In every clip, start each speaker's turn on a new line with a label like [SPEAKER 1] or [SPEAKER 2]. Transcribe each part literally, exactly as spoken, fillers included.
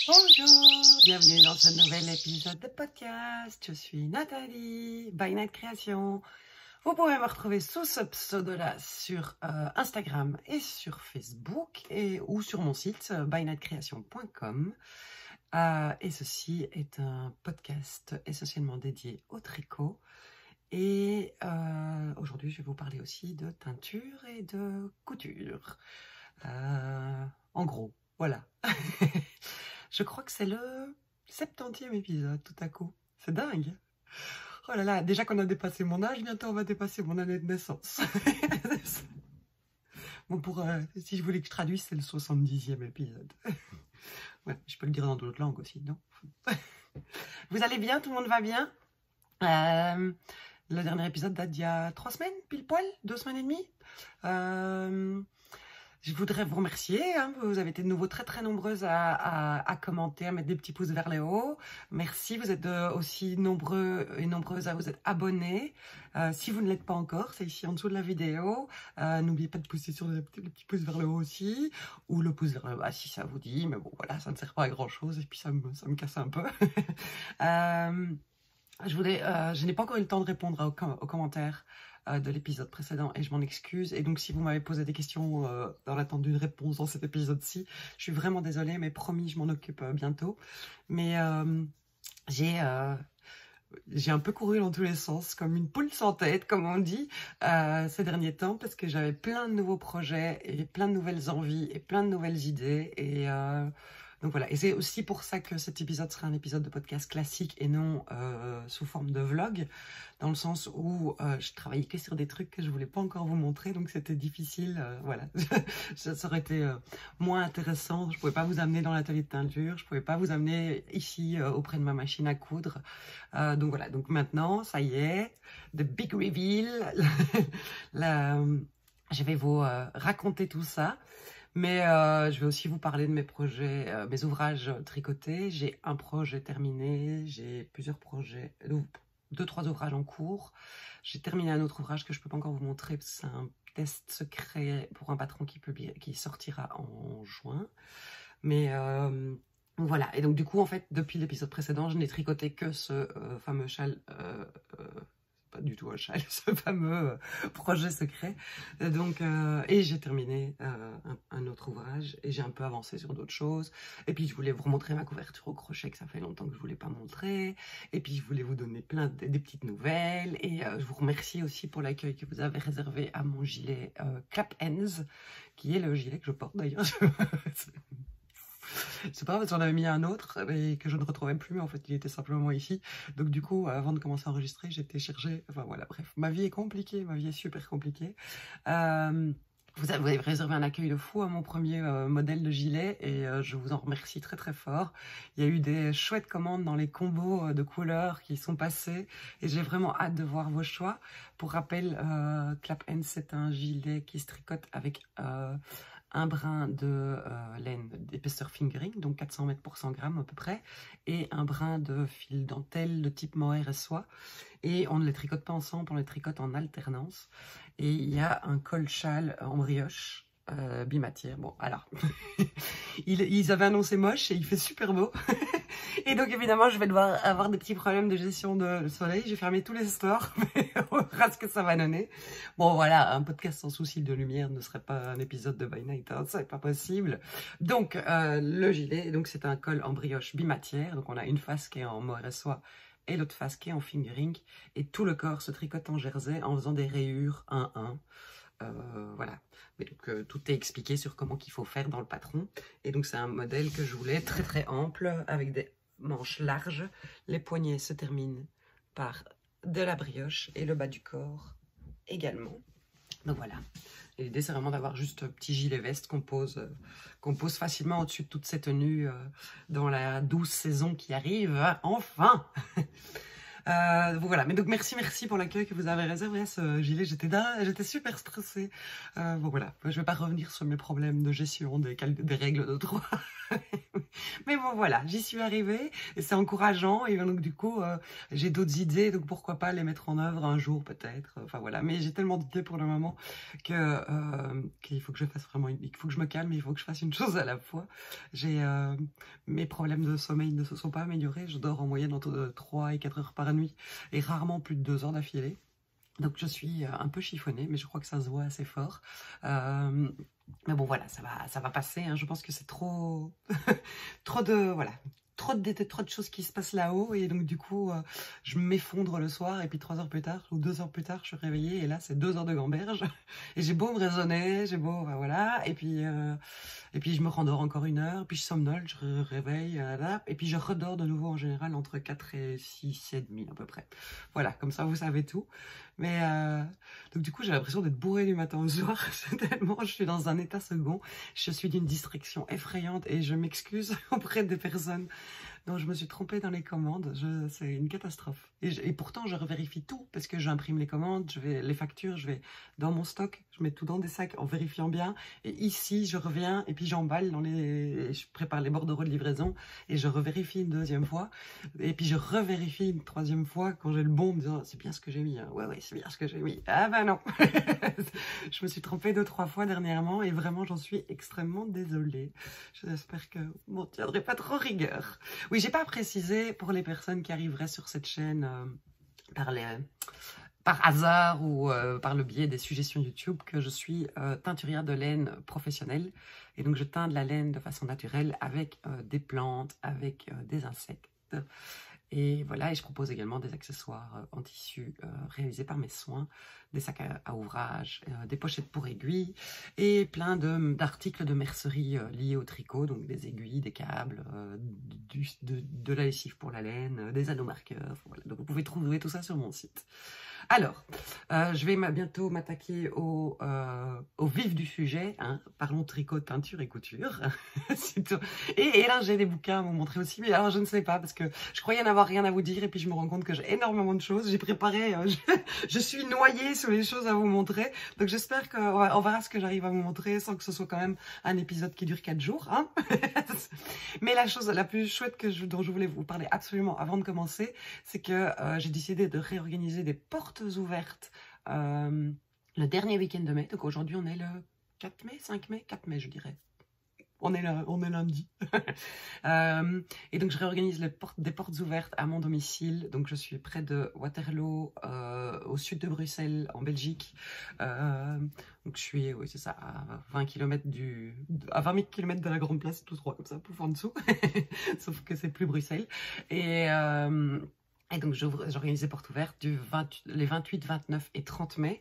[SPEAKER 1] Bonjour, bienvenue dans ce nouvel épisode de podcast. Je suis Nathalie, By Night Création. Vous pouvez me retrouver sous ce pseudo-là sur euh, Instagram et sur Facebook et, ou sur mon site euh, by night création point com. Euh, et ceci est un podcast essentiellement dédié au tricot. Et euh, aujourd'hui, je vais vous parler aussi de teinture et de couture. Euh, en gros, voilà. Je crois que c'est le septantième épisode tout à coup. C'est dingue. Oh là là, déjà qu'on a dépassé mon âge, bientôt on va dépasser mon année de naissance. Bon, pour, euh, si je voulais que je traduise, c'est le soixante-dixième épisode. Ouais, je peux le dire dans d'autres langues aussi, non? Vous allez bien? Tout le monde va bien? euh, Le dernier épisode date d'il y a trois semaines, pile poil, deux semaines et demie. Euh, Je voudrais vous remercier, hein. Vous avez été de nouveau très très nombreuses à, à, à commenter, à mettre des petits pouces vers le haut. Merci, vous êtes euh, aussi nombreux et nombreuses à vous être abonnés. Euh, si vous ne l'êtes pas encore, c'est ici en dessous de la vidéo. Euh, N'oubliez pas de pousser sur le petit, le petit pouce vers le haut aussi, ou le pouce vers le bas si ça vous dit, mais bon voilà, ça ne sert pas à grand chose et puis ça me, ça me casse un peu. euh, je voulais, euh, je n'ai pas encore eu le temps de répondre aux, com aux commentaires de l'épisode précédent et je m'en excuse. Et donc si vous m'avez posé des questions euh, dans l'attente d'une réponse dans cet épisode-ci, je suis vraiment désolée, mais promis, je m'en occupe euh, bientôt. Mais euh, j'ai euh, j'ai un peu couru dans tous les sens, comme une poule sans tête, comme on dit, euh, ces derniers temps, parce que j'avais plein de nouveaux projets et plein de nouvelles envies et plein de nouvelles idées. Et euh, donc voilà, et c'est aussi pour ça que cet épisode sera un épisode de podcast classique et non euh, sous forme de vlog, dans le sens où euh, je travaillais que sur des trucs que je voulais pas encore vous montrer, donc c'était difficile, euh, voilà. Ça aurait été euh, moins intéressant, je pouvais pas vous amener dans l'atelier de teinture, je pouvais pas vous amener ici euh, auprès de ma machine à coudre. Euh, donc voilà, donc maintenant, ça y est, the big reveal, La, je vais vous euh, raconter tout ça. Mais euh, je vais aussi vous parler de mes projets, euh, mes ouvrages tricotés. J'ai un projet terminé, j'ai plusieurs projets, deux, trois ouvrages en cours. J'ai terminé un autre ouvrage que je ne peux pas encore vous montrer parce que c'est un test secret pour un patron qui, publie, qui sortira en juin. Mais euh, voilà, et donc du coup, en fait, depuis l'épisode précédent, je n'ai tricoté que ce euh, fameux châle... Euh, euh, pas du tout un châle, ce fameux euh, projet secret. Donc, euh, et j'ai terminé euh, un, un autre ouvrage et j'ai un peu avancé sur d'autres choses. Et puis je voulais vous montrer ma couverture au crochet que ça fait longtemps que je voulais pas montrer. Et puis je voulais vous donner plein de, des petites nouvelles. Et euh, je vous remercie aussi pour l'accueil que vous avez réservé à mon gilet euh, Clap Ends, qui est le gilet que je porte d'ailleurs. C'est pas parce qu'on avait mis un autre et que je ne retrouvais plus, mais en fait il était simplement ici. Donc du coup, avant de commencer à enregistrer, j'étais chercher. Enfin voilà, bref, ma vie est compliquée, ma vie est super compliquée. Euh, vous, avez, vous avez réservé un accueil de fou à mon premier euh, modèle de gilet et euh, je vous en remercie très très fort. Il y a eu des chouettes commandes dans les combos euh, de couleurs qui sont passés et j'ai vraiment hâte de voir vos choix. Pour rappel, euh, Clap Ends, c'est un gilet qui se tricote avec... Euh, un brin de euh, laine d'épaisseur fingering, donc quatre cents mètres pour cent grammes à peu près, et un brin de fil dentelle de type mohair et soie. Et on ne les tricote pas ensemble, on les tricote en alternance. Et il y a un col châle en brioche, euh, bimatière. Bon, alors, ils, ils avaient annoncé moche et il fait super beau. Et donc évidemment, je vais devoir avoir des petits problèmes de gestion de soleil. J'ai fermé tous les stores, mais on verra ce que ça va donner. Bon voilà, un podcast sans souci de lumière ne serait pas un épisode de By Night, hein, ça n'est pas possible. Donc euh, le gilet, donc c'est un col en brioche bimatière. Donc on a une face qui est en mohair et soie et l'autre face qui est en fingering. Et tout le corps se tricote en jersey en faisant des rayures un un. Euh, voilà, mais donc euh, tout est expliqué sur comment qu'il faut faire dans le patron. Et donc c'est un modèle que je voulais très très ample avec des manches larges. Les poignets se terminent par de la brioche et le bas du corps également. Donc voilà, l'idée c'est vraiment d'avoir juste un petit gilet veste qu'on pose, euh, qu'on pose facilement au-dessus de toutes ces tenues euh, dans la douce saison qui arrive, hein, enfin. Euh, voilà, mais donc merci, merci pour l'accueil que vous avez réservé à ce gilet. J'étais j'étais super stressée. Euh, bon voilà, je vais pas revenir sur mes problèmes de gestion des, des règles de droit. Mais bon, voilà, j'y suis arrivée et c'est encourageant. Et donc, du coup, euh, j'ai d'autres idées. Donc, pourquoi pas les mettre en œuvre un jour, peut-être. Enfin, voilà. Mais j'ai tellement d'idées pour le moment que euh, qu'il faut que je fasse vraiment... Une... Il faut que je me calme, il faut que je fasse une chose à la fois. J'ai euh, mes problèmes de sommeil ne se sont pas améliorés. Je dors en moyenne entre trois et quatre heures par nuit et rarement plus de deux heures d'affilée. Donc je suis un peu chiffonnée, mais je crois que ça se voit assez fort. Euh, mais bon, voilà, ça va, ça va passer. Hein. Je pense que c'est trop, trop de, voilà, trop de, trop de choses qui se passent là-haut. Et donc du coup, euh, je m'effondre le soir. Et puis trois heures plus tard, ou deux heures plus tard, je suis réveillée. Et là, c'est deux heures de gamberge. Et j'ai beau me raisonner, j'ai beau, ben, voilà. Et puis, euh, et puis je me rendors encore une heure. Puis je somnole, je me réveille. Euh, et puis je redors de nouveau en général entre quatre et six et demi à peu près. Voilà, comme ça vous savez tout. Mais euh, donc du coup j'ai l'impression d'être bourrée du matin au soir, tellement je suis dans un état second, je suis d'une distraction effrayante et je m'excuse auprès des personnes dont je me suis trompée dans les commandes, c'est une catastrophe. Et, je, et pourtant je revérifie tout, parce que j'imprime les commandes, je vais les factures, je vais dans mon stock, je mets tout dans des sacs en vérifiant bien, et ici je reviens et puis j'emballe dans les, je prépare les bordereaux de livraison et je revérifie une deuxième fois, et puis je revérifie une troisième fois quand j'ai le bon, en me disant c'est bien ce que j'ai mis, hein. Ouais ouais c'est bien ce que j'ai mis, ah bah non. Je me suis trompée deux trois fois dernièrement et vraiment j'en suis extrêmement désolée. J'espère que vous m'en tiendrez pas trop rigueur. Oui, j'ai pas précisé pour les personnes qui arriveraient sur cette chaîne euh, par, les, par hasard ou euh, par le biais des suggestions YouTube que je suis euh, teinturière de laine professionnelle. Et donc je teins de la laine de façon naturelle avec euh, des plantes, avec euh, des insectes. Et voilà, et je propose également des accessoires euh, en tissu euh, réalisés par mes soins, des sacs à, à ouvrage, euh, des pochettes pour aiguilles et plein d'articles de, de mercerie euh, liés au tricot, donc des aiguilles, des câbles, euh, du, de, de la lessive pour la laine, euh, des anneaux marqueurs. Voilà. Donc vous pouvez trouver tout ça sur mon site. Alors, euh, je vais bientôt m'attaquer au, euh, au vif du sujet. Hein. Parlons tricot, teinture et couture. et, et là, j'ai des bouquins à vous montrer aussi. Mais alors, je ne sais pas, parce que je croyais n'avoir rien à vous dire. Et puis, je me rends compte que j'ai énormément de choses. J'ai préparé, euh, je, je suis noyée sur les choses à vous montrer. Donc, j'espère qu'on verra ce que j'arrive à vous montrer sans que ce soit quand même un épisode qui dure quatre jours. Hein. Mais la chose la plus chouette que je, dont je voulais vous parler absolument avant de commencer, c'est que euh, j'ai décidé de réorganiser des portes ouvertes euh, le dernier week-end de mai. Donc aujourd'hui on est le quatre mai, cinq mai, quatre mai je dirais. On est, là, on est lundi. euh, et donc je réorganise les portes, des portes ouvertes à mon domicile. Donc je suis près de Waterloo, euh, au sud de Bruxelles, en Belgique. Euh, donc je suis, oui c'est ça, à vingt kilomètres du, à vingt mille kilomètres de la grande place, tout droit comme ça, pouf en dessous. Sauf que c'est plus Bruxelles. Et euh, Et donc, j'organise des portes ouvertes du vingt, les vingt-huit, vingt-neuf et trente mai.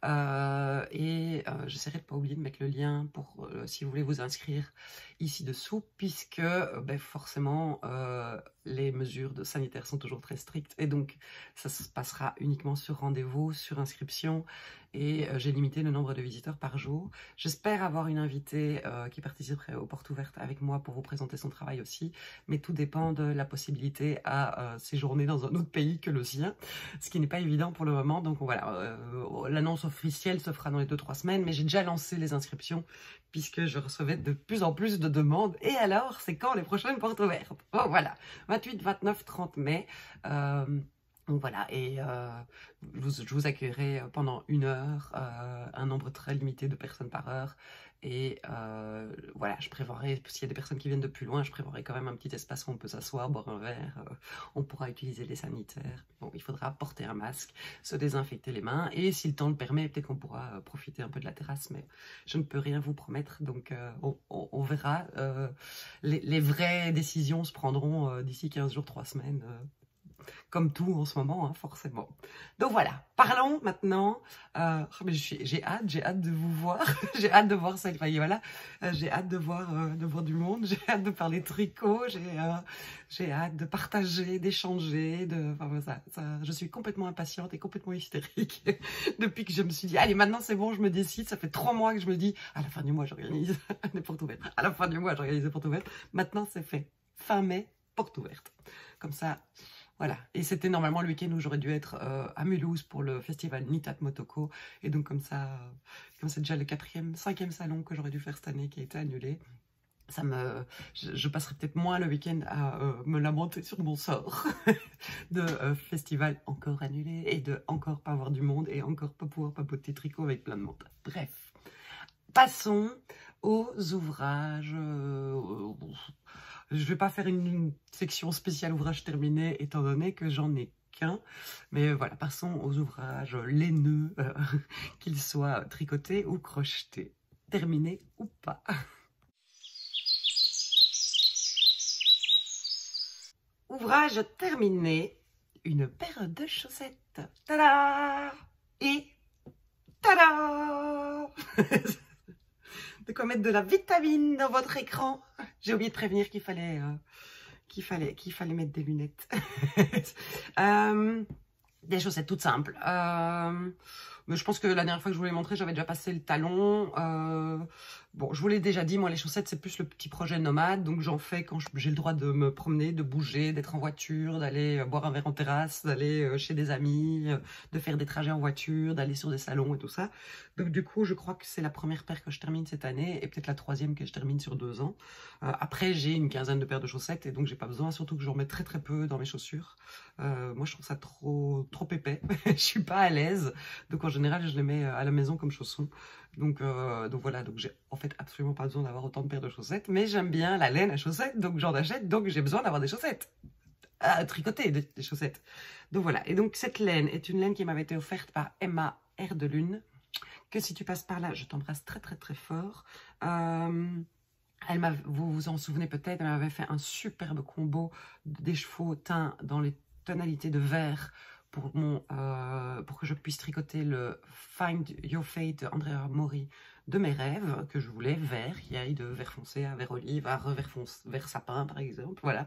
[SPEAKER 1] Euh, et euh, j'essaierai de ne pas oublier de mettre le lien pour euh, si vous voulez vous inscrire ici dessous, puisque euh, ben, forcément euh, les mesures de sanitaires sont toujours très strictes. Et donc, ça se passera uniquement sur rendez-vous, sur inscription. Et euh, j'ai limité le nombre de visiteurs par jour. J'espère avoir une invitée euh, qui participerait aux portes ouvertes avec moi pour vous présenter son travail aussi. Mais tout dépend de la possibilité à euh, séjourner dans un autre pays que le sien, ce qui n'est pas évident pour le moment. Donc voilà, euh, l'annonce officielle se fera dans les deux trois semaines, mais j'ai déjà lancé les inscriptions puisque je recevais de plus en plus de demandes. Et alors, c'est quand les prochaines portes ouvertes? Bon voilà, vingt-huit, vingt-neuf, trente mai. Euh, Donc voilà, et euh, je, vous, je vous accueillerai pendant une heure, euh, un nombre très limité de personnes par heure. Et euh, voilà, je prévoirai, s'il y a des personnes qui viennent de plus loin, je prévoirai quand même un petit espace où on peut s'asseoir, boire un verre. Euh, on pourra utiliser les sanitaires. Bon, il faudra porter un masque, se désinfecter les mains. Et si le temps le permet, peut-être qu'on pourra profiter un peu de la terrasse. Mais je ne peux rien vous promettre. Donc euh, on, on, on verra. Euh, les, les vraies décisions se prendront euh, d'ici quinze jours, trois semaines. Euh, Comme tout en ce moment, hein, forcément. Donc voilà, parlons maintenant. Euh, j'ai hâte, j'ai hâte de vous voir. J'ai hâte de voir ça. Voilà, euh, j'ai hâte de voir, euh, de voir du monde. J'ai hâte de parler tricot. J'ai euh, hâte de partager, d'échanger. De, enfin, ça, ça, je suis complètement impatiente et complètement hystérique depuis que je me suis dit, allez, maintenant c'est bon, je me décide. Ça fait trois mois que je me dis, à la fin du mois, j'organise des portes ouvertes. À la fin du mois, j'organise des portes ouvertes. Maintenant, c'est fait. Fin mai, porte ouverte. Comme ça. Voilà, et c'était normalement le week-end où j'aurais dû être euh, à Mulhouse pour le festival Nitat Motoko. Et donc comme ça, comme c'est déjà le quatrième, cinquième salon que j'aurais dû faire cette année qui a été annulé, ça me, je, je passerai peut-être moins le week-end à euh, me lamenter sur mon sort de euh, festival encore annulé et de encore pas avoir du monde et encore pas pouvoir papoter tricot avec plein de monde. Bref, passons aux ouvrages. Euh, je vais pas faire une, une section spéciale ouvrages terminés étant donné que j'en ai qu'un. Mais voilà, passons aux ouvrages laineux, euh, qu'ils soient tricotés ou crochetés, terminés ou pas. Ouvrage terminé, une paire de chaussettes. Tada! Et tada! De quoi mettre de la vitamine dans votre écran. J'ai oublié de prévenir qu'il fallait, euh, qu'il fallait, qu'il fallait mettre des lunettes. euh, des chaussettes toutes simples. Euh, mais je pense que la dernière fois que je vous l'ai montré, j'avais déjà passé le talon. Euh, bon, je vous l'ai déjà dit, moi les chaussettes c'est plus le petit projet nomade, donc j'en fais quand j'ai le droit de me promener, de bouger, d'être en voiture, d'aller boire un verre en terrasse, d'aller chez des amis, de faire des trajets en voiture, d'aller sur des salons et tout ça. Donc du coup, je crois que c'est la première paire que je termine cette année et peut-être la troisième que je termine sur deux ans. Euh, après, j'ai une quinzaine de paires de chaussettes et donc j'ai pas besoin, surtout que j'en mets très très peu dans mes chaussures. Euh, moi, je trouve ça trop trop épais. Je suis pas à l'aise, donc en général, je les mets à la maison comme chaussons. Donc, euh, donc voilà, donc j'ai en fait absolument pas besoin d'avoir autant de paires de chaussettes, mais j'aime bien la laine à chaussettes, donc j'en achète, donc j'ai besoin d'avoir des chaussettes. À tricoter des, des chaussettes. Donc voilà, et donc cette laine est une laine qui m'avait été offerte par Emma Air de Lune, que si tu passes par là, je t'embrasse très très très fort. Euh, elle m'a, vous vous en souvenez peut-être, elle m'avait fait un superbe combo d'écheveaux teints dans les tonalités de vert pour, mon, euh, pour que je puisse tricoter le Find Your Fate de Andrea Mori de mes rêves, que je voulais vert, qui aille de vert foncé à vert olive, à vert, fonce, vert sapin par exemple, voilà.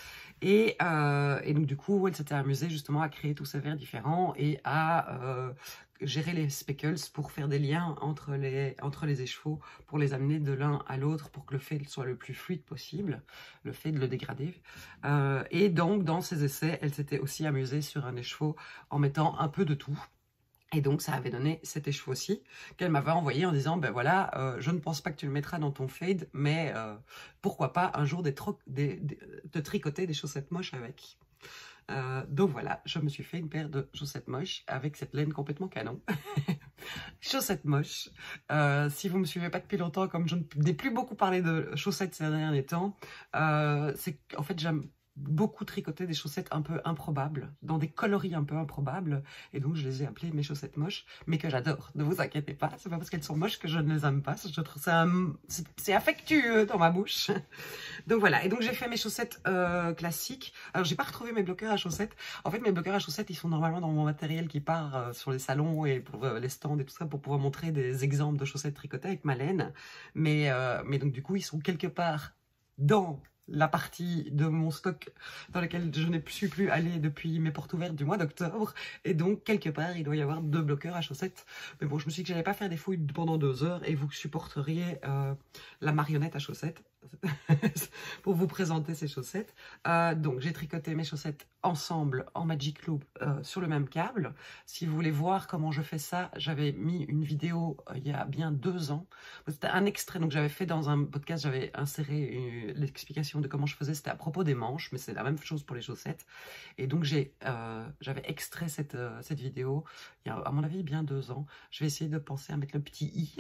[SPEAKER 1] Et, euh, et donc du coup, elle s'était amusée justement à créer tous ces verres différents et à euh, gérer les speckles pour faire des liens entre les, entre les écheveaux, pour les amener de l'un à l'autre, pour que le fait soit le plus fluide possible, le fait de le dégrader. Euh, et donc, dans ses essais, elle s'était aussi amusée sur un écheveau en mettant un peu de tout. Et donc, ça avait donné cet écheveau-ci qu'elle m'avait envoyé en disant, ben voilà, euh, je ne pense pas que tu le mettras dans ton fade, mais euh, pourquoi pas un jour des des, des, de tricoter des chaussettes moches avec. Euh, donc voilà, je me suis fait une paire de chaussettes moches avec cette laine complètement canon. Chaussettes moches. Euh, si vous ne me suivez pas depuis longtemps, comme je n'ai plus beaucoup parlé de chaussettes ces derniers temps, euh, c'est qu'en fait, j'aime beaucoup tricoté des chaussettes un peu improbables, dans des coloris un peu improbables, et donc je les ai appelées mes chaussettes moches, mais que j'adore, ne vous inquiétez pas, c'est pas parce qu'elles sont moches que je ne les aime pas, je trouve ça, c'est affectueux dans ma bouche. Donc voilà, et donc j'ai fait mes chaussettes euh, classiques. Alors j'ai pas retrouvé mes bloqueurs à chaussettes, en fait mes bloqueurs à chaussettes ils sont normalement dans mon matériel qui part euh, sur les salons et pour euh, les stands et tout ça, pour pouvoir montrer des exemples de chaussettes tricotées avec ma laine, mais, euh, mais donc du coup ils sont quelque part dans la partie de mon stock dans laquelle je n'ai plus, plus aller depuis mes portes ouvertes du mois d'octobre. Et donc, quelque part, il doit y avoir deux bloqueurs à chaussettes. Mais bon, je me suis dit que j'allais pas faire des fouilles pendant deux heures et vous supporteriez euh, la marionnette à chaussettes pour vous présenter ces chaussettes. Euh, donc, j'ai tricoté mes chaussettes ensemble en Magic Loop euh, sur le même câble. Si vous voulez voir comment je fais ça, j'avais mis une vidéo euh, il y a bien deux ans. C'était un extrait, donc j'avais fait dans un podcast, j'avais inséré l'explication de comment je faisais, c'était à propos des manches, mais c'est la même chose pour les chaussettes. Et donc j'ai, euh, j'avais extrait cette, euh, cette vidéo il y a, à mon avis, bien deux ans. Je vais essayer de penser à mettre le petit i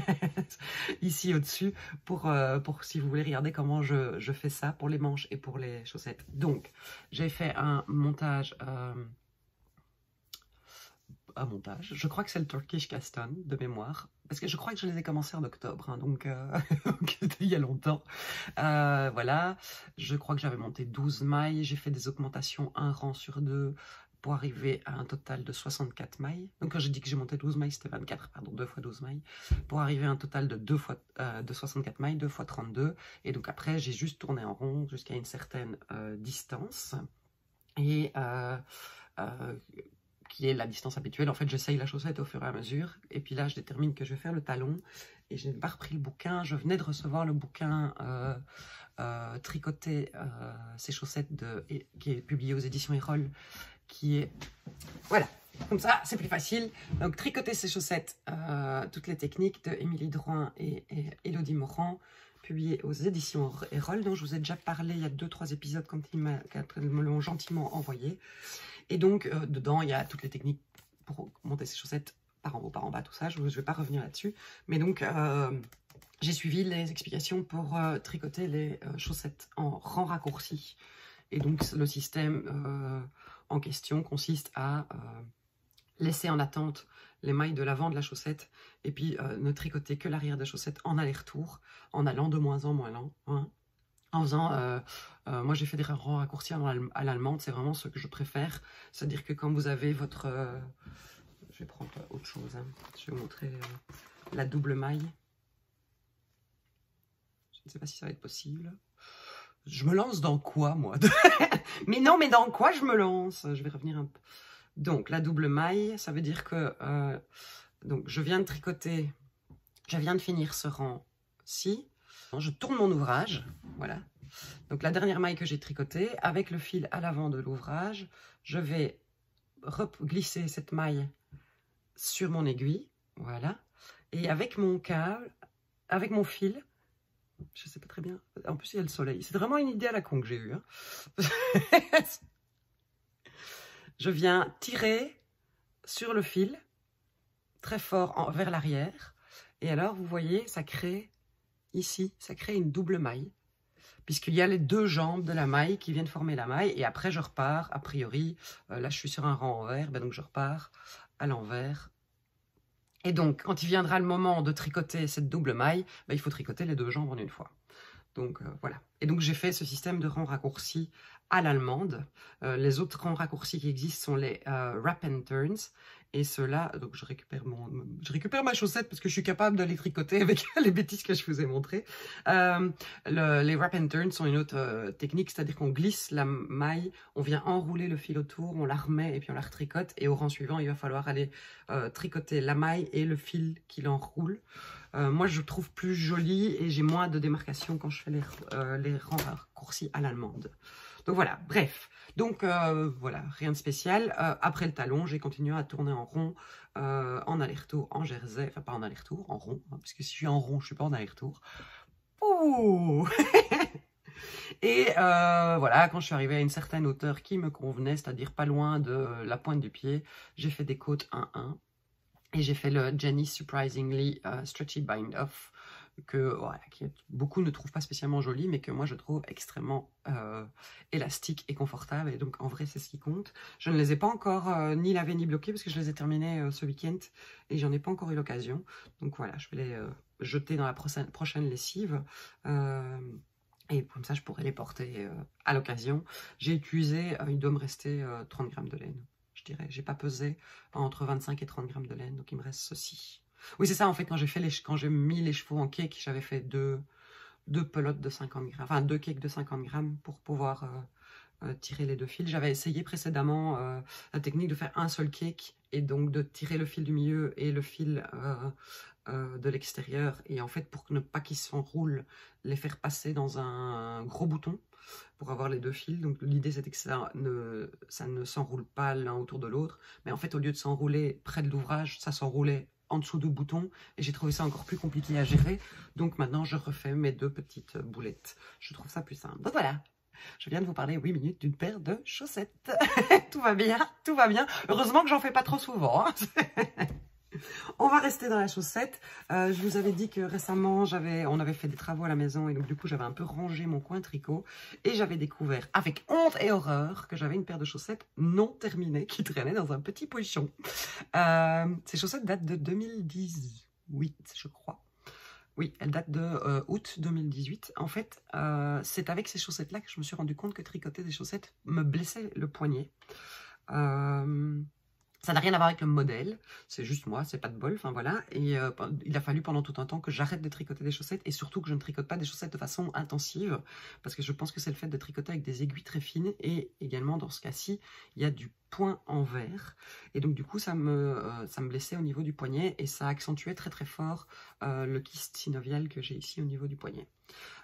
[SPEAKER 1] ici au-dessus pour, euh, pour si vous voulez regarder comment je, je fais ça pour les manches et pour les chaussettes. Donc, j'ai fait un montage... Euh, un montage. Je crois que c'est le Turkish Caston de mémoire, parce que je crois que je les ai commencés en octobre, hein, donc euh, il y a longtemps. Euh, voilà, je crois que j'avais monté douze mailles, j'ai fait des augmentations un rang sur deux pour arriver à un total de soixante-quatre mailles. Donc quand j'ai dit que j'ai monté douze mailles, c'était vingt-quatre, pardon, deux fois douze mailles, pour arriver à un total de, deux fois, euh, de soixante-quatre mailles, deux fois trente-deux, et donc après j'ai juste tourné en rond jusqu'à une certaine euh, distance, et euh, euh, qui est la distance habituelle. En fait, j'essaye la chaussette au fur et à mesure. Et puis là, je détermine que je vais faire le talon. Et je n'ai pas repris le bouquin. Je venais de recevoir le bouquin euh, euh, Tricoter euh, ces chaussettes de, et, qui est publié aux éditions Erol. Qui est... Voilà. Comme ça, c'est plus facile. Donc, Tricoter ces chaussettes, euh, toutes les techniques de Émilie Drouin et, et Elodie Morand. publié aux éditions Erol, dont je vous ai déjà parlé il y a deux trois épisodes quand ils me l'ont gentiment envoyé. Et donc, euh, dedans, il y a toutes les techniques pour monter ses chaussettes par en haut, par en bas, tout ça. Je ne vais pas revenir là-dessus. Mais donc, euh, j'ai suivi les explications pour euh, tricoter les euh, chaussettes en rang raccourci. Et donc, le système euh, en question consiste à euh, laisser en attente les mailles de l'avant de la chaussette et puis euh, ne tricoter que l'arrière de la chaussette en aller-retour, en allant de moins en moins lent. Hein. En faisant, euh, euh, moi j'ai fait des rangs raccourcis à l'allemande, c'est vraiment ce que je préfère. C'est-à-dire que quand vous avez votre... Euh, je vais prendre autre chose, hein. Je vais vous montrer euh, la double maille. Je ne sais pas si ça va être possible. Je me lance dans quoi, moi? Mais non, mais dans quoi je me lance? Je vais revenir un peu. Donc, la double maille, ça veut dire que euh, donc, je viens de tricoter, je viens de finir ce rang-ci. Je tourne mon ouvrage, voilà. Donc, la dernière maille que j'ai tricotée, avec le fil à l'avant de l'ouvrage, je vais glisser cette maille sur mon aiguille, voilà. Et avec mon câble, avec mon fil, je sais pas très bien, en plus il y a le soleil. C'est vraiment une idée à la con que j'ai eue. Hein. Je viens tirer sur le fil, très fort en, vers l'arrière. Et alors, vous voyez, ça crée, ici, ça crée une double maille. Puisqu'il y a les deux jambes de la maille qui viennent former la maille. Et après, je repars, a priori, euh, là, je suis sur un rang envers, ben donc je repars à l'envers. Et donc, quand il viendra le moment de tricoter cette double maille, ben, il faut tricoter les deux jambes en une fois. Donc, euh, voilà. Et donc, j'ai fait ce système de rangs raccourcis à l'allemande. Euh, les autres rangs raccourcis qui existent sont les euh, wrap and turns. Et ceux-là, donc je récupère, mon, je récupère ma chaussette parce que je suis capable de les tricoter avec les bêtises que je vous ai montrées. Euh, le, les wrap and turns sont une autre euh, technique, c'est-à-dire qu'on glisse la maille, on vient enrouler le fil autour, on la remet et puis on la retricote. Et au rang suivant, il va falloir aller euh, tricoter la maille et le fil qui l'enroule. Euh, moi, je trouve plus joli et j'ai moins de démarcation quand je fais les, euh, les rangs raccourcis à l'allemande. Donc voilà, bref. Donc euh, voilà, rien de spécial. Euh, après le talon, j'ai continué à tourner en rond, euh, en aller-retour, en jersey. Enfin, pas en aller-retour, en rond. Hein, parce que si je suis en rond, je ne suis pas en aller-retour. Ouh. Et euh, voilà, quand je suis arrivée à une certaine hauteur qui me convenait, c'est-à-dire pas loin de la pointe du pied, j'ai fait des côtes un un. Et j'ai fait le Jenny Surprisingly uh, Stretchy Bind Off, que voilà, qui est, beaucoup ne trouvent pas spécialement joli, mais que moi je trouve extrêmement euh, élastique et confortable. Et donc en vrai, c'est ce qui compte. Je ne les ai pas encore euh, ni lavés ni bloqués parce que je les ai terminés euh, ce week-end et j'en ai pas encore eu l'occasion. Donc voilà, je vais les euh, jeter dans la prochaine, prochaine lessive. Euh, Et comme ça, je pourrais les porter euh, à l'occasion. J'ai utilisé, euh, il doit me rester euh, trente grammes de laine. Je dirais, j'ai pas pesé entre vingt-cinq et trente grammes de laine, donc il me reste ceci. Oui, c'est ça, en fait, quand j'ai fait les, quand j'ai mis les chevaux en cake, j'avais fait deux, deux pelotes de cinquante grammes, enfin deux cakes de cinquante grammes pour pouvoir euh, euh, tirer les deux fils. J'avais essayé précédemment euh, la technique de faire un seul cake et donc de tirer le fil du milieu et le fil euh, euh, de l'extérieur. Et en fait, pour ne pas qu'ils s'enroulent, les faire passer dans un gros bouton pour avoir les deux fils. Donc l'idée c'était que ça ne, ça ne s'enroule pas l'un autour de l'autre, mais en fait au lieu de s'enrouler près de l'ouvrage, ça s'enroulait en dessous du bouton et j'ai trouvé ça encore plus compliqué à gérer. Donc maintenant je refais mes deux petites boulettes. Je trouve ça plus simple. Donc voilà, je viens de vous parler huit minutes d'une paire de chaussettes. Tout va bien, tout va bien. Heureusement que j'en fais pas trop souvent. Hein. On va rester dans la chaussette. Euh, je vous avais dit que récemment, j'avais, on avait fait des travaux à la maison et donc du coup, j'avais un peu rangé mon coin tricot et j'avais découvert avec honte et horreur que j'avais une paire de chaussettes non terminées qui traînait dans un petit pochon. Euh, ces chaussettes datent de deux mille dix-huit, je crois. Oui, elles datent de euh, août deux mille dix-huit. En fait, euh, c'est avec ces chaussettes-là que je me suis rendu compte que tricoter des chaussettes me blessait le poignet. Euh... Ça n'a rien à voir avec le modèle, c'est juste moi, c'est pas de bol, enfin voilà. Et euh, il a fallu pendant tout un temps que j'arrête de tricoter des chaussettes et surtout que je ne tricote pas des chaussettes de façon intensive parce que je pense que c'est le fait de tricoter avec des aiguilles très fines et également dans ce cas-ci, il y a du point envers. Et donc du coup, ça me, euh, ça me blessait au niveau du poignet et ça accentuait très très fort euh, le kyste synovial que j'ai ici au niveau du poignet.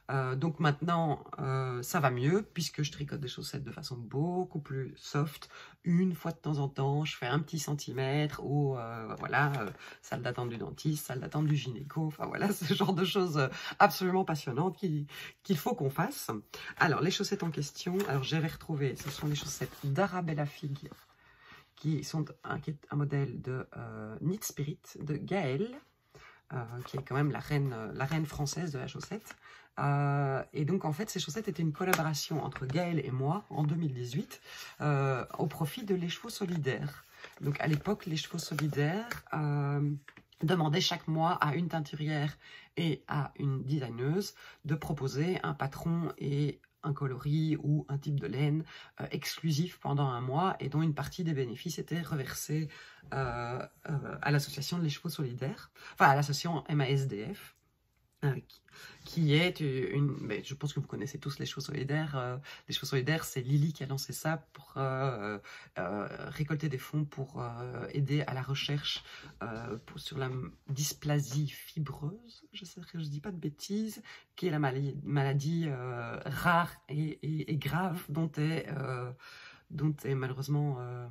[SPEAKER 1] Euh, donc maintenant, euh, ça va mieux puisque je tricote des chaussettes de façon beaucoup plus soft. Une fois de temps en temps, je fais un petit centimètre ou euh, voilà, euh, salle d'attente du dentiste, salle d'attente du gynéco. Enfin voilà, ce genre de choses absolument passionnantes qu'il qu'il faut qu'on fasse. Alors les chaussettes en question, alors j'avais retrouvé, ce sont les chaussettes d'Arabella Fig qui sont un, qui est un modèle de euh, Knit Spirit de Gaëlle. Euh, qui est quand même la reine, euh, la reine française de la chaussette. Euh, et donc, en fait, ces chaussettes étaient une collaboration entre Gaëlle et moi en deux mille dix-huit euh, au profit de Les Chevaux Solidaires. Donc, à l'époque, Les Chevaux Solidaires euh, demandaient chaque mois à une teinturière et à une designeuse de proposer un patron et un coloris ou un type de laine euh, exclusif pendant un mois et dont une partie des bénéfices était reversée euh, euh, à l'association Les Chevaux Solidaires, enfin à l'association M A S D F, euh, qui, qui est une... Mais je pense que vous connaissez tous Les Chevaux Solidaires. Euh, les Chevaux Solidaires, c'est Lily qui a lancé ça pour euh, euh, récolter des fonds pour euh, aider à la recherche euh, pour, sur la dysplasie fibreuse, je sais que je dis pas de bêtises, qui est la maladie, maladie euh, rare et, et, et grave dont est, euh, dont est malheureusement... Euh,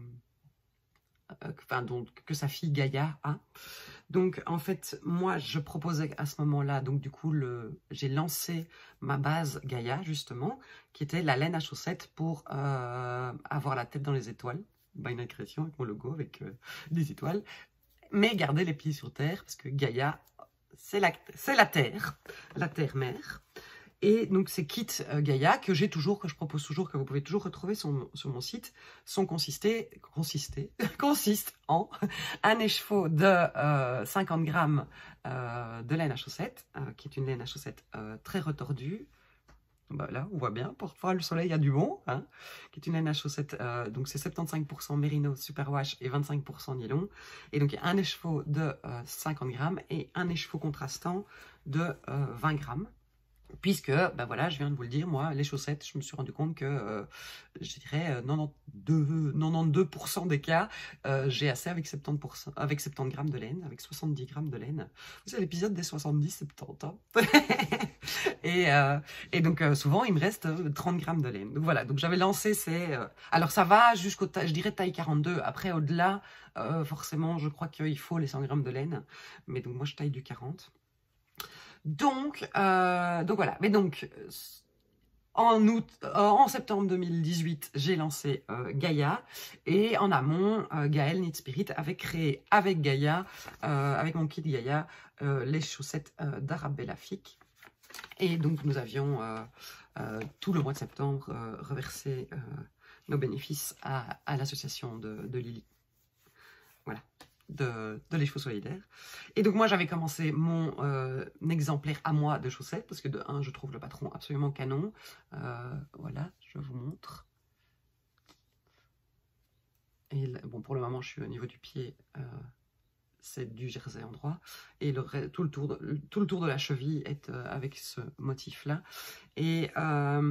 [SPEAKER 1] euh, enfin, donc, que sa fille Gaïa a. Donc, en fait, moi, je proposais à ce moment-là, donc du coup, le, j'ai lancé ma base Gaïa, justement, qui était la laine à chaussettes pour euh, avoir la tête dans les étoiles. By Night Création, avec mon logo, avec euh, des étoiles. Mais garder les pieds sur terre, parce que Gaïa, c'est la, c'est la terre, la terre-mère. Et donc, ces kits euh, Gaïa, que j'ai toujours, que je propose toujours, que vous pouvez toujours retrouver sur mon, sur mon site, sont consistés, consistés, consistent en un écheveau de euh, cinquante grammes euh, de laine à chaussettes, euh, qui est une laine à chaussettes euh, très retordue. Bah là, on voit bien, parfois le soleil a du bon, hein, qui est une laine à chaussettes, euh, donc c'est soixante-quinze pour cent Merino Superwash et vingt-cinq pour cent nylon. Et donc, un écheveau de euh, cinquante grammes et un écheveau contrastant de euh, vingt grammes. Puisque, ben voilà, je viens de vous le dire, moi, les chaussettes, je me suis rendu compte que, euh, je dirais, quatre-vingt-douze pour cent des cas, euh, j'ai assez avec soixante-dix pour cent, avec soixante-dix grammes de laine, avec soixante-dix grammes de laine. C'est l'épisode des soixante-dix soixante-dix. Hein. et, euh, et donc, euh, souvent, il me reste trente grammes de laine. Donc voilà, donc j'avais lancé ces... Euh, alors, ça va jusqu'au, je dirais, taille quarante-deux. Après, au-delà, euh, forcément, je crois qu'il faut les cent grammes de laine. Mais donc, moi, je taille du quarante. Donc, euh, donc voilà, mais donc en août, euh, en septembre deux mille dix-huit, j'ai lancé euh, Gaïa et en amont, euh, Gaëlle Knit Spirit avait créé avec Gaïa, euh, avec mon kit Gaïa, euh, les chaussettes euh, d'Arabella Fig. Et donc nous avions euh, euh, tout le mois de septembre euh, reversé euh, nos bénéfices à, à l'association de, de Lily. Voilà. De, de Les Chevaux Solidaires. Et donc moi j'avais commencé mon euh, exemplaire à moi de chaussettes parce que de un je trouve le patron absolument canon. Euh, voilà, je vous montre. Et là, bon, pour le moment je suis au niveau du pied, euh, c'est du jersey en droit et le, tout, le tour de, tout le tour de la cheville est euh, avec ce motif là. Et euh,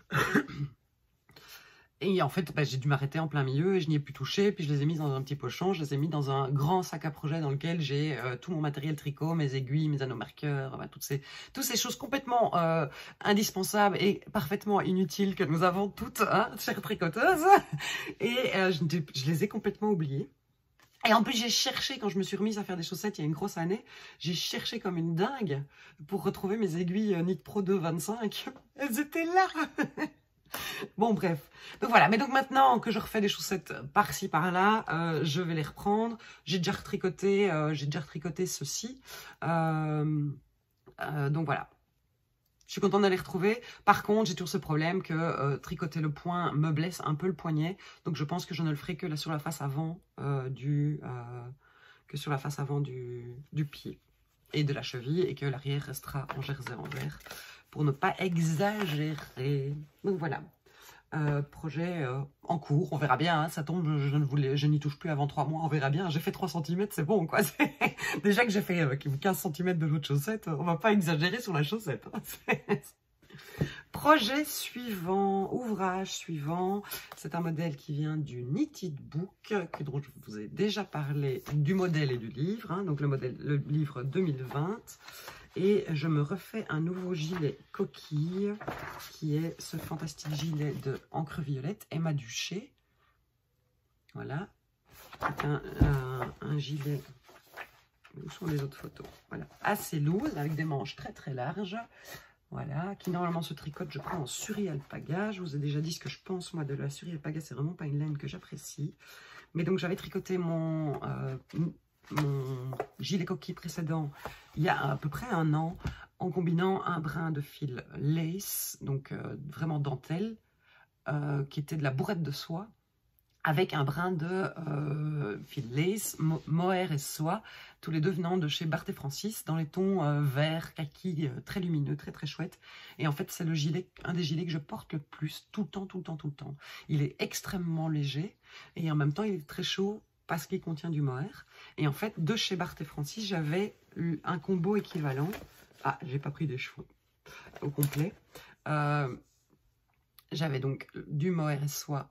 [SPEAKER 1] Et en fait, bah, j'ai dû m'arrêter en plein milieu et je n'y ai plus touché. Puis je les ai mis dans un petit pochon, je les ai mis dans un grand sac à projet dans lequel j'ai euh, tout mon matériel tricot, mes aiguilles, mes anneaux marqueurs, bah, toutes, ces, toutes ces choses complètement euh, indispensables et parfaitement inutiles que nous avons toutes, hein, chères tricoteuses. Et euh, je, je les ai complètement oubliées. Et en plus, j'ai cherché, quand je me suis remise à faire des chaussettes il y a une grosse année, j'ai cherché comme une dingue pour retrouver mes aiguilles Knit Pro deux vingt-cinq. Elles étaient là. Bon, bref. Donc voilà, mais donc maintenant que je refais des chaussettes par-ci, par-là, euh, je vais les reprendre. J'ai déjà retricoté, euh, j'ai déjà retricoté ceci. Euh, euh, donc voilà. Je suis contente de les retrouver. Par contre, j'ai toujours ce problème que euh, tricoter le point me blesse un peu le poignet. Donc je pense que je ne le ferai que là sur la face avant euh, du... Euh, que sur la face avant du, du pied et de la cheville et que l'arrière restera en jersey en vert. Pour ne pas exagérer. Donc voilà, euh, projet euh, en cours, on verra bien, hein, ça tombe, je, ne voulais, je n'y touche plus avant trois mois, on verra bien, j'ai fait trois centimètres, c'est bon quoi. Déjà que j'ai fait euh, quinze centimètres de l'autre chaussette, on va pas exagérer sur la chaussette. Hein. Projet suivant, ouvrage suivant, c'est un modèle qui vient du Knitted Book, que, dont je vous ai déjà parlé du modèle et du livre, hein, donc le modèle, le livre deux mille vingt. Et je me refais un nouveau gilet coquille, qui est ce fantastique gilet de encre violette, Emma Duché. Voilà. C'est un, un, un gilet... Où sont les autres photos? Voilà. Assez lourd, avec des manches très très larges. Voilà, qui normalement se tricote, je crois, en suri alpaga. Je vous ai déjà dit ce que je pense, moi, de la suri alpaga. C'est vraiment pas une laine que j'apprécie. Mais donc, j'avais tricoté mon, euh, mon gilet coquille précédent il y a à peu près un an, en combinant un brin de fil lace, donc euh, vraiment dentelle, euh, qui était de la bourrette de soie, avec un brin de euh, fil lace, mo mohair et soie, tous les deux venant de chez Barth et Francis, dans les tons euh, vert, kaki, euh, très lumineux, très très chouette. Et en fait, c'est le gilet, un des gilets que je porte le plus, tout le temps, tout le temps, tout le temps. Il est extrêmement léger, et en même temps, il est très chaud, parce qu'il contient du mohair. Et en fait, de chez Barth et Francis, j'avais un combo équivalent. Ah, j'ai pas pris des cheveux au complet. Euh, j'avais donc du mohair et soie.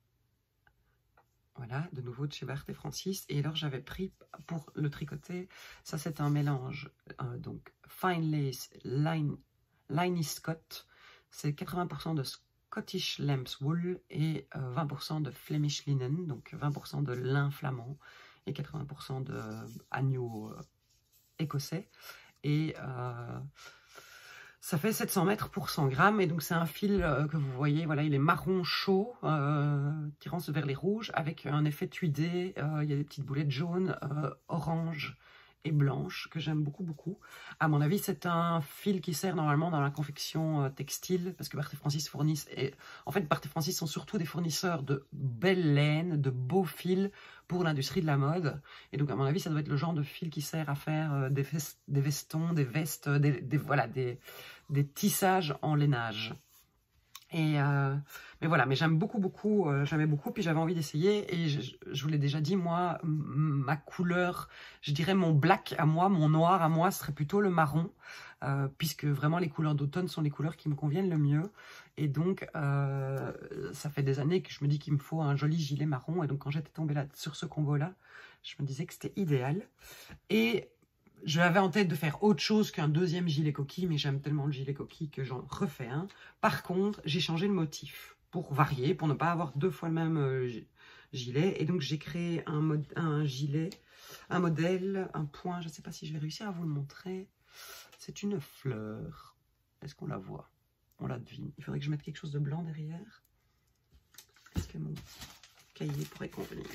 [SPEAKER 1] Voilà, de nouveau de chez Barth et Francis. Et alors, j'avais pris pour le tricoter, ça c'est un mélange, euh, donc Fine Lace Line, Liney Scott. C'est quatre-vingts pour cent de Scottish Lamb's Wool et euh, vingt pour cent de Flemish Linen, donc vingt pour cent de lin flamand et quatre-vingts pour cent de agneau euh, écossais. Et... Euh, ça fait sept cents mètres pour cent grammes, et donc c'est un fil euh, que vous voyez, voilà, il est marron chaud, euh, tirant vers les rouges, avec un effet tuidé, euh, il y a des petites boulettes jaunes, euh, orange et blanches, que j'aime beaucoup, beaucoup. À mon avis, c'est un fil qui sert normalement dans la confection euh, textile, parce que Barth et Francis fournissent, et en fait, Barth et Francis sont surtout des fournisseurs de belles laines, de beaux fils pour l'industrie de la mode, et donc à mon avis, ça doit être le genre de fil qui sert à faire euh, des, vest des vestons, des vestes, des, des voilà, des... des tissages en lainage. Et euh, mais voilà, mais j'aime beaucoup, beaucoup, euh, j'aimais beaucoup, puis j'avais envie d'essayer, et je, je vous l'ai déjà dit, moi, ma couleur, je dirais mon black à moi, mon noir à moi, serait plutôt le marron, euh, puisque vraiment les couleurs d'automne sont les couleurs qui me conviennent le mieux, et donc euh, ça fait des années que je me dis qu'il me faut un joli gilet marron, et donc quand j'étais tombée là sur ce combo-là, je me disais que c'était idéal, et j'avais en tête de faire autre chose qu'un deuxième gilet coquille, mais j'aime tellement le gilet coquille que j'en refais un. Par contre, j'ai changé le motif pour varier, pour ne pas avoir deux fois le même euh, gilet. Et donc, j'ai créé un, mode, un gilet, un modèle, un point. Je ne sais pas si je vais réussir à vous le montrer. C'est une fleur. Est-ce qu'on la voit? On la devine. Il faudrait que je mette quelque chose de blanc derrière. Est-ce que mon cahier pourrait convenir?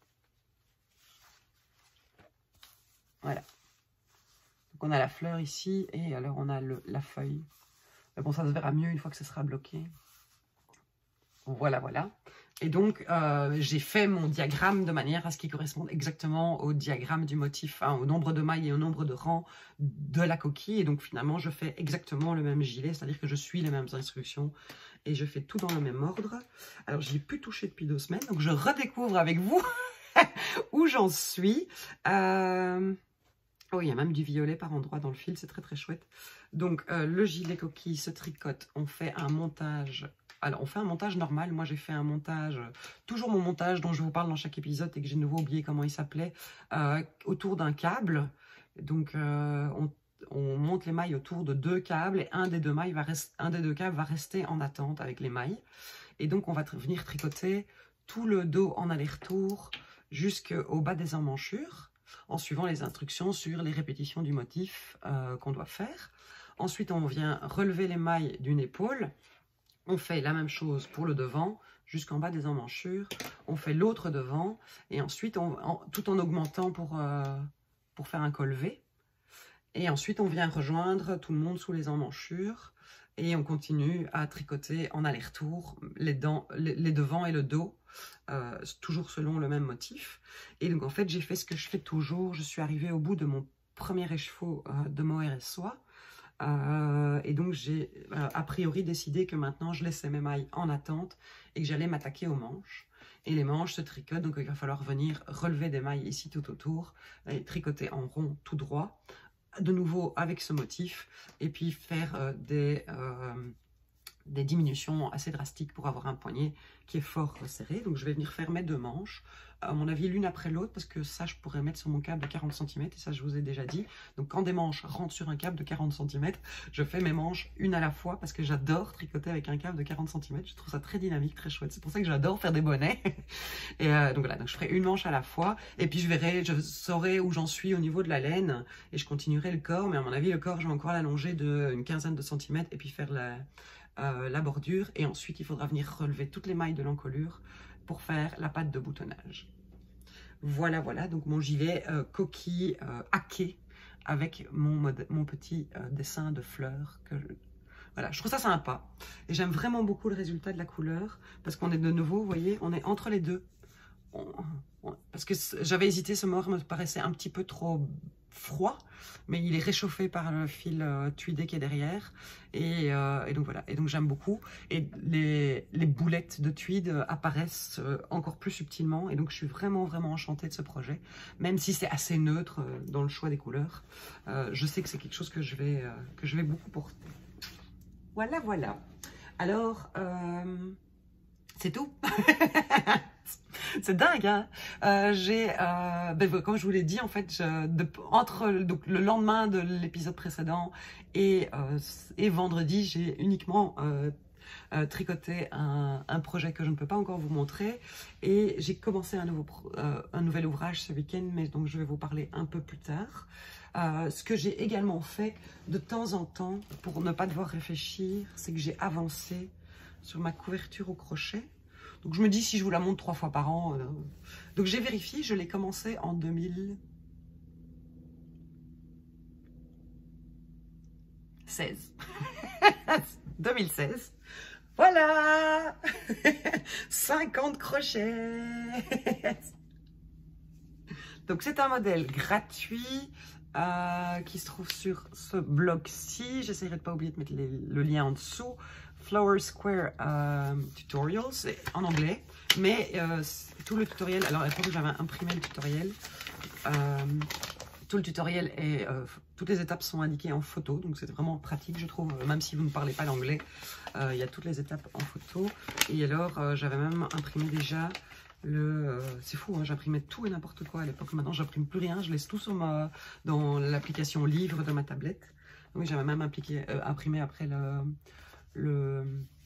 [SPEAKER 1] Voilà. Donc on a la fleur ici, et alors on a le, la feuille. Mais bon, ça se verra mieux une fois que ce sera bloqué. Voilà, voilà. Et donc, euh, j'ai fait mon diagramme de manière à ce qu'il corresponde exactement au diagramme du motif, hein, au nombre de mailles et au nombre de rangs de la coquille. Et donc, finalement, je fais exactement le même gilet, c'est-à-dire que je suis les mêmes instructions et je fais tout dans le même ordre. Alors, j'y ai plus touché depuis deux semaines, donc je redécouvre avec vous où j'en suis. Euh... Oh, il y a même du violet par endroit dans le fil, c'est très très chouette. Donc, euh, le gilet coquille se tricote, on fait un montage. Alors, on fait un montage normal. Moi, j'ai fait un montage, toujours mon montage dont je vous parle dans chaque épisode et que j'ai de nouveau oublié comment il s'appelait, euh, autour d'un câble. Donc, euh, on, on monte les mailles autour de deux câbles et un des deux, mailles va rester, un des deux câbles va rester en attente avec les mailles. Et donc, on va venir tricoter tout le dos en aller-retour jusqu'au bas des emmanchures, en suivant les instructions sur les répétitions du motif euh, qu'on doit faire. Ensuite, on vient relever les mailles d'une épaule. On fait la même chose pour le devant, jusqu'en bas des emmanchures. On fait l'autre devant, et ensuite, on, en, tout en augmentant pour, euh, pour faire un col V. Et ensuite, on vient rejoindre tout le monde sous les emmanchures. Et on continue à tricoter en aller-retour les, les, les devants et le dos, euh, toujours selon le même motif. Et donc, en fait, j'ai fait ce que je fais toujours. Je suis arrivée au bout de mon premier écheveau euh, de mohair et soie. Euh, et donc, j'ai euh, a priori décidé que maintenant, je laissais mes mailles en attente et que j'allais m'attaquer aux manches. Et les manches se tricotent, donc il va falloir venir relever des mailles ici tout autour et tricoter en rond tout droit. De nouveau avec ce motif, et puis faire euh, des, euh, des diminutions assez drastiques pour avoir un poignet qui est fort resserré. Donc je vais venir faire mes deux manches, à mon avis l'une après l'autre, parce que ça je pourrais mettre sur mon câble de quarante centimètres, et ça je vous ai déjà dit. Donc quand des manches rentrent sur un câble de quarante centimètres, je fais mes manches une à la fois, parce que j'adore tricoter avec un câble de quarante centimètres, je trouve ça très dynamique, très chouette, c'est pour ça que j'adore faire des bonnets. Et euh, donc voilà, donc je ferai une manche à la fois, et puis je verrai, je saurai où j'en suis au niveau de la laine, et je continuerai le corps, mais à mon avis le corps je vais encore l'allonger d'une quinzaine de centimètres, et puis faire la... Euh, la bordure, et ensuite il faudra venir relever toutes les mailles de l'encolure pour faire la patte de boutonnage. Voilà, voilà, donc mon gilet euh, coquille euh, hacké avec mon, mon petit euh, dessin de fleurs. Que je... Voilà, je trouve ça sympa. Et j'aime vraiment beaucoup le résultat de la couleur, parce qu'on est de nouveau, vous voyez, on est entre les deux. On, on, parce que j'avais hésité, ce mort me paraissait un petit peu trop froid, mais il est réchauffé par le fil euh, tweedé qui est derrière, et, euh, et donc voilà, et donc j'aime beaucoup, et les, les boulettes de tweed euh, apparaissent euh, encore plus subtilement, et donc je suis vraiment vraiment enchantée de ce projet, même si c'est assez neutre euh, dans le choix des couleurs. Euh, je sais que c'est quelque chose que je vais, euh, que je vais beaucoup porter. Voilà, voilà. Alors, euh, c'est tout. C'est dingue, hein. euh, J'ai, euh, ben, comme je vous l'ai dit, en fait, je, de, entre donc, le lendemain de l'épisode précédent et, euh, et vendredi, j'ai uniquement euh, euh, tricoté un, un projet que je ne peux pas encore vous montrer. Et j'ai commencé un, nouveau, euh, un nouvel ouvrage ce week-end, mais donc je vais vous parler un peu plus tard. Euh, ce que j'ai également fait de temps en temps, pour ne pas devoir réfléchir, c'est que j'ai avancé sur ma couverture au crochet. Donc je me dis, si je vous la montre trois fois par an... Euh... Donc j'ai vérifié, je l'ai commencé en deux mille seize. deux mille seize. Voilà. cinquante crochets. Donc c'est un modèle gratuit euh, qui se trouve sur ce blog-ci. J'essaierai de ne pas oublier de mettre les, le lien en dessous. Flower Square euh, Tutorials, c'est en anglais, mais euh, tout le tutoriel, alors à l'époque j'avais imprimé le tutoriel, euh, tout le tutoriel et euh, toutes les étapes sont indiquées en photo, donc c'est vraiment pratique je trouve, même si vous ne parlez pas l'anglais, euh, il y a toutes les étapes en photo. Et alors euh, j'avais même imprimé déjà le, euh, c'est fou, hein, j'imprimais tout et n'importe quoi à l'époque, maintenant j'imprime plus rien, je laisse tout sur ma, dans l'application livre de ma tablette. Oui, j'avais même appliqué, euh, imprimé après le... Le,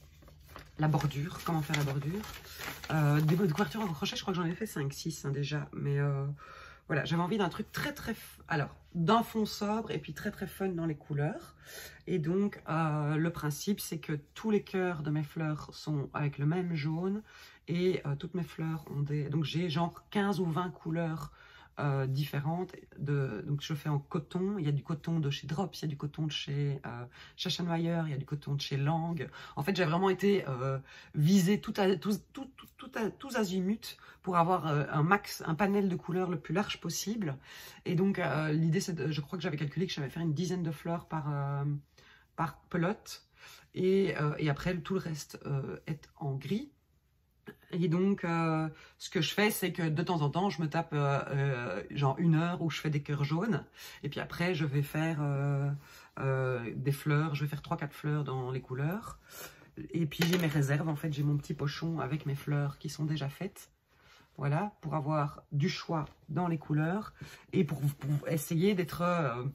[SPEAKER 1] la bordure, comment faire la bordure. Euh, des de couverture en crochet, je crois que j'en ai fait cinq six hein, déjà. Mais euh, voilà, j'avais envie d'un truc très très... Alors, d'un fond sobre et puis très très fun dans les couleurs. Et donc, euh, le principe, c'est que tous les cœurs de mes fleurs sont avec le même jaune. Et euh, toutes mes fleurs ont des... Donc, j'ai genre quinze ou vingt couleurs Euh, différentes. De, donc je fais en coton, il y a du coton de chez Drops, il y a du coton de chez euh, Chachanwire, il y a du coton de chez Lang. En fait j'ai vraiment été euh, visée tout à, tout, tout, tout, tout à, tous azimuts pour avoir euh, un max, un panel de couleurs le plus large possible. Et donc euh, l'idée c'est, de, je crois que j'avais calculé que j'allais faire une dizaine de fleurs par, euh, par pelote. Et, euh, et après tout le reste euh, est en gris. Et donc, euh, ce que je fais, c'est que de temps en temps, je me tape euh, euh, genre une heure où je fais des cœurs jaunes. Et puis après, je vais faire euh, euh, des fleurs. Je vais faire trois quatre fleurs dans les couleurs. Et puis, j'ai mes réserves. En fait, j'ai mon petit pochon avec mes fleurs qui sont déjà faites. Voilà, pour avoir du choix dans les couleurs. Et pour, pour essayer d'être... Euh,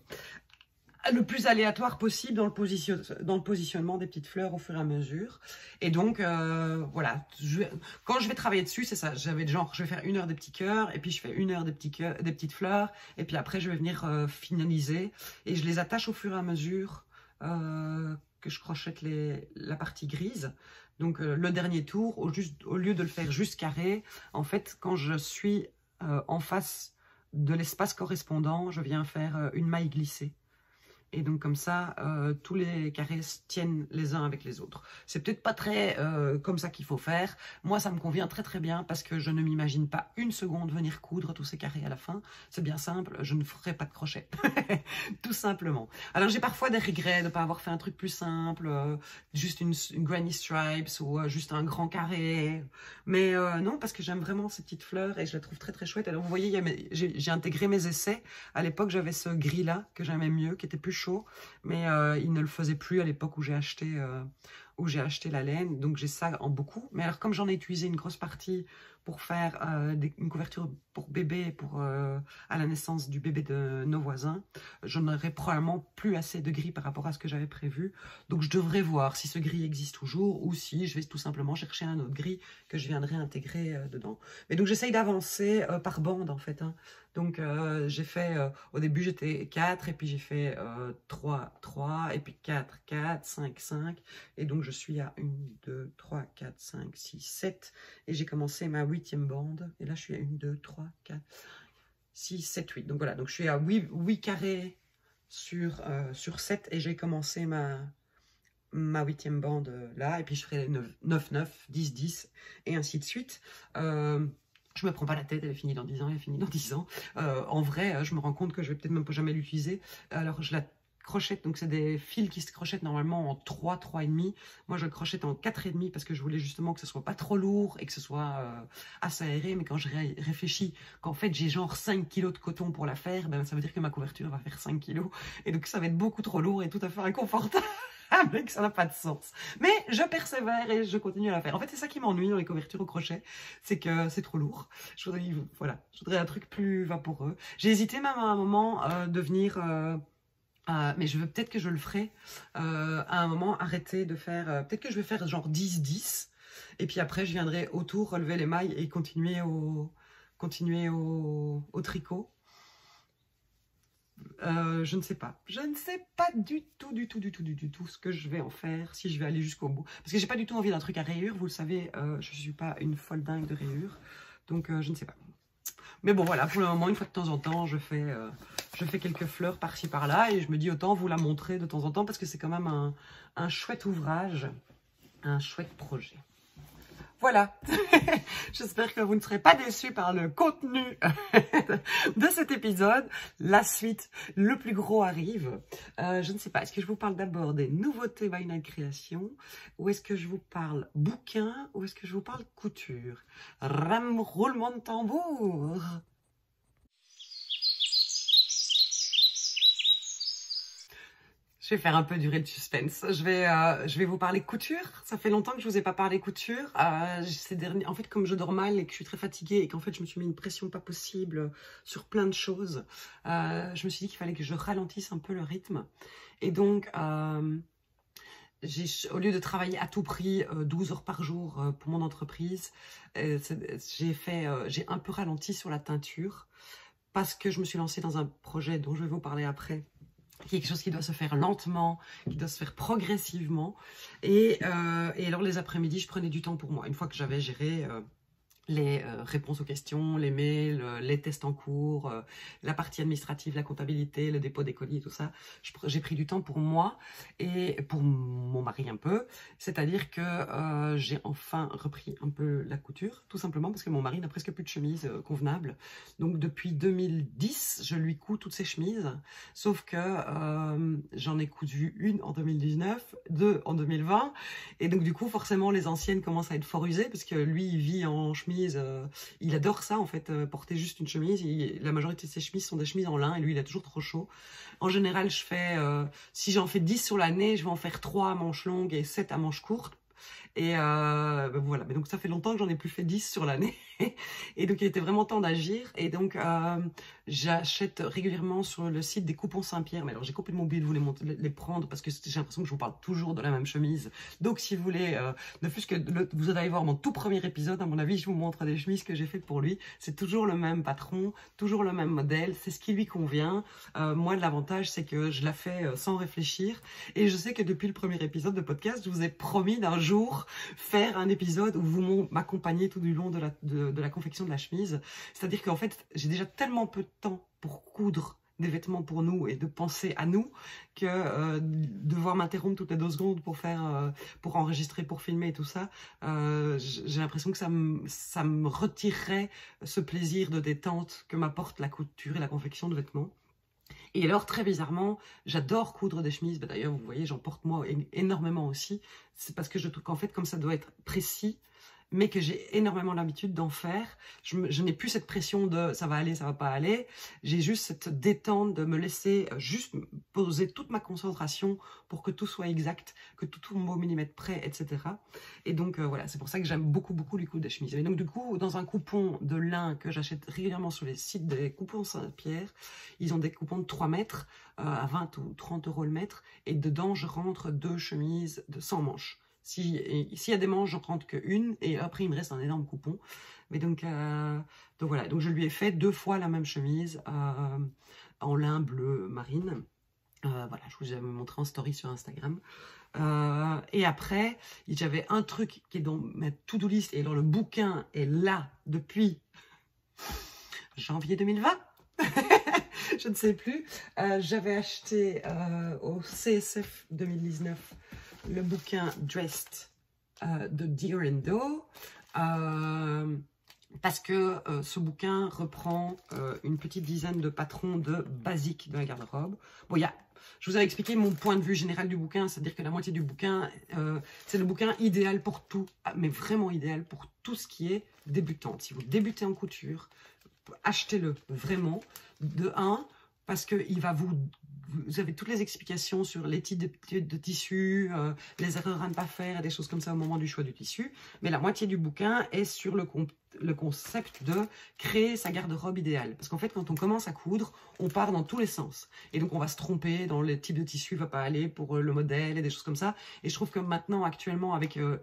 [SPEAKER 1] le plus aléatoire possible dans le, position, dans le positionnement des petites fleurs au fur et à mesure. Et donc, euh, voilà, je, quand je vais travailler dessus, c'est ça, j'avais genre, je vais faire une heure des petits cœurs, et puis je fais une heure des, petits cœurs, des petites fleurs, et puis après, je vais venir euh, finaliser, et je les attache au fur et à mesure euh, que je crochette les, la partie grise. Donc, euh, le dernier tour, au, juste, au lieu de le faire juste carré, en fait, quand je suis euh, en face de l'espace correspondant, je viens faire euh, une maille glissée. Et donc comme ça, euh, tous les carrés tiennent les uns avec les autres. C'est peut-être pas très euh, comme ça qu'il faut faire. Moi, ça me convient très très bien parce que je ne m'imagine pas une seconde venir coudre tous ces carrés à la fin. C'est bien simple, je ne ferai pas de crochet. Tout simplement. Alors j'ai parfois des regrets de ne pas avoir fait un truc plus simple, euh, juste une, une granny stripes ou euh, juste un grand carré. Mais euh, non, parce que j'aime vraiment ces petites fleurs et je les trouve très très chouettes. Alors vous voyez, j'ai intégré mes essais. À l'époque, j'avais ce gris-là que j'aimais mieux, qui était plus chaud, mais euh, il ne le faisait plus à l'époque où j'ai acheté, euh, où j'ai acheté la laine, donc j'ai ça en beaucoup. Mais alors comme j'en ai utilisé une grosse partie pour faire euh, des, une couverture pour bébé, pour euh, à la naissance du bébé de nos voisins, j'en aurais probablement plus assez de gris par rapport à ce que j'avais prévu. Donc je devrais voir si ce gris existe toujours ou si je vais tout simplement chercher un autre gris que je viendrai intégrer euh, dedans. Mais donc j'essaye d'avancer euh, par bande en fait. Hein. Donc euh, j'ai fait, euh, au début j'étais quatre et puis j'ai fait euh, trois, trois et puis quatre, quatre, cinq, cinq. Et donc je suis à un, deux, trois, quatre, cinq, six, sept. Et j'ai commencé ma huitième bande. Et là je suis à un, deux, trois, quatre, six, sept, huit. Donc voilà, donc je suis à huit, huit carrés sur, euh, sur sept et j'ai commencé ma, ma huitième bande euh, là. Et puis je ferai neuf, neuf, dix, dix et ainsi de suite. Euh, Je me prends pas la tête, elle est finie dans dix ans, elle est finie dans dix ans. Euh, en vrai, je me rends compte que je vais peut-être même pas jamais l'utiliser. Alors, je la crochette, donc c'est des fils qui se crochettent normalement en trois, trois et demi. Moi, je le crochette en quatre et demi parce que je voulais justement que ce soit pas trop lourd et que ce soit euh, assez aéré. Mais quand je ré réfléchis qu'en fait, j'ai genre cinq kilos de coton pour la faire, ben, ça veut dire que ma couverture va faire cinq kilos. Et donc, ça va être beaucoup trop lourd et tout à fait inconfortable. Avec ça n'a pas de sens. Mais je persévère et je continue à la faire. En fait, c'est ça qui m'ennuie dans les couvertures au crochet, c'est que c'est trop lourd. Je voudrais, voilà, je voudrais un truc plus vaporeux. J'ai hésité même à un moment euh, de venir, euh, euh, mais je veux peut-être que je le ferai, euh, à un moment arrêter de faire, euh, peut-être que je vais faire genre dix dix, et puis après je viendrai autour relever les mailles et continuer au, continuer au, au tricot. Euh, je ne sais pas. Je ne sais pas du tout, du tout, du tout, du tout, du tout ce que je vais en faire, si je vais aller jusqu'au bout. Parce que j'ai pas du tout envie d'un truc à rayures. Vous le savez, euh, je suis pas une folle dingue de rayures. Donc, euh, je ne sais pas. Mais bon, voilà, pour le moment, une fois de temps en temps, je fais, euh, je fais quelques fleurs par-ci, par-là. Et je me dis, autant vous la montrer de temps en temps, parce que c'est quand même un, un chouette ouvrage, un chouette projet. Voilà, j'espère que vous ne serez pas déçus par le contenu de cet épisode. La suite, le plus gros arrive. Euh, je ne sais pas, est-ce que je vous parle d'abord des nouveautés By Night Création, ou est-ce que je vous parle bouquin, ou est-ce que je vous parle couture? Ram, roulement de tambour. Je vais faire un peu durer le suspense. Je vais, euh, je vais vous parler couture. Ça fait longtemps que je vous ai pas parlé couture. Euh, ces derniers... En fait, comme je dors mal et que je suis très fatiguée et qu'en fait, je me suis mis une pression pas possible sur plein de choses, euh, je me suis dit qu'il fallait que je ralentisse un peu le rythme. Et donc, euh, au lieu de travailler à tout prix euh, douze heures par jour euh, pour mon entreprise, euh, j'ai fait, euh, j'ai un peu ralenti sur la teinture parce que je me suis lancée dans un projet dont je vais vous parler après, quelque chose qui doit se faire lentement, qui doit se faire progressivement. Et, euh, et alors les après-midi, je prenais du temps pour moi. Une fois que j'avais géré euh, les euh, réponses aux questions, les mails, euh, les tests en cours, euh, la partie administrative, la comptabilité, le dépôt des colis et tout ça, j'ai pris du temps pour moi et pour mon mari un peu. C'est-à-dire que euh, j'ai enfin repris un peu la couture, tout simplement parce que mon mari n'a presque plus de chemises euh, convenables. Donc depuis deux mille dix, je lui couds toutes ses chemises, sauf que euh, j'en ai cousu une en deux mille dix-neuf, deux en deux mille vingt, et donc du coup forcément les anciennes commencent à être fort usées parce que lui il vit en chemise. Euh, il adore ça en fait, euh, porter juste une chemise. Il, la majorité de ses chemises sont des chemises en lin et lui il a toujours trop chaud. En général je fais, euh, si j'en fais dix sur l'année, je vais en faire trois à manches longues et sept à manches courtes. Et euh, ben voilà, mais donc ça fait longtemps que j'en ai plus fait dix sur l'année. Et donc il était vraiment temps d'agir. Et donc euh, j'achète régulièrement sur le site des coupons Saint-Pierre. Mais alors j'ai complètement oublié de vous les, les prendre parce que j'ai l'impression que je vous parle toujours de la même chemise. Donc si vous voulez, euh, ne plus que le, vous allez voir mon tout premier épisode, à mon avis je vous montre des chemises que j'ai faites pour lui. C'est toujours le même patron, toujours le même modèle, c'est ce qui lui convient. Euh, moi l'avantage c'est que je la fais sans réfléchir. Et je sais que depuis le premier épisode de podcast, je vous ai promis d'un jour faire un épisode où vous m'accompagnez tout du long de la, de, de la confection de la chemise. C'est-à-dire qu'en fait, j'ai déjà tellement peu de temps pour coudre des vêtements pour nous et de penser à nous que euh, devoir m'interrompre toutes les deux secondes pour faire, euh, pour enregistrer, pour filmer et tout ça, euh, j'ai l'impression que ça me, ça me retirerait ce plaisir de détente que m'apporte la couture et la confection de vêtements. Et alors, très bizarrement, j'adore coudre des chemises. Bah, d'ailleurs, vous voyez, j'en porte moi énormément aussi. C'est parce que je trouve qu'en fait, comme ça doit être précis mais que j'ai énormément l'habitude d'en faire. Je, me, je n'ai plus cette pression de ça va aller, ça va pas aller. J'ai juste cette détente de me laisser juste poser toute ma concentration pour que tout soit exact, que tout tombe au millimètre près, et cetera. Et donc euh, voilà, c'est pour ça que j'aime beaucoup, beaucoup les coups de chemise. Et donc du coup, dans un coupon de lin que j'achète régulièrement sur les sites des coupons Saint-Pierre, ils ont des coupons de trois mètres euh, à vingt ou trente euros le mètre. Et dedans, je rentre deux chemises de cent manches. S'il si y a des manches, j'en rentre qu'une, et après il me reste un énorme coupon. Mais donc, euh, donc voilà, donc je lui ai fait deux fois la même chemise euh, en lin bleu marine. Euh, voilà, je vous avais montré en story sur Instagram. Euh, et après, j'avais un truc qui est dans ma to-do list, et alors le bouquin est là depuis janvier deux mille vingt. Je ne sais plus. Euh, j'avais acheté euh, au C S F deux mille dix-neuf le bouquin Dressed euh, de Deer and Doe, euh, parce que euh, ce bouquin reprend euh, une petite dizaine de patrons de basiques de la garde-robe. Bon, il y a, je vous avais expliqué mon point de vue général du bouquin, c'est-à-dire que la moitié du bouquin, euh, c'est le bouquin idéal pour tout, mais vraiment idéal pour tout ce qui est débutante. Si vous débutez en couture, achetez-le vraiment, de un, parce qu'il va vous... Vous avez toutes les explications sur les types de, de tissus, euh, les erreurs à ne pas faire, et des choses comme ça au moment du choix du tissu. Mais la moitié du bouquin est sur le, le concept de créer sa garde-robe idéale. Parce qu'en fait, quand on commence à coudre, on part dans tous les sens. Et donc, on va se tromper dans les types de tissus, va pas aller pour le modèle et des choses comme ça. Et je trouve que maintenant, actuellement, avec euh,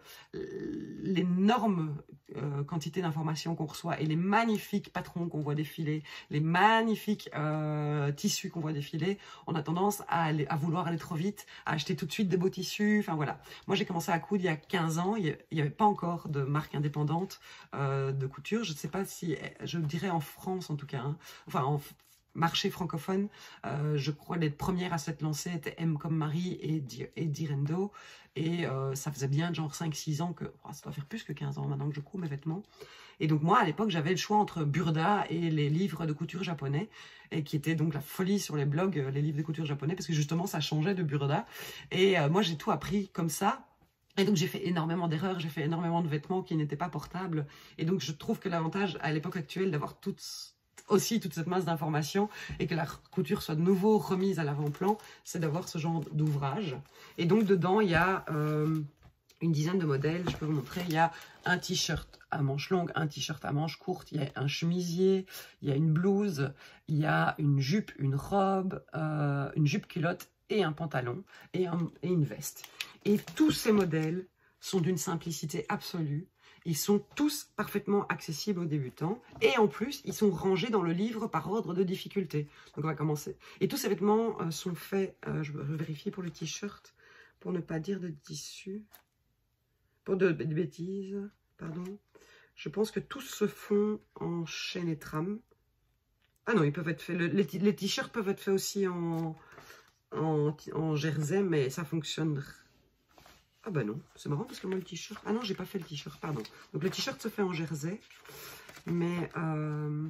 [SPEAKER 1] l'énorme euh, quantité d'informations qu'on reçoit et les magnifiques patrons qu'on voit défiler, les magnifiques euh, tissus qu'on voit défiler, on a tendance à, aller, à vouloir aller trop vite, à acheter tout de suite des beaux tissus. Enfin voilà. Moi, j'ai commencé à coudre il y a quinze ans. Il n'y avait pas encore de marque indépendante euh, de couture. Je ne sais pas si, je dirais en France en tout cas, hein, enfin en marché francophone, euh, je crois les premières à s'être lancées étaient M comme Marie et, et Deer and Doe. Et euh, ça faisait bien genre cinq six ans que, oh, ça doit faire plus que quinze ans maintenant que je couds mes vêtements. Et donc moi, à l'époque, j'avais le choix entre Burda et les livres de couture japonais, et qui étaient donc la folie sur les blogs, les livres de couture japonais, parce que justement, ça changeait de Burda. Et euh, moi, j'ai tout appris comme ça. Et donc, j'ai fait énormément d'erreurs, j'ai fait énormément de vêtements qui n'étaient pas portables. Et donc, je trouve que l'avantage, à l'époque actuelle, d'avoir toutes... aussi toute cette masse d'informations et que la couture soit de nouveau remise à l'avant-plan, c'est d'avoir ce genre d'ouvrage. Et donc, dedans, il y a... Euh, une dizaine de modèles, je peux vous montrer. Il y a un t-shirt à manches longues, un t-shirt à manches courtes, il y a un chemisier, il y a une blouse, il y a une jupe, une robe, euh, une jupe culotte et un pantalon et, un, et une veste. Et tous ces modèles sont d'une simplicité absolue. Ils sont tous parfaitement accessibles aux débutants. Et en plus, ils sont rangés dans le livre par ordre de difficulté. Donc on va commencer. Et tous ces vêtements euh, sont faits, euh, je vais vérifier pour le t-shirt, pour ne pas dire de tissu. Pour de, de bêtises, pardon. Je pense que tous se font en chaîne et trame. Ah non, ils peuvent être faits. Le, les les t-shirts peuvent être faits aussi en, en, en jersey, mais ça fonctionne. Ah bah non, c'est marrant parce que moi le t-shirt. Ah non, j'ai pas fait le t-shirt, pardon. Donc le t-shirt se fait en jersey, mais euh,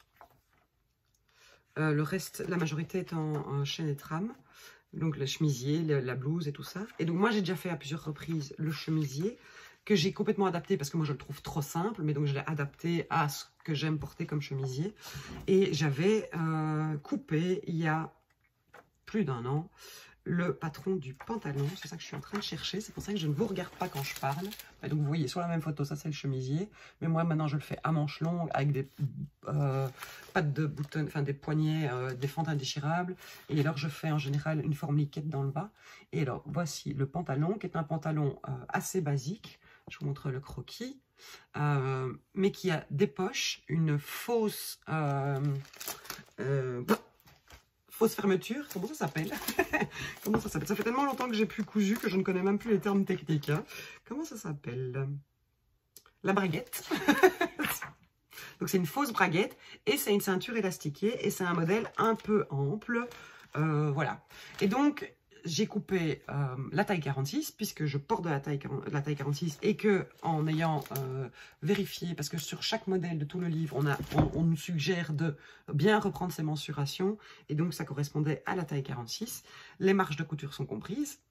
[SPEAKER 1] euh, le reste, la majorité est en, en chaîne et trame. Donc le chemisier, le, la blouse et tout ça. Et donc moi j'ai déjà fait à plusieurs reprises le chemisier que j'ai complètement adapté parce que moi je le trouve trop simple, mais donc je l'ai adapté à ce que j'aime porter comme chemisier. Et j'avais euh, coupé il y a plus d'un an le patron du pantalon. C'est ça que je suis en train de chercher. C'est pour ça que je ne vous regarde pas quand je parle. Et donc vous voyez sur la même photo, ça c'est le chemisier. Mais moi maintenant je le fais à manches longues avec des euh, pattes de boutons, enfin des poignets, euh, des fentes indéchirables. Et alors je fais en général une forme liquette dans le bas. Et alors voici le pantalon qui est un pantalon euh, assez basique. Je vous montre le croquis. Euh, mais qui a des poches, une fausse... Euh, euh, Fausse fermeture, comment ça s'appelle? Comment ça s'appelle? Ça fait tellement longtemps que j'ai plus cousu que je ne connais même plus les termes techniques. Hein. Comment ça s'appelle? La braguette. Donc c'est une fausse braguette et c'est une ceinture élastiquée et c'est un modèle un peu ample. Euh, voilà. Et donc j'ai coupé euh, la taille quarante-six puisque je porte de la taille, la taille quarante-six et que en ayant euh, vérifié, parce que sur chaque modèle de tout le livre, on, a, on, on nous suggère de bien reprendre ses mensurations et donc ça correspondait à la taille quarante-six. Les marges de couture sont comprises.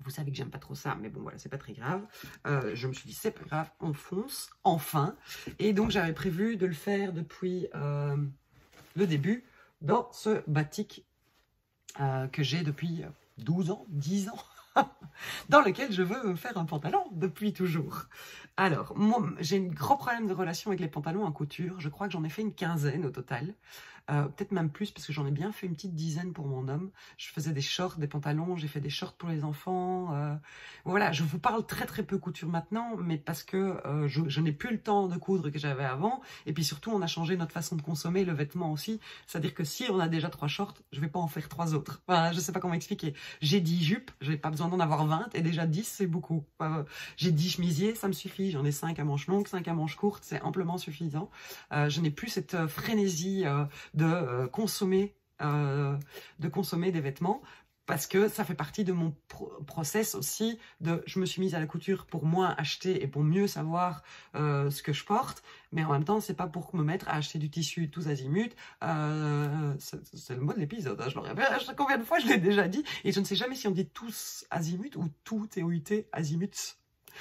[SPEAKER 1] Vous savez que j'aime pas trop ça, mais bon, voilà, c'est pas très grave. Euh, je me suis dit, c'est pas grave, on fonce, enfin. Et donc, j'avais prévu de le faire depuis euh, le début dans ce batik euh, que j'ai depuis douze ans, dix ans. Dans lequel je veux faire un pantalon depuis toujours. Alors, moi, j'ai un gros problème de relation avec les pantalons en couture. Je crois que j'en ai fait une quinzaine au total. Euh, peut-être même plus, parce que j'en ai bien fait une petite dizaine pour mon homme. Je faisais des shorts, des pantalons, j'ai fait des shorts pour les enfants. Euh, voilà, je vous parle très très peu couture maintenant, mais parce que euh, je, je n'ai plus le temps de coudre que j'avais avant. Et puis surtout, on a changé notre façon de consommer le vêtement aussi. C'est-à-dire que si on a déjà trois shorts, je vais pas en faire trois autres. Enfin, je sais pas comment expliquer. J'ai dix jupes, j'ai pas besoin d'en avoir vingt, et déjà dix, c'est beaucoup. Enfin, j'ai dix chemisiers, ça me suffit. J'en ai cinq à manches longues, cinq à manches courtes, c'est amplement suffisant. Euh, je n'ai plus cette euh, frénésie euh, de euh, consommer euh, de consommer des vêtements, parce que ça fait partie de mon pro process aussi de je me suis mise à la couture pour moins acheter et pour mieux savoir euh, ce que je porte, mais en même temps c'est pas pour me mettre à acheter du tissu tous azimuts. Euh, c'est le mot de l'épisode, hein, je le répète, combien de fois je l'ai déjà dit, et je ne sais jamais si on dit tous azimuts ou tout T O U T azimuts.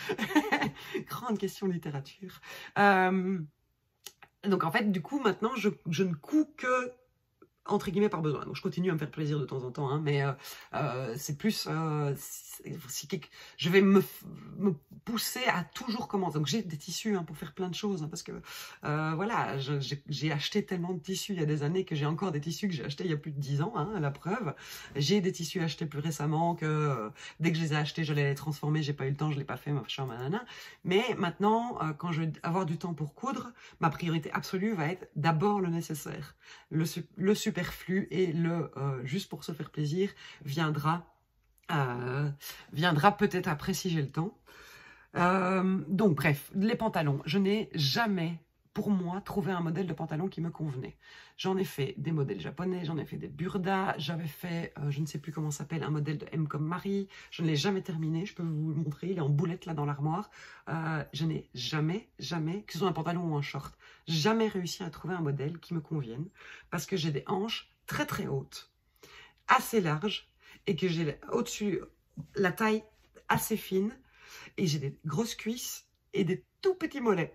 [SPEAKER 1] Grande question de littérature. Euh, donc en fait du coup maintenant je, je ne couds que entre guillemets par besoin, donc je continue à me faire plaisir de temps en temps, hein, mais euh, euh, c'est plus euh, si quelque... je vais me, me pousser à toujours commencer. Donc j'ai des tissus hein, pour faire plein de choses, hein, parce que euh, voilà, j'ai acheté tellement de tissus il y a des années que j'ai encore des tissus que j'ai achetés il y a plus de dix ans, hein, à la preuve. J'ai des tissus achetés plus récemment que euh, dès que je les ai achetés, j'allais les transformer, j'ai pas eu le temps, je l'ai pas fait, machin, manana. Mais maintenant, euh, quand je vais avoir du temps pour coudre, ma priorité absolue va être d'abord le nécessaire. Le, le superflu et le euh, juste pour se faire plaisir viendra, euh, viendra peut-être après si j'ai le temps. Euh, donc bref, les pantalons, je n'ai jamais pour moi trouvé un modèle de pantalon qui me convenait. J'en ai fait des modèles japonais, j'en ai fait des burdas, j'avais fait, euh, je ne sais plus comment s'appelle, un modèle de M comme Marie, je ne l'ai jamais terminé, je peux vous le montrer, il est en boulette là dans l'armoire. Euh, je n'ai jamais, jamais, que ce soit un pantalon ou un short, jamais réussi à trouver un modèle qui me convienne, parce que j'ai des hanches très très hautes, assez larges, et que j'ai au-dessus la taille assez fine, et j'ai des grosses cuisses et des tout petits mollets.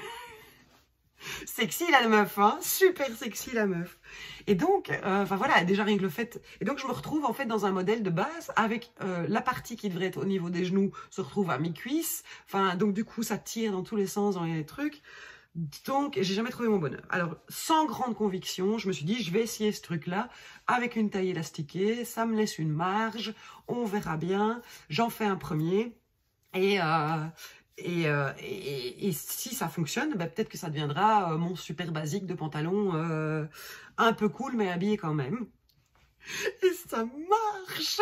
[SPEAKER 1] Sexy la meuf, hein, super sexy la meuf. Et donc, euh, enfin voilà, déjà rien que le fait. Et donc je me retrouve en fait dans un modèle de base avec euh, la partie qui devrait être au niveau des genoux se retrouve à mi-cuisse. Enfin donc du coup ça tire dans tous les sens dans les trucs. Donc j'ai jamais trouvé mon bonheur. Alors sans grande conviction, je me suis dit je vais essayer ce truc-là avec une taille élastiquée. Ça me laisse une marge, on verra bien. J'en fais un premier et euh, Et, euh, et, et si ça fonctionne, bah, peut-être que ça deviendra euh, mon super basique de pantalon euh, un peu cool mais habillé quand même. Et ça marche.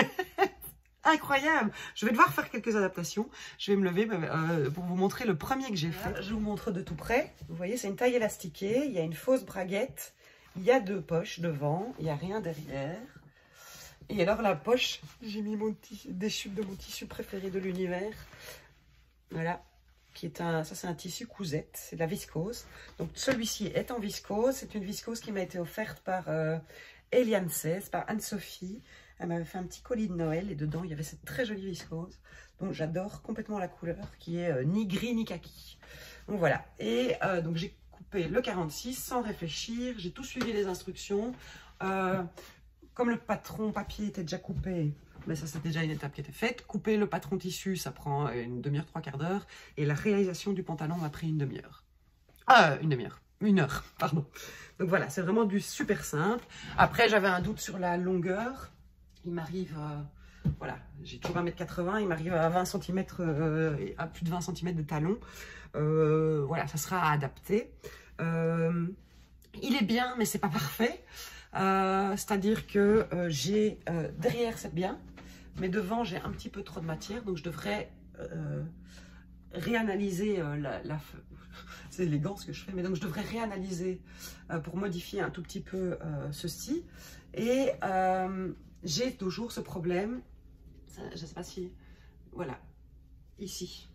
[SPEAKER 1] Incroyable. Je vais devoir faire quelques adaptations. Je vais me lever euh, pour vous montrer le premier que j'ai fait. Je vous montre de tout près. Vous voyez, c'est une taille élastiquée. Il y a une fausse braguette. Il y a deux poches devant. Il n'y a rien derrière. Et alors la poche, j'ai mis mon des chutes de mon tissu préféré de l'univers. Voilà, qui est un, ça c'est un tissu cousette, c'est de la viscose. Donc celui-ci est en viscose, c'est une viscose qui m'a été offerte par euh, Eliane seize, par Anne-Sophie. Elle m'avait fait un petit colis de Noël et dedans il y avait cette très jolie viscose. Donc j'adore complètement la couleur qui est euh, ni gris ni kaki. Donc voilà, et euh, donc j'ai coupé le quarante-six sans réfléchir, j'ai tout suivi les instructions. Euh, comme le patron papier était déjà coupé, mais ça c'est déjà une étape qui était faite. Couper le patron tissu, ça prend une demi-heure, trois quarts d'heure. Et la réalisation du pantalon m'a pris une demi-heure. Ah, une demi-heure. Une heure, pardon. Donc voilà, c'est vraiment du super simple. Après, j'avais un doute sur la longueur. Il m'arrive, euh, voilà, j'ai toujours un mètre quatre-vingts. Il m'arrive à vingt centimètres, euh, à plus de vingt centimètres de talon. Euh, voilà, ça sera à adapter. Euh, il est bien, mais c'est pas parfait. Euh, C'est-à-dire que euh, j'ai euh, derrière c'est bien, mais devant j'ai un petit peu trop de matière, donc je devrais euh, réanalyser euh, la, la c'est élégant ce que je fais, mais donc je devrais réanalyser euh, pour modifier un tout petit peu euh, ceci. Et euh, j'ai toujours ce problème, ça, je ne sais pas si, voilà, ici.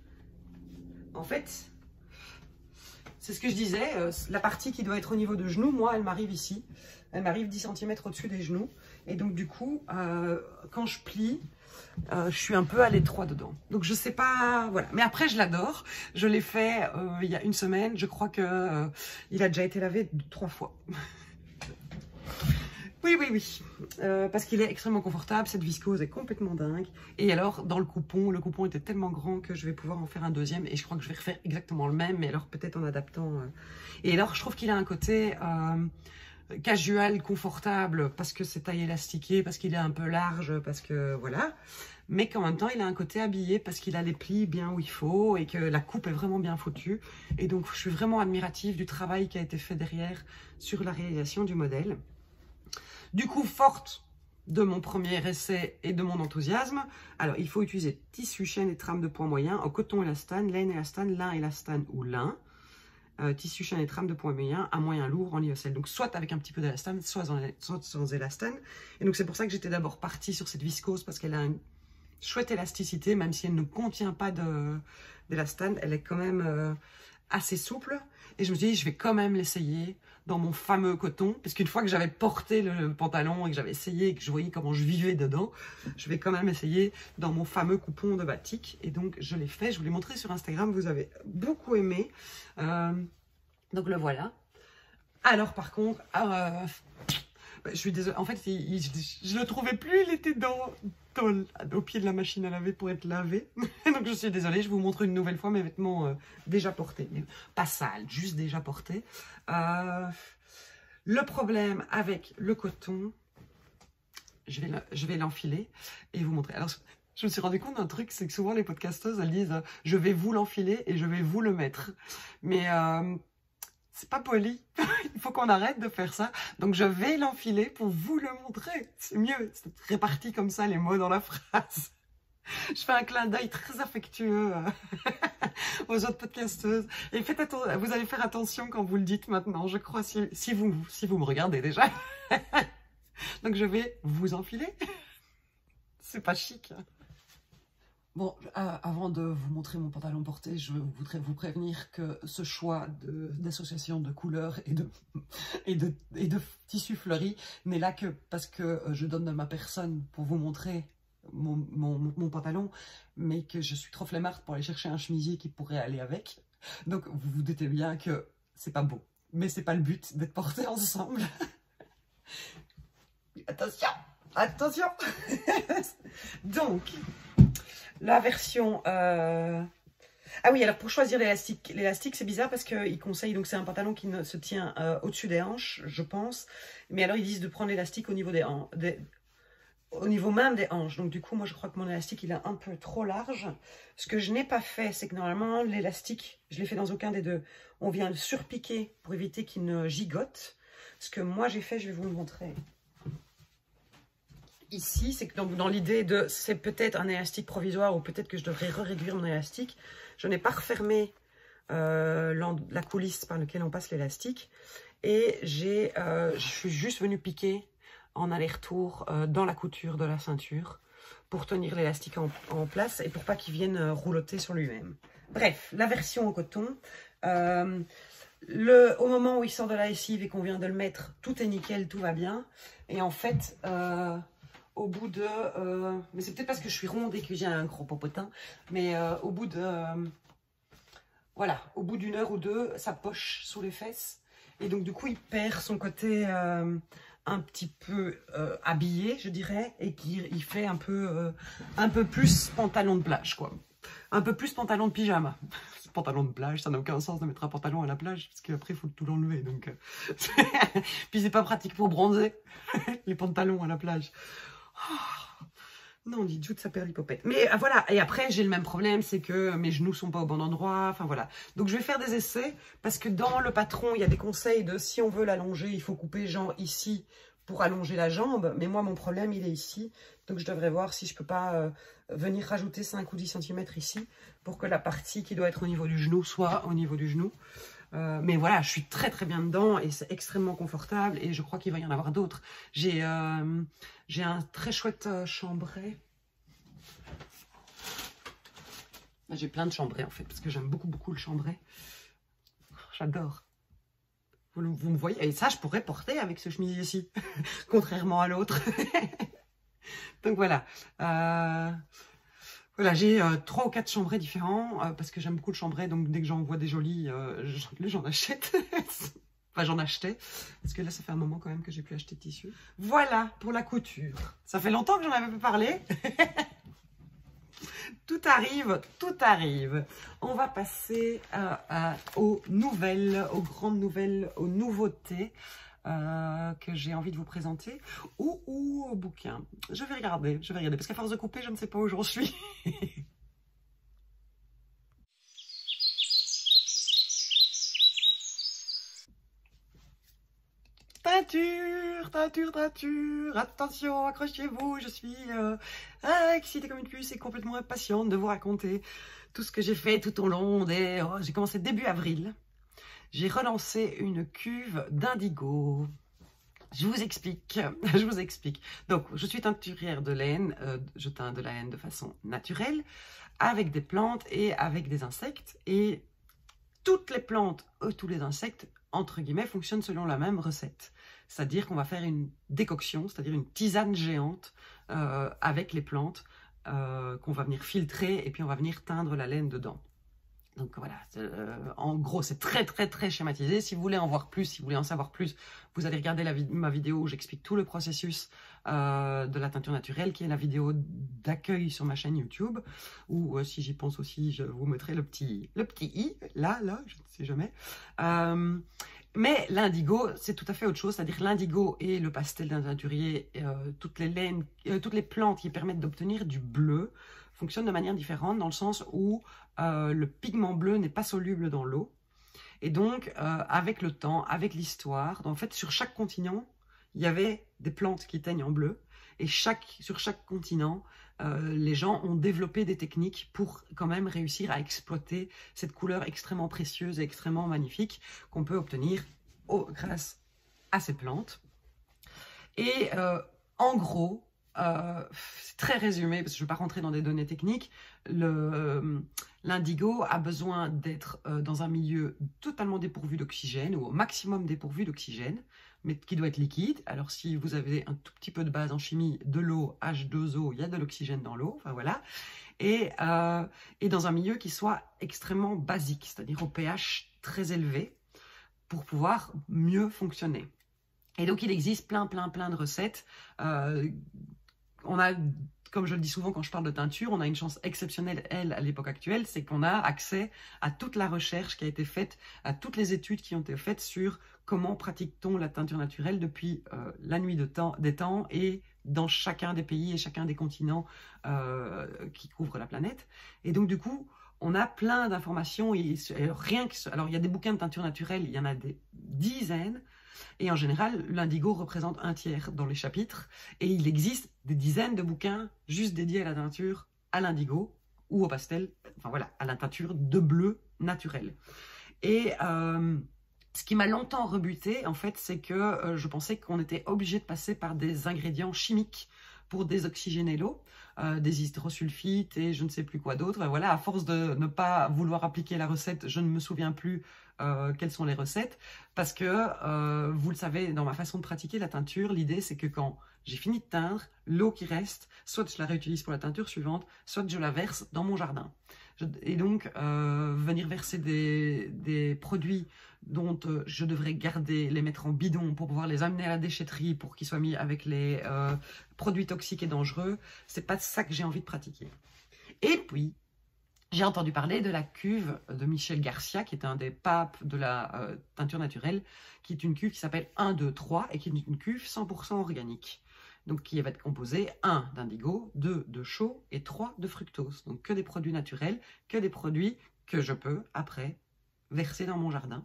[SPEAKER 1] En fait, c'est ce que je disais, euh, la partie qui doit être au niveau de genou, moi elle m'arrive ici. elle m'arrive dix centimètres au-dessus des genoux. Et donc du coup, euh, quand je plie, euh, je suis un peu à l'étroit dedans. Donc je sais pas, voilà. Mais après, je l'adore. Je l'ai fait euh, il y a une semaine. Je crois que euh, il a déjà été lavé trois fois. Oui, oui, oui, euh, parce qu'il est extrêmement confortable, cette viscose est complètement dingue. Et alors, dans le coupon, le coupon était tellement grand que je vais pouvoir en faire un deuxième. Et je crois que je vais refaire exactement le même, mais alors peut-être en adaptant. Euh... Et alors, je trouve qu'il a un côté euh, casual, confortable, parce que c'est taille élastiquée, parce qu'il est un peu large, parce que voilà. Mais qu'en même temps, il a un côté habillé, parce qu'il a les plis bien où il faut, et que la coupe est vraiment bien foutue. Et donc, je suis vraiment admirative du travail qui a été fait derrière sur la réalisation du modèle. Du coup, forte de mon premier essai et de mon enthousiasme, alors il faut utiliser tissu, chaîne et trame de poids moyen en coton élastane, laine élastane, lin élastane ou lin. Euh, tissu, chaîne et trame de poids moyen à moyen lourd en lyocell. Donc soit avec un petit peu d'élastane, soit, soit sans élastane. Et donc c'est pour ça que j'étais d'abord partie sur cette viscose parce qu'elle a une chouette élasticité, même si elle ne contient pas d'élastane, elle est quand même euh, assez souple. Et je me suis dit, je vais quand même l'essayer dans mon fameux coton, parce qu'une fois que j'avais porté le, le pantalon et que j'avais essayé et que je voyais comment je vivais dedans, je vais quand même essayer dans mon fameux coupon de batik. Et donc, je l'ai fait, je vous l'ai montré sur Instagram, vous avez beaucoup aimé. Euh, donc, le voilà. Alors, par contre, euh, je suis désolée, en fait, il, il, je ne le trouvais plus, il était dans, dans, au pied de la machine à laver pour être lavé. Donc, je suis désolée, je vous montre une nouvelle fois mes vêtements euh, déjà portés. Pas sales, juste déjà portés. Euh, le problème avec le coton, je vais l'enfiler et vous montrer. Alors, je me suis rendu compte d'un truc, c'est que souvent les podcasteuses, elles disent euh, « je vais vous l'enfiler et je vais vous le mettre ». Mais... Euh, c'est pas poli, il faut qu'on arrête de faire ça. Donc je vais l'enfiler pour vous le montrer. C'est mieux, c'est réparti comme ça les mots dans la phrase. Je fais un clin d'œil très affectueux aux autres podcasteuses. Et faites attention, vous allez faire attention quand vous le dites maintenant, je crois, si, si, vous, si vous me regardez déjà. Donc je vais vous enfiler. C'est pas chic. Bon, euh, avant de vous montrer mon pantalon porté, je voudrais vous prévenir que ce choix d'association de, de couleurs et de, et de, et de tissus fleuris n'est là que parce que je donne de ma personne pour vous montrer mon, mon, mon pantalon, mais que je suis trop flemmarde pour aller chercher un chemisier qui pourrait aller avec. Donc vous vous doutez bien que c'est pas beau, mais c'est pas le but d'être portés ensemble. Attention, attention. Donc... la version... Euh... Ah oui, alors pour choisir l'élastique, l'élastique c'est bizarre parce qu'il conseille, donc c'est un pantalon qui ne se tient euh, au-dessus des hanches, je pense. Mais alors ils disent de prendre l'élastique au niveau des hanches, des... au niveau même des hanches. Donc du coup, moi je crois que mon élastique il est un peu trop large. Ce que je n'ai pas fait, c'est que normalement l'élastique, je l'ai fait dans aucun des deux. On vient le surpiquer pour éviter qu'il ne gigote. Ce que moi j'ai fait, je vais vous le montrer. Ici, c'est que dans, dans l'idée de c'est peut-être un élastique provisoire ou peut-être que je devrais réduire mon élastique, je n'ai pas refermé euh, la coulisse par laquelle on passe l'élastique et j'ai, euh, je suis juste venue piquer en aller-retour euh, dans la couture de la ceinture pour tenir l'élastique en, en place et pour pas qu'il vienne roulotter sur lui-même. Bref, la version en coton. Euh, le, au moment où il sort de la lessive et qu'on vient de le mettre, tout est nickel, tout va bien. Et en fait... Euh, au bout de... Euh, mais c'est peut-être parce que je suis ronde et que j'ai un gros popotin. Mais euh, au bout de... Euh, voilà, au bout d'une heure ou deux, ça poche sous les fesses. Et donc du coup, il perd son côté euh, un petit peu euh, habillé, je dirais. Et qu'il il fait un peu, euh, un peu plus pantalon de plage, quoi. Un peu plus pantalon de pyjama. Pantalon de plage, ça n'a aucun sens de mettre un pantalon à la plage, parce qu'après, il faut tout l'enlever. Donc, euh, puis c'est pas pratique pour bronzer, les pantalons à la plage. Oh, non, dit Jude, ça perd l'hypopète. Mais euh, voilà, et après, j'ai le même problème, c'est que mes genoux sont pas au bon endroit, enfin voilà. Donc, je vais faire des essais, parce que dans le patron, il y a des conseils de si on veut l'allonger, il faut couper genre ici pour allonger la jambe. Mais moi, mon problème, il est ici. Donc, je devrais voir si je peux pas euh, venir rajouter cinq ou dix centimètres ici, pour que la partie qui doit être au niveau du genou soit au niveau du genou. Euh, mais voilà, je suis très très bien dedans et c'est extrêmement confortable et je crois qu'il va y en avoir d'autres. J'ai euh, j'ai un très chouette euh, chambray. J'ai plein de chambrés en fait parce que j'aime beaucoup beaucoup le chambray. J'adore. Vous, vous me voyez, et ça, je pourrais porter avec ce chemisier-ci, contrairement à l'autre. Donc voilà. Euh, voilà, j'ai euh, trois ou quatre chambrés différents, euh, parce que j'aime beaucoup le chambray, donc dès que j'en vois des jolis, euh, j'en achète. Enfin, j'en achetais, parce que là, ça fait un moment quand même que j'ai pu acheter de tissu. Voilà pour la couture. Ça fait longtemps que j'en avais pas parlé. Tout arrive, tout arrive. On va passer euh, à, aux nouvelles, aux grandes nouvelles, aux nouveautés euh, que j'ai envie de vous présenter, ou, ou aux bouquins. Je vais regarder, je vais regarder, parce qu'à force de couper, je ne sais pas où j'en suis. Teinture, teinture, teinture, attention, accrochez-vous, je suis euh, excitée comme une puce et complètement impatiente de vous raconter tout ce que j'ai fait tout au long des... Oh, j'ai commencé début avril, j'ai relancé une cuve d'indigo. Je vous explique, je vous explique. Donc, je suis teinturière de laine, euh, je teins de la laine de façon naturelle, avec des plantes et avec des insectes, et toutes les plantes, euh, tous les insectes, entre guillemets, fonctionnent selon la même recette. C'est-à-dire qu'on va faire une décoction, c'est-à-dire une tisane géante euh, avec les plantes euh, qu'on va venir filtrer et puis on va venir teindre la laine dedans. Donc voilà, euh, en gros, c'est très très très schématisé. Si vous voulez en voir plus, si vous voulez en savoir plus, vous allez regarder la vid ma vidéo où j'explique tout le processus euh, de la teinture naturelle, qui est la vidéo d'accueil sur ma chaîne YouTube, ou euh, si j'y pense aussi, je vous mettrai le petit, le petit i, là, là, je ne sais jamais. Euh, mais l'indigo, c'est tout à fait autre chose, c'est-à-dire l'indigo et le pastel d'un teinturier, euh, toutes les laines, euh, toutes les plantes qui permettent d'obtenir du bleu, fonctionnent de manière différente, dans le sens où euh, le pigment bleu n'est pas soluble dans l'eau. Et donc, euh, avec le temps, avec l'histoire, en fait, sur chaque continent, il y avait des plantes qui teignent en bleu. Et chaque, sur chaque continent, euh, les gens ont développé des techniques pour quand même réussir à exploiter cette couleur extrêmement précieuse et extrêmement magnifique qu'on peut obtenir au, grâce à ces plantes. Et euh, en gros, Euh, c'est très résumé parce que je ne vais pas rentrer dans des données techniques. L'indigo a besoin d'être euh, dans un milieu totalement dépourvu d'oxygène, ou au maximum dépourvu d'oxygène, mais qui doit être liquide. Alors si vous avez un tout petit peu de base en chimie, de l'eau, H deux O, il y a de l'oxygène dans l'eau, enfin voilà. Et, euh, et dans un milieu qui soit extrêmement basique, c'est-à-dire au pH très élevé, pour pouvoir mieux fonctionner. Et donc il existe plein plein plein de recettes. Euh, on a, comme je le dis souvent quand je parle de teinture, on a une chance exceptionnelle, elle, à l'époque actuelle, c'est qu'on a accès à toute la recherche qui a été faite, à toutes les études qui ont été faites sur comment pratique-t-on la teinture naturelle depuis euh, la nuit de temps, des temps et dans chacun des pays et chacun des continents euh, qui couvrent la planète. Et donc du coup, on a plein d'informations. Et, et rien que, alors il y a des bouquins de teinture naturelle, il y en a des dizaines. Et en général, l'indigo représente un tiers dans les chapitres. Et il existe des dizaines de bouquins juste dédiés à la teinture à l'indigo ou au pastel, enfin voilà, à la teinture de bleu naturel. Et euh, ce qui m'a longtemps rebuté, en fait, c'est que euh, je pensais qu'on était obligé de passer par des ingrédients chimiques pour désoxygéner l'eau, euh, des hydrosulfites et je ne sais plus quoi d'autre. Voilà, à force de ne pas vouloir appliquer la recette, je ne me souviens plus euh, quelles sont les recettes, parce que, euh, vous le savez, dans ma façon de pratiquer la teinture, l'idée c'est que quand j'ai fini de teindre, l'eau qui reste, soit je la réutilise pour la teinture suivante, soit je la verse dans mon jardin. Je, et donc, euh, venir verser des, des produits dont euh, je devrais garder, les mettre en bidon pour pouvoir les amener à la déchetterie pour qu'ils soient mis avec les euh, produits toxiques et dangereux, c'est pas ça que j'ai envie de pratiquer. Et puis, j'ai entendu parler de la cuve de Michel Garcia, qui est un des papes de la euh, teinture naturelle, qui est une cuve qui s'appelle un, deux, trois et qui est une cuve cent pour cent organique. Donc qui va être composée un d'indigo, deux de chaux et trois de fructose. Donc que des produits naturels, que des produits que je peux après verser dans mon jardin.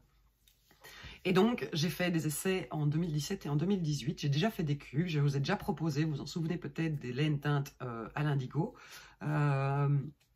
[SPEAKER 1] Et donc j'ai fait des essais en deux mille dix-sept et en deux mille dix-huit. J'ai déjà fait des cuves, je vous ai déjà proposé, vous vous en souvenez peut-être, des laines teintes euh, à l'indigo. Euh,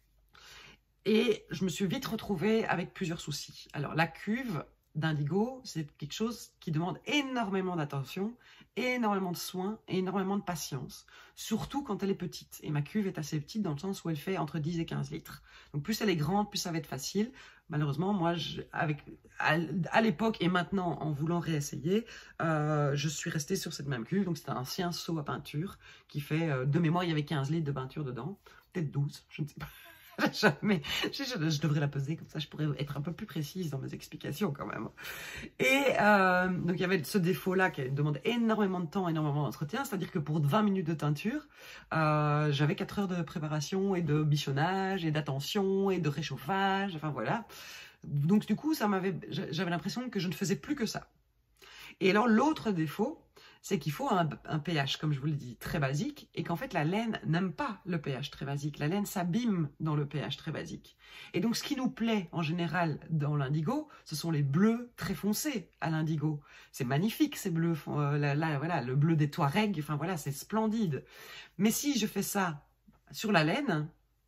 [SPEAKER 1] et je me suis vite retrouvée avec plusieurs soucis. Alors la cuve d'indigo, c'est quelque chose qui demande énormément d'attention énormément de soin et énormément de patience, surtout quand elle est petite. Et ma cuve est assez petite dans le sens où elle fait entre dix et quinze litres. Donc plus elle est grande, plus ça va être facile. Malheureusement, moi, je, avec, à, à l'époque et maintenant, en voulant réessayer, euh, je suis restée sur cette même cuve. Donc c'est un ancien seau à peinture qui fait, euh, de mémoire, il y avait quinze litres de peinture dedans. Peut-être douze, je ne sais pas. Jamais. Je, je, je devrais la peser, comme ça je pourrais être un peu plus précise dans mes explications quand même. Et euh, donc il y avait ce défaut-là qui demande énormément de temps, énormément d'entretien, c'est-à-dire que pour vingt minutes de teinture, euh, j'avais quatre heures de préparation et de bichonnage et d'attention et de réchauffage, enfin voilà. Donc du coup, ça m'avait, j'avais l'impression que je ne faisais plus que ça. Et alors l'autre défaut, c'est qu'il faut un, un pH, comme je vous l'ai dit, très basique, et qu'en fait la laine n'aime pas le pH très basique. La laine s'abîme dans le pH très basique. Et donc ce qui nous plaît en général dans l'indigo, ce sont les bleus très foncés à l'indigo. C'est magnifique ces bleus, euh, là, là, voilà, le bleu des Touaregs, enfin voilà, c'est splendide. Mais si je fais ça sur la laine,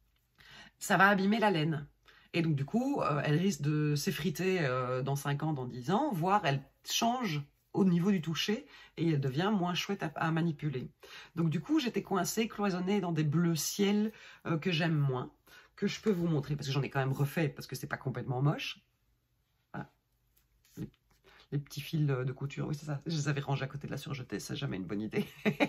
[SPEAKER 1] ça va abîmer la laine. Et donc du coup, euh, elle risque de s'effriter euh, dans cinq ans, dans dix ans, voire elle change au niveau du toucher et elle devient moins chouette à, à manipuler. Donc du coup, j'étais coincée, cloisonnée dans des bleus ciel euh, que j'aime moins, que je peux vous montrer, parce que j'en ai quand même refait, parce que c'est pas complètement moche. Voilà. Les, les petits fils de couture, oui c'est ça, je les avais rangés à côté de la surjetée, c'est jamais une bonne idée.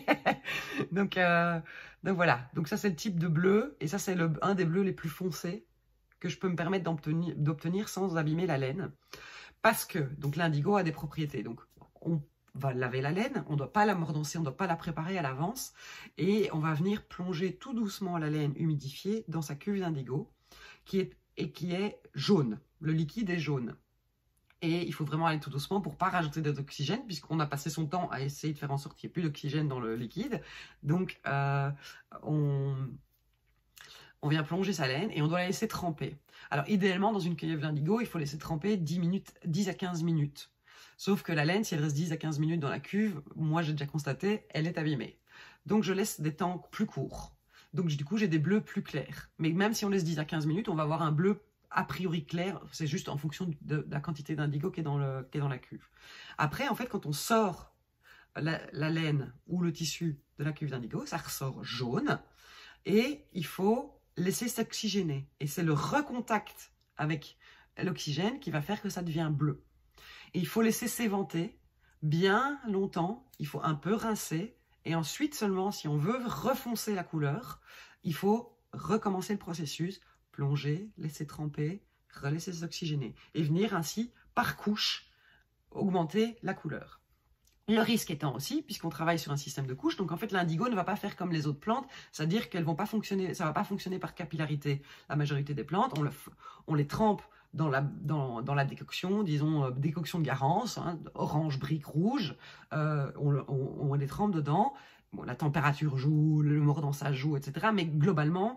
[SPEAKER 1] donc, euh, donc voilà, donc ça c'est le type de bleu, et ça c'est le, un des bleus les plus foncés que je peux me permettre d'obtenir, d'obtenir sans abîmer la laine. Parce que donc l'indigo a des propriétés, donc on va laver la laine, on ne doit pas la mordancer, on ne doit pas la préparer à l'avance, et on va venir plonger tout doucement la laine humidifiée dans sa cuve d'indigo, qui est, et qui est jaune. Le liquide est jaune. Et il faut vraiment aller tout doucement pour ne pas rajouter d'oxygène, puisqu'on a passé son temps à essayer de faire en sorte qu'il n'y ait plus d'oxygène dans le liquide. Donc, euh, on... on vient plonger sa laine et on doit la laisser tremper. Alors, idéalement, dans une cuve d'indigo, il faut laisser tremper dix minutes, dix à quinze minutes. Sauf que la laine, si elle reste dix à quinze minutes dans la cuve, moi j'ai déjà constaté, elle est abîmée. Donc je laisse des temps plus courts. Donc du coup, j'ai des bleus plus clairs. Mais même si on laisse dix à quinze minutes, on va avoir un bleu a priori clair. C'est juste en fonction de, de la quantité d'indigo qui est dans le, qui est dans la cuve. Après, en fait, quand on sort la, la laine ou le tissu de la cuve d'indigo, ça ressort jaune. Et il faut laisser s'oxygéner. Et c'est le recontact avec l'oxygène qui va faire que ça devient bleu. Et il faut laisser s'éventer bien longtemps, il faut un peu rincer, et ensuite seulement, si on veut refoncer la couleur, il faut recommencer le processus, plonger, laisser tremper, relaisser s'oxygéner, et venir ainsi, par couche, augmenter la couleur. Le risque étant aussi, puisqu'on travaille sur un système de couches, donc en fait l'indigo ne va pas faire comme les autres plantes, c'est-à-dire qu'elles vont pas fonctionner, ça va pas fonctionner par capillarité. La majorité des plantes, on, le, on les trempe dans la, dans, dans la décoction, disons euh, décoction de Garance, hein, orange, brique, rouge, euh, on, on, on les trempe dedans. Bon, la température joue, le mordançage joue, et cetera. Mais globalement,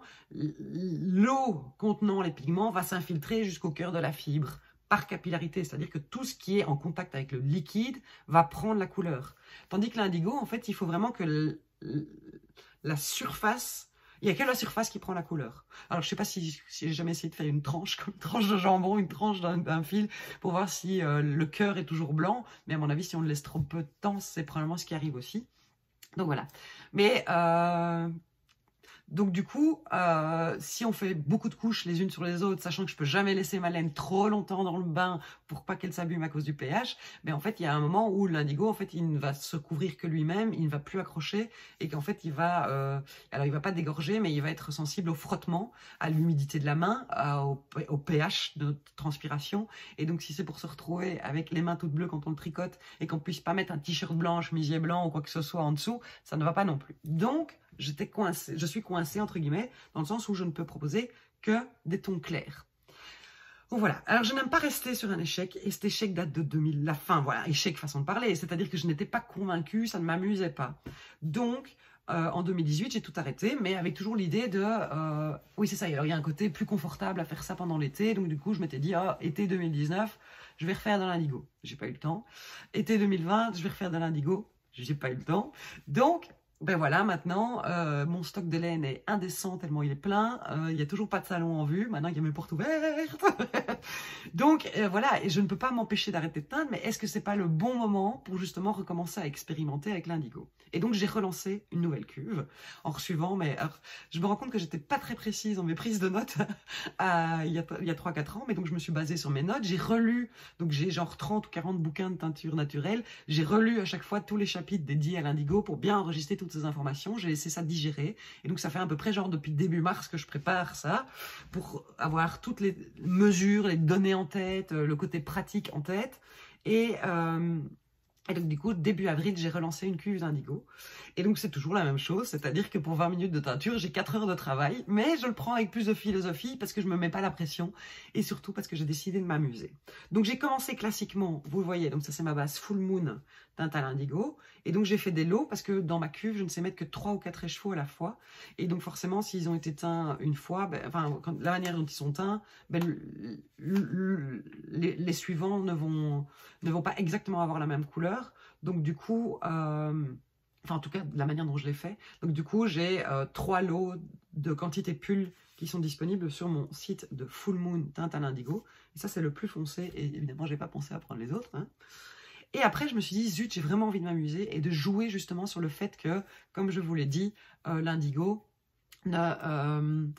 [SPEAKER 1] l'eau contenant les pigments va s'infiltrer jusqu'au cœur de la fibre par capillarité, c'est-à-dire que tout ce qui est en contact avec le liquide va prendre la couleur. Tandis que l'indigo, en fait, il faut vraiment que le, le, la surface, il n'y a que la surface qui prend la couleur. Alors, je ne sais pas si, si j'ai jamais essayé de faire une tranche, comme une tranche de jambon, une tranche d'un fil, pour voir si euh, le cœur est toujours blanc, mais à mon avis, si on le laisse trop peu de temps, c'est probablement ce qui arrive aussi. Donc voilà. Mais... Euh, Donc du coup, euh, si on fait beaucoup de couches les unes sur les autres, sachant que je peux jamais laisser ma laine trop longtemps dans le bain pour pas qu'elle s'abîme à cause du pH, mais en fait il y a un moment où l'indigo en fait il ne va se couvrir que lui-même, il ne va plus accrocher et qu'en fait il va, euh, alors il va pas dégorger, mais il va être sensible au frottement, à l'humidité de la main, à, au, au pH de notre transpiration. Et donc si c'est pour se retrouver avec les mains toutes bleues quand on le tricote et qu'on puisse pas mettre un t-shirt blanc, chemisier blanc ou quoi que ce soit en dessous, ça ne va pas non plus. Donc J'étais coincée, je suis coincée entre guillemets, dans le sens où je ne peux proposer que des tons clairs. Donc voilà, alors je n'aime pas rester sur un échec, et cet échec date de deux mille, la fin, voilà, échec façon de parler, c'est-à-dire que je n'étais pas convaincue, ça ne m'amusait pas. Donc, euh, en deux mille dix-huit, j'ai tout arrêté, mais avec toujours l'idée de, euh, oui c'est ça, alors il y a un côté plus confortable à faire ça pendant l'été, donc du coup je m'étais dit, oh, été deux mille dix-neuf, je vais refaire de l'indigo, j'ai pas eu le temps. Été deux mille vingt, je vais refaire de l'indigo, j'ai pas eu le temps. Donc, ben voilà, maintenant, euh, mon stock de laine est indécent tellement il est plein. Euh, il n'y a toujours pas de salon en vue. Maintenant, il y a mes portes ouvertes. Donc, euh, voilà, et je ne peux pas m'empêcher d'arrêter de teindre, mais est-ce que c'est pas le bon moment pour justement recommencer à expérimenter avec l'indigo? Et donc, j'ai relancé une nouvelle cuve en suivant, mais alors, je me rends compte que j'étais pas très précise dans mes prises de notes à, il y a, il y a trois quatre ans, mais donc je me suis basée sur mes notes. J'ai relu, donc j'ai genre trente ou quarante bouquins de teinture naturelle. J'ai relu à chaque fois tous les chapitres dédiés à l'indigo pour bien enregistrer toutes ces informations. J'ai laissé ça digérer. Et donc, ça fait à peu près genre depuis début mars que je prépare ça pour avoir toutes les mesures, les données en tête, le côté pratique en tête. Et, euh, et donc, du coup, début avril, j'ai relancé une cuve d'indigo. Et donc, c'est toujours la même chose. C'est-à-dire que pour vingt minutes de teinture, j'ai quatre heures de travail. Mais je le prends avec plus de philosophie parce que je ne me mets pas la pression. Et surtout parce que j'ai décidé de m'amuser. Donc, j'ai commencé classiquement, vous le voyez, donc ça c'est ma base Full Moon teinte à l'indigo. Et donc, j'ai fait des lots parce que dans ma cuve, je ne sais mettre que trois ou quatre écheveaux à la fois. Et donc, forcément, s'ils ont été teints une fois, ben, enfin, quand, la manière dont ils sont teints, ben, le, le, le, les, les suivants ne vont, ne vont pas exactement avoir la même couleur. Donc, du coup, euh, enfin, en tout cas, de la manière dont je l'ai fait. Donc, du coup, j'ai euh, trois lots de quantité pull qui sont disponibles sur mon site de Full Moon teinte à l'indigo. Et ça, c'est le plus foncé. Et évidemment, je n'ai pas pensé à prendre les autres, hein. Et après, je me suis dit, zut, j'ai vraiment envie de m'amuser et de jouer justement sur le fait que, comme je vous l'ai dit, euh, l'indigo ne, euh,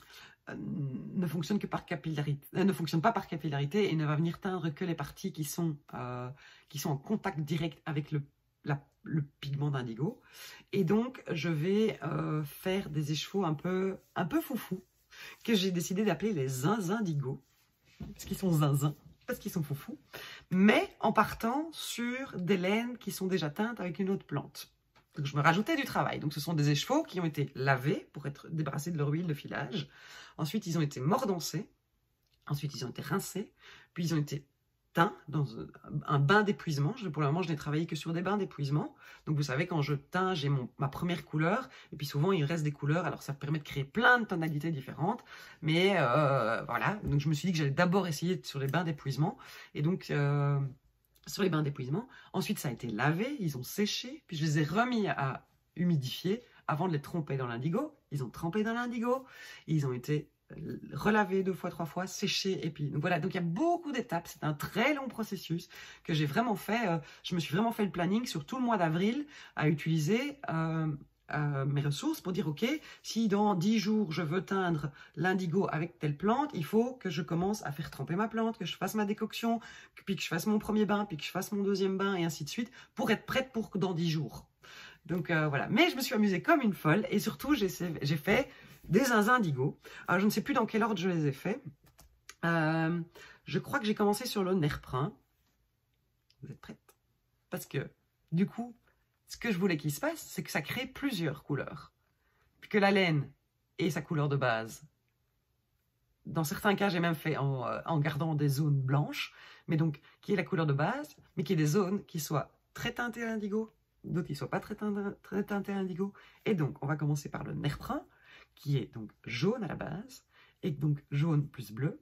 [SPEAKER 1] ne fonctionne que par capillarité, euh, ne fonctionne pas par capillarité et ne va venir teindre que les parties qui sont, euh, qui sont en contact direct avec le, la, le pigment d'indigo. Et donc, je vais euh, faire des écheveaux un peu, un peu foufou que j'ai décidé d'appeler les zinzindigos, parce qu'ils sont zinzin. Parce qu'ils sont foufous, mais en partant sur des laines qui sont déjà teintes avec une autre plante. Donc je me rajoutais du travail. Donc ce sont des écheveaux qui ont été lavés pour être débarrassés de leur huile de filage. Ensuite, ils ont été mordancés. Ensuite, ils ont été rincés. Puis ils ont été teints dans un bain d'épuisement. Pour le moment, je n'ai travaillé que sur des bains d'épuisement. Donc vous savez, quand je teins, j'ai ma première couleur. Et puis souvent, il reste des couleurs. Alors ça permet de créer plein de tonalités différentes. Mais euh, voilà, donc je me suis dit que j'allais d'abord essayer sur les bains d'épuisement. Et donc, euh, sur les bains d'épuisement. Ensuite, ça a été lavé. Ils ont séché. Puis je les ai remis à humidifier avant de les tremper dans l'indigo. Ils ont trempé dans l'indigo. Ils ont été relaver deux fois, trois fois, sécher, et puis donc voilà, donc il y a beaucoup d'étapes, c'est un très long processus que j'ai vraiment fait, euh, je me suis vraiment fait le planning sur tout le mois d'avril à utiliser euh, euh, mes ressources pour dire ok, si dans dix jours je veux teindre l'indigo avec telle plante, il faut que je commence à faire tremper ma plante, que je fasse ma décoction, puis que je fasse mon premier bain, puis que je fasse mon deuxième bain, et ainsi de suite, pour être prête pour dans dix jours. Donc euh, voilà, mais je me suis amusée comme une folle, et surtout j'ai fait des zinzindigos. Alors, je ne sais plus dans quel ordre je les ai faits. Euh, je crois que j'ai commencé sur le nerprin. Vous êtes prête? Parce que, du coup, ce que je voulais qu'il se passe, c'est que ça crée plusieurs couleurs. Puis que la laine ait sa couleur de base. Dans certains cas, j'ai même fait en, en gardant des zones blanches, mais donc, qui est la couleur de base, mais qui est des zones qui soient très teintées à l'indigo, d'autres qui ne soient pas très teintées, très teintées à l'indigo. Et donc, on va commencer par le nerprin, qui est donc jaune à la base, et donc jaune plus bleu.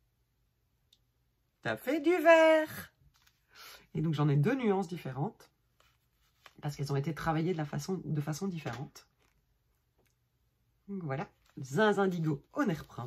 [SPEAKER 1] Ça fait du vert. Et donc j'en ai deux nuances différentes, parce qu'elles ont été travaillées de, la façon, de façon différente. Donc voilà, zinzindigo au nerprin.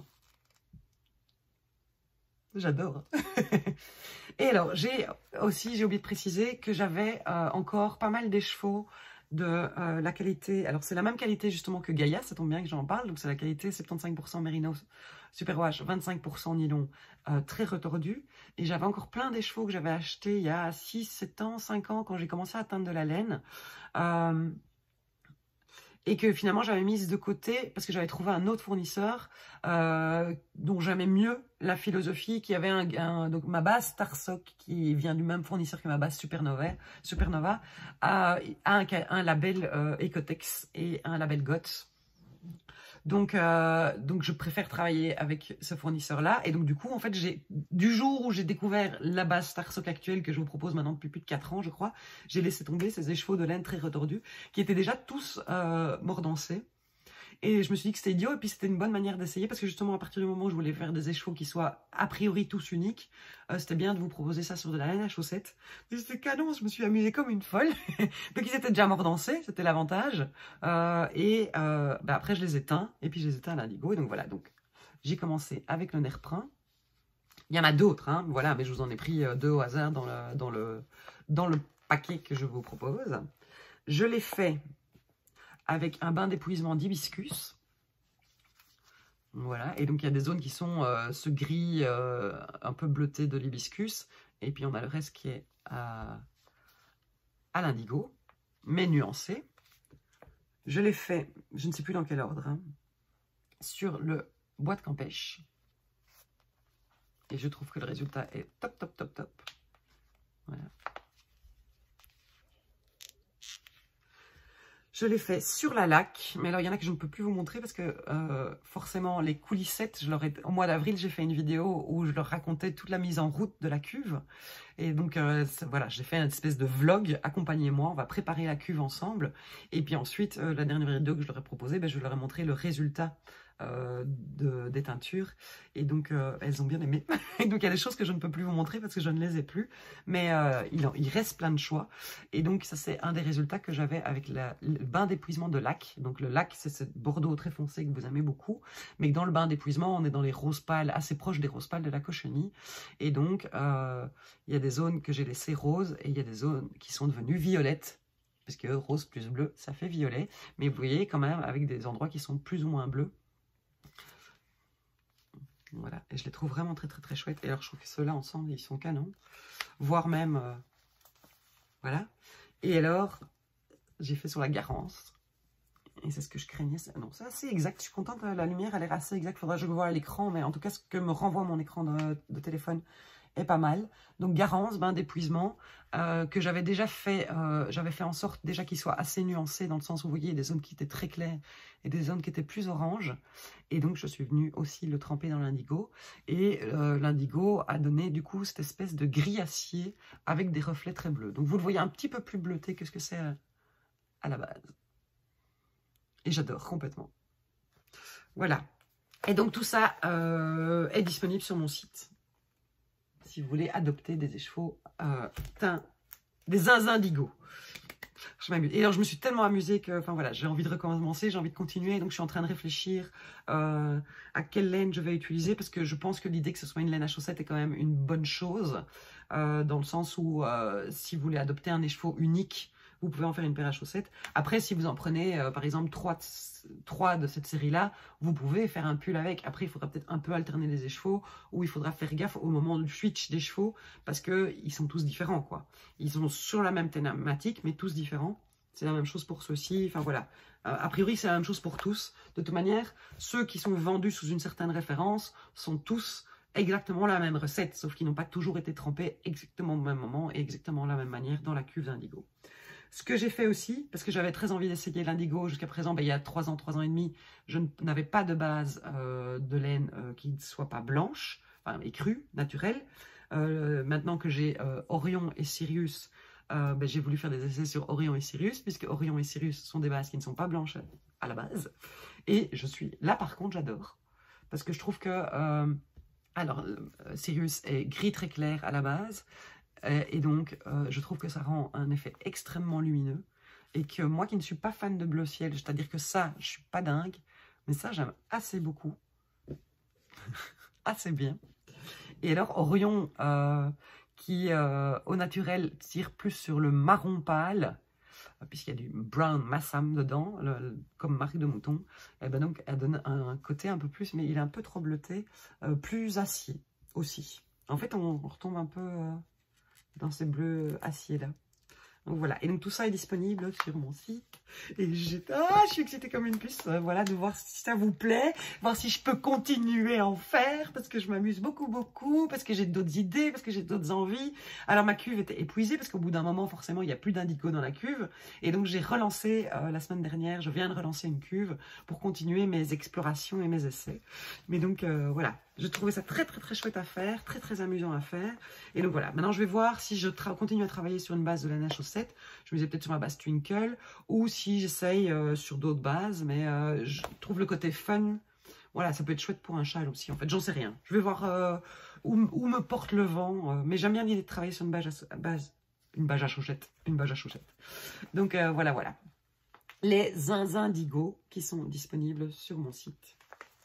[SPEAKER 1] J'adore. Et alors, j'ai aussi, j'ai oublié de préciser que j'avais euh, encore pas mal d'écheveaux de euh, la qualité, alors c'est la même qualité justement que Gaïa, ça tombe bien que j'en parle, donc c'est la qualité soixante-quinze pour cent Merino Superwash, vingt-cinq pour cent nylon, euh, très retordu, et j'avais encore plein d'écheveaux que j'avais achetés il y a six, sept ans, cinq ans, quand j'ai commencé à teindre de la laine, euh, et que finalement j'avais mise de côté parce que j'avais trouvé un autre fournisseur euh, dont j'aimais mieux la philosophie, qui avait un, un, donc ma base Starsock, qui vient du même fournisseur que ma base Supernova, Supernova a, a un, un label euh, Ecotex et un label G O T S. Donc, euh, donc je préfère travailler avec ce fournisseur-là. Et donc du coup, en fait, j'ai du jour où j'ai découvert la base Starsock actuelle que je vous propose maintenant depuis plus de quatre ans, je crois, j'ai laissé tomber ces écheveaux de laine très retordus qui étaient déjà tous euh, mordancés. Et je me suis dit que c'était idiot, et puis c'était une bonne manière d'essayer, parce que justement, à partir du moment où je voulais faire des écheveaux qui soient a priori tous uniques, euh, c'était bien de vous proposer ça sur de la laine à chaussettes. Et c'était canon, je me suis amusée comme une folle. Donc ils étaient déjà mordancés, c'était l'avantage. Euh, et euh, bah, après, je les éteins, et puis je les éteins à l'indigo. Et donc voilà, donc j'ai commencé avec le nerf brun. Il y en a d'autres, hein, voilà, mais je vous en ai pris deux au hasard dans le, dans le, dans le paquet que je vous propose. Je l'ai fait avec un bain d'épuisement d'hibiscus. Voilà, et donc il y a des zones qui sont euh, ce gris euh, un peu bleuté de l'hibiscus, et puis on a le reste qui est à, à l'indigo, mais nuancé. Je l'ai fait, je ne sais plus dans quel ordre, hein, sur le bois de Campèche. Et je trouve que le résultat est top, top, top, top. Voilà. Je l'ai fait sur la laque, mais alors il y en a que je ne peux plus vous montrer parce que euh, forcément les coulissettes, je leur ai, au mois d'avril j'ai fait une vidéo où je leur racontais toute la mise en route de la cuve. Et donc euh, voilà, j'ai fait une espèce de vlog, accompagnez-moi, on va préparer la cuve ensemble. Et puis ensuite, euh, la dernière vidéo que je leur ai proposée, ben, je leur ai montré le résultat Euh, de, des teintures, et donc euh, elles ont bien aimé. Et donc il y a des choses que je ne peux plus vous montrer parce que je ne les ai plus, mais euh, il, en, il reste plein de choix. Et donc ça c'est un des résultats que j'avais avec la, le bain d'épuisement de lac. Donc le lac c'est ce bordeaux très foncé que vous aimez beaucoup, mais dans le bain d'épuisement on est dans les roses pâles, assez proches des roses pâles de la cochenille. Et donc euh, il y a des zones que j'ai laissées roses et il y a des zones qui sont devenues violettes, parce que rose plus bleu ça fait violet, mais vous voyez quand même avec des endroits qui sont plus ou moins bleus. Voilà, et je les trouve vraiment très très très chouettes. Et alors je trouve que ceux-là ensemble, ils sont canons. Voire même, euh, voilà. Et alors, j'ai fait sur la Garance. Et c'est ce que je craignais. Non, c'est assez exact. Je suis contente, la lumière, elle est assez exacte. Faudra que je le voie à l'écran, mais en tout cas, ce que me renvoie mon écran de, de téléphone est pas mal. Donc Garance, bain d'épuisement, euh, que j'avais déjà fait, euh, j'avais fait en sorte déjà qu'il soit assez nuancé, dans le sens où vous voyez, il y a des zones qui étaient très claires et des zones qui étaient plus oranges. Et donc je suis venue aussi le tremper dans l'indigo. Et euh, l'indigo a donné du coup cette espèce de gris acier avec des reflets très bleus. Donc vous le voyez un petit peu plus bleuté que ce que c'est à, à la base. Et j'adore complètement. Voilà. Et donc tout ça euh, est disponible sur mon site. Si vous voulez adopter des écheveaux euh, teints, des indigo. Je m'amuse. Et alors, je me suis tellement amusée que, enfin voilà, j'ai envie de recommencer, j'ai envie de continuer. Donc, je suis en train de réfléchir euh, à quelle laine je vais utiliser, parce que je pense que l'idée que ce soit une laine à chaussettes est quand même une bonne chose, euh, dans le sens où, euh, si vous voulez adopter un écheveau unique, vous pouvez en faire une paire à chaussettes. Après, si vous en prenez, euh, par exemple, trois, trois de cette série-là, vous pouvez faire un pull avec. Après, il faudra peut-être un peu alterner les écheveaux, ou il faudra faire gaffe au moment du switch des chevaux, parce qu'ils sont tous différents, quoi. Ils sont sur la même thématique, mais tous différents. C'est la même chose pour ceux-ci. Enfin, voilà. Euh, a priori, c'est la même chose pour tous. De toute manière, ceux qui sont vendus sous une certaine référence sont tous exactement la même recette, sauf qu'ils n'ont pas toujours été trempés exactement au même moment et exactement de la même manière dans la cuve d'indigo. Ce que j'ai fait aussi, parce que j'avais très envie d'essayer l'indigo jusqu'à présent, ben, il y a trois ans, trois ans et demi, je n'avais pas de base euh, de laine euh, qui ne soit pas blanche, enfin écrue, naturelle. Euh, maintenant que j'ai euh, Orion et Sirius, euh, ben, j'ai voulu faire des essais sur Orion et Sirius, puisque Orion et Sirius sont des bases qui ne sont pas blanches à la base. Et je suis là, par contre, j'adore, parce que je trouve que euh, alors euh, Sirius est gris très clair à la base. Et donc, euh, je trouve que ça rend un effet extrêmement lumineux. Et que moi qui ne suis pas fan de bleu ciel, c'est-à-dire que ça, je ne suis pas dingue, mais ça, j'aime assez beaucoup. Assez bien. Et alors, Orion, euh, qui euh, au naturel tire plus sur le marron pâle, puisqu'il y a du brown massam dedans, le, le, comme marque de mouton, et ben donc, elle donne un, un côté un peu plus, mais il est un peu trop bleuté, euh, plus acier aussi. En fait, on, on retombe un peu... Euh, dans ces bleus acier là. Donc voilà, et donc tout ça est disponible sur mon site. Et j'étais, ah, je suis excitée comme une puce, euh, voilà, de voir si ça vous plaît, voir si je peux continuer à en faire, parce que je m'amuse beaucoup, beaucoup, parce que j'ai d'autres idées, parce que j'ai d'autres envies. Alors ma cuve était épuisée, parce qu'au bout d'un moment, forcément, il n'y a plus d'indigo dans la cuve. Et donc j'ai relancé, euh, la semaine dernière, je viens de relancer une cuve pour continuer mes explorations et mes essais. Mais donc, euh, voilà. Je trouvais ça très très très chouette à faire, très très amusant à faire. Et donc voilà, maintenant je vais voir si je continue à travailler sur une base de laine à chaussette. Je me disais peut-être sur ma base Twinkle, ou si j'essaye euh, sur d'autres bases, mais euh, je trouve le côté fun. Voilà, ça peut être chouette pour un châle aussi, en fait, j'en sais rien. Je vais voir euh, où, où me porte le vent, euh, mais j'aime bien l'idée de travailler sur une base à, base, une base à chaussette, une base à chaussette. Donc euh, voilà, voilà. Les zinzins d'Igo qui sont disponibles sur mon site.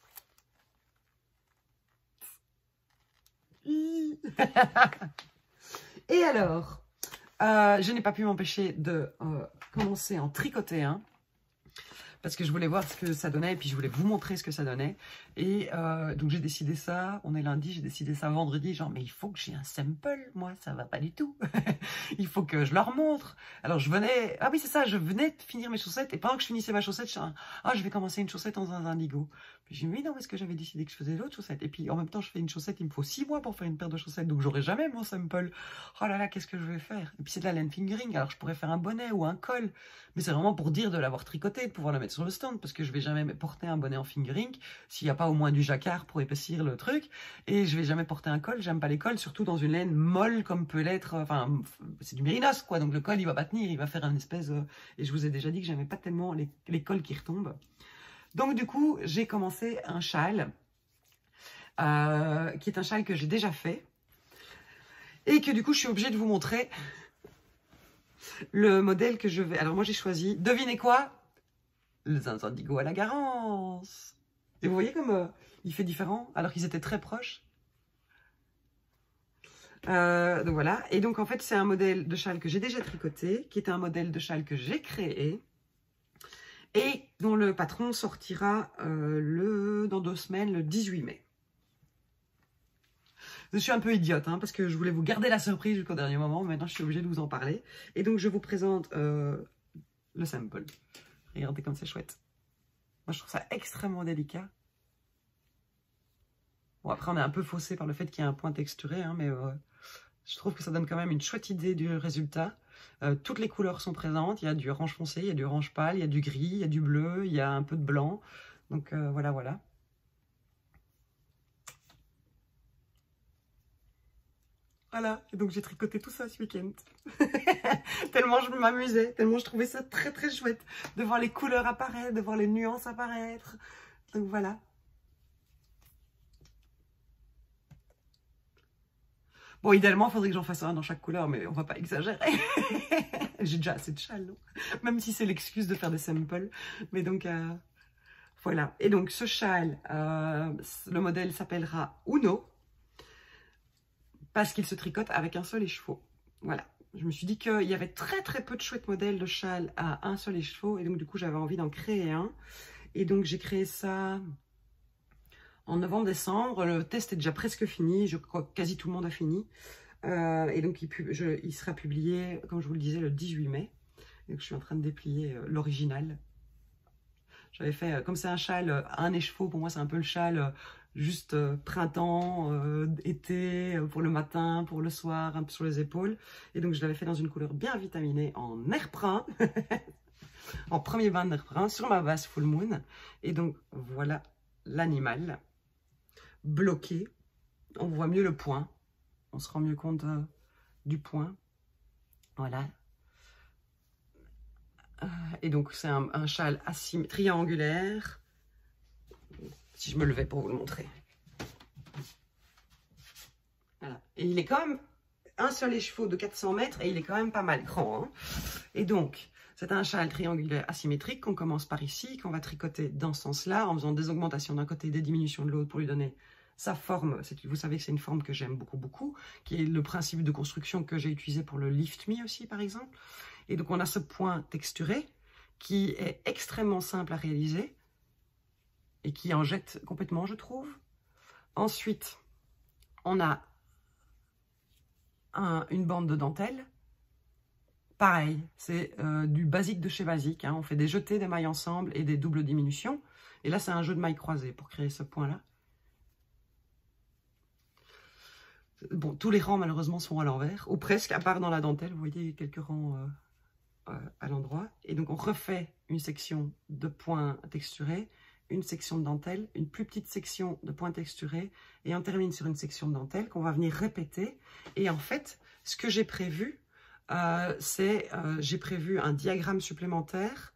[SPEAKER 1] Et alors, euh, je n'ai pas pu m'empêcher de euh, commencer à en tricoter un. Parce que je voulais voir ce que ça donnait et puis je voulais vous montrer ce que ça donnait. Et euh, donc j'ai décidé ça, on est lundi, j'ai décidé ça vendredi, genre mais il faut que j'ai un sample, moi ça va pas du tout. Il faut que je leur montre. Alors je venais, ah oui c'est ça, je venais de finir mes chaussettes et pendant que je finissais ma chaussette, je suis ah je vais commencer une chaussette dans un indigo. Puis j'ai dit mais non, est-ce que j'avais décidé que je faisais l'autre chaussette? Et puis en même temps je fais une chaussette, il me faut six mois pour faire une paire de chaussettes, donc j'aurai jamais mon sample. Oh là là, qu'est-ce que je vais faire? Et puis c'est de la laine fingering, alors je pourrais faire un bonnet ou un col, mais c'est vraiment pour dire de l'avoir tricoté, de pouvoir le mettre sur le stand, parce que je vais jamais porter un bonnet en fingering s'il n'y a pas au moins du jacquard pour épaissir le truc, et je vais jamais porter un col, j'aime pas les cols, surtout dans une laine molle comme peut l'être, enfin c'est du mérinos quoi, donc le col il va pas tenir, il va faire un espèce, euh, et je vous ai déjà dit que j'aimais pas tellement les, les cols qui retombent. Donc du coup j'ai commencé un châle, euh, qui est un châle que j'ai déjà fait, et que du coup je suis obligée de vous montrer le modèle que je vais, alors moi j'ai choisi, devinez quoi? Le zinzin d'Igo à la Garance. Et vous voyez comme euh, il fait différent alors qu'ils étaient très proches. Euh, donc voilà. Et donc en fait c'est un modèle de châle que j'ai déjà tricoté, qui est un modèle de châle que j'ai créé et dont le patron sortira euh, le, dans deux semaines, le dix-huit mai. Je suis un peu idiote hein, parce que je voulais vous garder la surprise jusqu'au dernier moment. Maintenant je suis obligée de vous en parler. Et donc je vous présente euh, le sample. Regardez comme c'est chouette. Moi, je trouve ça extrêmement délicat. Bon, après, on est un peu faussé par le fait qu'il y a un point texturé, hein, mais euh, je trouve que ça donne quand même une chouette idée du résultat. Euh, toutes les couleurs sont présentes. Il y a du orange foncé, il y a du orange pâle, il y a du gris, il y a du bleu, il y a un peu de blanc. Donc, euh, voilà, voilà. Voilà, et donc j'ai tricoté tout ça ce week-end. Tellement je m'amusais, tellement je trouvais ça très très chouette de voir les couleurs apparaître, de voir les nuances apparaître. Donc voilà. Bon, idéalement, il faudrait que j'en fasse un dans chaque couleur, mais on va pas exagérer. J'ai déjà assez de châle, non? Même si c'est l'excuse de faire des samples. Mais donc, euh, voilà. Et donc, ce châle, euh, le modèle s'appellera Uno. Parce qu'il se tricote avec un seul écheveau. Voilà. Je me suis dit qu'il y avait très très peu de chouettes modèles de châle à un seul écheveau. Et donc du coup j'avais envie d'en créer un. Et donc j'ai créé ça en novembre-décembre. Le test est déjà presque fini. Je crois que quasi tout le monde a fini. Euh, et donc il, je, il sera publié, comme je vous le disais, le dix-huit mai. Donc je suis en train de déplier euh, l'original. J'avais fait, euh, comme c'est un châle, euh, un écheveau, pour moi c'est un peu le châle... Euh, juste euh, printemps, euh, été, euh, pour le matin, pour le soir, un peu sur les épaules. Et donc je l'avais fait dans une couleur bien vitaminée en nerprin, en premier bain de nerprin, sur ma base full moon. Et donc voilà l'animal bloqué. On voit mieux le point, on se rend mieux compte euh, du point. Voilà. Euh, et donc c'est un, un châle triangulaire. Si je me levais pour vous le montrer. Voilà. Et il est quand même un seul écheveau de quatre cents mètres et il est quand même pas mal grand. Hein. Et donc, c'est un châle triangulaire asymétrique qu'on commence par ici, qu'on va tricoter dans ce sens-là, en faisant des augmentations d'un côté et des diminutions de l'autre pour lui donner sa forme. Vous savez que c'est une forme que j'aime beaucoup, beaucoup, qui est le principe de construction que j'ai utilisé pour le Lift Me aussi, par exemple. Et donc, on a ce point texturé qui est extrêmement simple à réaliser et qui en jette complètement, je trouve. Ensuite, on a un, une bande de dentelle. Pareil, c'est euh, du basique de chez basique. Hein. On fait des jetés, des mailles ensemble et des doubles diminutions. Et là, c'est un jeu de mailles croisées pour créer ce point-là. Bon, tous les rangs, malheureusement, sont à l'envers, ou presque, à part dans la dentelle. Vous voyez quelques rangs euh, euh, à l'endroit. Et donc, on refait une section de points texturés. une section de dentelle, une plus petite section de point texturé et on termine sur une section de dentelle qu'on va venir répéter. Et en fait, ce que j'ai prévu, euh, c'est, euh, j'ai prévu un diagramme supplémentaire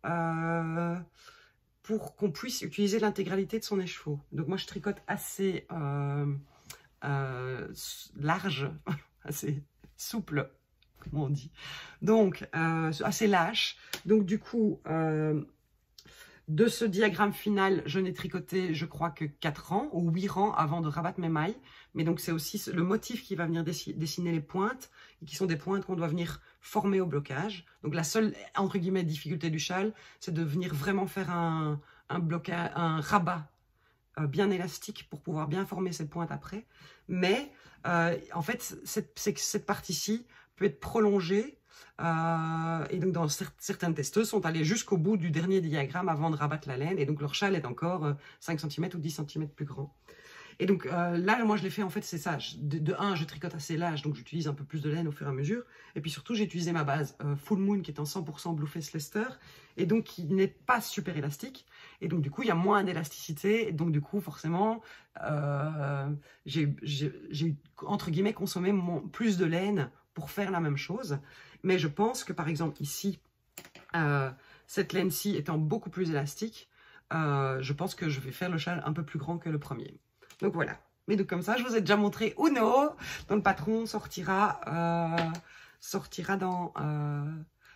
[SPEAKER 1] euh, pour qu'on puisse utiliser l'intégralité de son écheveau. Donc moi, je tricote assez euh, euh, large, assez souple, comment on dit. Donc, euh, assez lâche. Donc du coup... Euh, de ce diagramme final, je n'ai tricoté, je crois, que quatre rangs ou huit rangs avant de rabattre mes mailles. Mais donc, c'est aussi le motif qui va venir dessiner les pointes, et qui sont des pointes qu'on doit venir former au blocage. Donc, la seule, entre guillemets, difficulté du châle, c'est de venir vraiment faire un, un, blocage, un rabat euh, bien élastique pour pouvoir bien former cette pointe après. Mais, euh, en fait, cette, cette partie-ci peut être prolongée. Euh, et donc, dans cer certaines testeuses sont allées jusqu'au bout du dernier diagramme avant de rabattre la laine. Et donc, leur châle est encore euh, cinq centimètres ou dix centimètres plus grand. Et donc, euh, là, moi, je l'ai fait, en fait, c'est ça. De, de un, je tricote assez large, donc j'utilise un peu plus de laine au fur et à mesure. Et puis surtout, j'ai utilisé ma base euh, Full Moon, qui est en cent pour cent Blueface Leicester, et donc qui n'est pas super élastique. Et donc, du coup, il y a moins d'élasticité. Et donc, du coup, forcément, euh, j'ai eu, entre guillemets, consommé mon, plus de laine pour faire la même chose. Mais je pense que, par exemple, ici, euh, cette laine-ci étant beaucoup plus élastique, euh, je pense que je vais faire le châle un peu plus grand que le premier. Donc voilà. Mais donc comme ça, je vous ai déjà montré Uno, dont le patron sortira, euh, sortira dans, euh,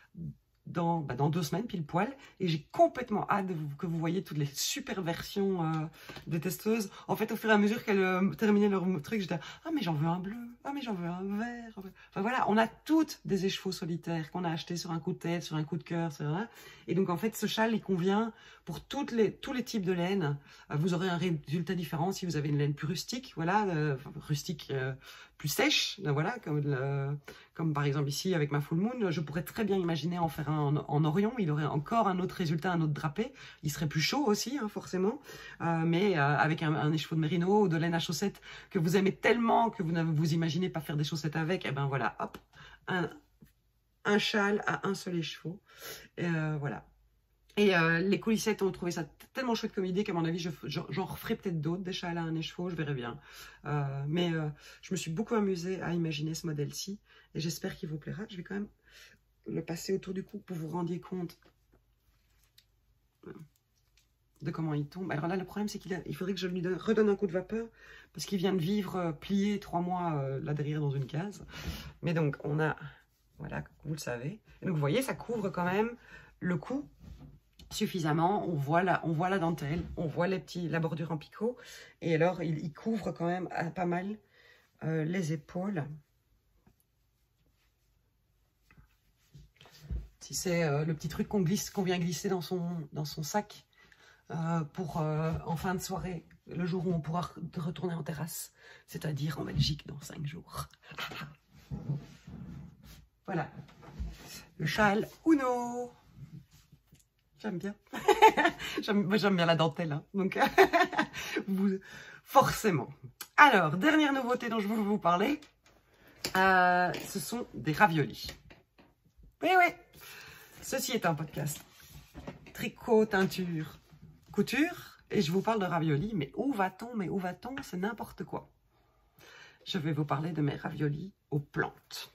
[SPEAKER 1] dans, bah, dans deux semaines, pile poil. Et j'ai complètement hâte de vous, que vous voyez toutes les super versions euh, des testeuses. En fait, au fur et à mesure qu'elles euh, terminaient leur truc, j'étais « Ah, mais j'en veux un bleu. Ah, mais j'en veux un vert. » Enfin voilà, on a toutes des écheveaux solitaires qu'on a achetés sur un coup de tête, sur un coup de cœur. Et donc, en fait, ce châle, il convient pour toutes les, tous les types de laine. Euh, vous aurez un résultat différent si vous avez une laine plus rustique, voilà, euh, rustique euh, plus sèche, voilà, comme, le, comme par exemple ici avec ma Full Moon. Je pourrais très bien imaginer en faire un en, en Orion. Il aurait encore un autre résultat, un autre drapé. Il serait plus chaud aussi, hein, forcément. Euh, mais euh, avec un, un écheveau de mérino ou de laine à chaussettes que vous aimez tellement que vous ne vous imaginez pas faire des chaussettes avec, et ben voilà, hop, un, un châle à un seul écheveau. Euh, voilà. Et euh, les coulissettes ont trouvé ça tellement chouette comme idée qu'à mon avis, j'en je, je, referai peut-être d'autres, des châles à un écheveau, je verrai bien. Euh, mais euh, je me suis beaucoup amusée à imaginer ce modèle-ci et j'espère qu'il vous plaira. Je vais quand même le passer autour du cou pour que vous vous rendiez compte de comment il tombe. Alors là, le problème, c'est qu'il il faudrait que je lui donne, redonne un coup de vapeur parce qu'il vient de vivre euh, plié trois mois euh, là derrière dans une case. Mais donc, on a, voilà, vous le savez. Et donc, vous voyez, ça couvre quand même le cou suffisamment. On voit la, on voit la dentelle, on voit les petits, la bordure en picot. Et alors, il, il couvre quand même à, pas mal euh, les épaules. Si c'est euh, le petit truc qu'on glisse, qu'on vient glisser dans son, dans son sac euh, pour euh, en fin de soirée, le jour où on pourra retourner en terrasse, c'est-à-dire en Belgique dans cinq jours. Voilà. Le châle Uno. J'aime bien. J'aime bien la dentelle. Hein. Donc, vous, forcément. Alors, dernière nouveauté dont je voulais vous parler, euh, ce sont des raviolis. Oui, oui. Ceci est un podcast tricot, teinture, couture. Et je vous parle de raviolis. Mais où va-t-on? Mais où va-t-on? C'est n'importe quoi. Je vais vous parler de mes raviolis aux plantes.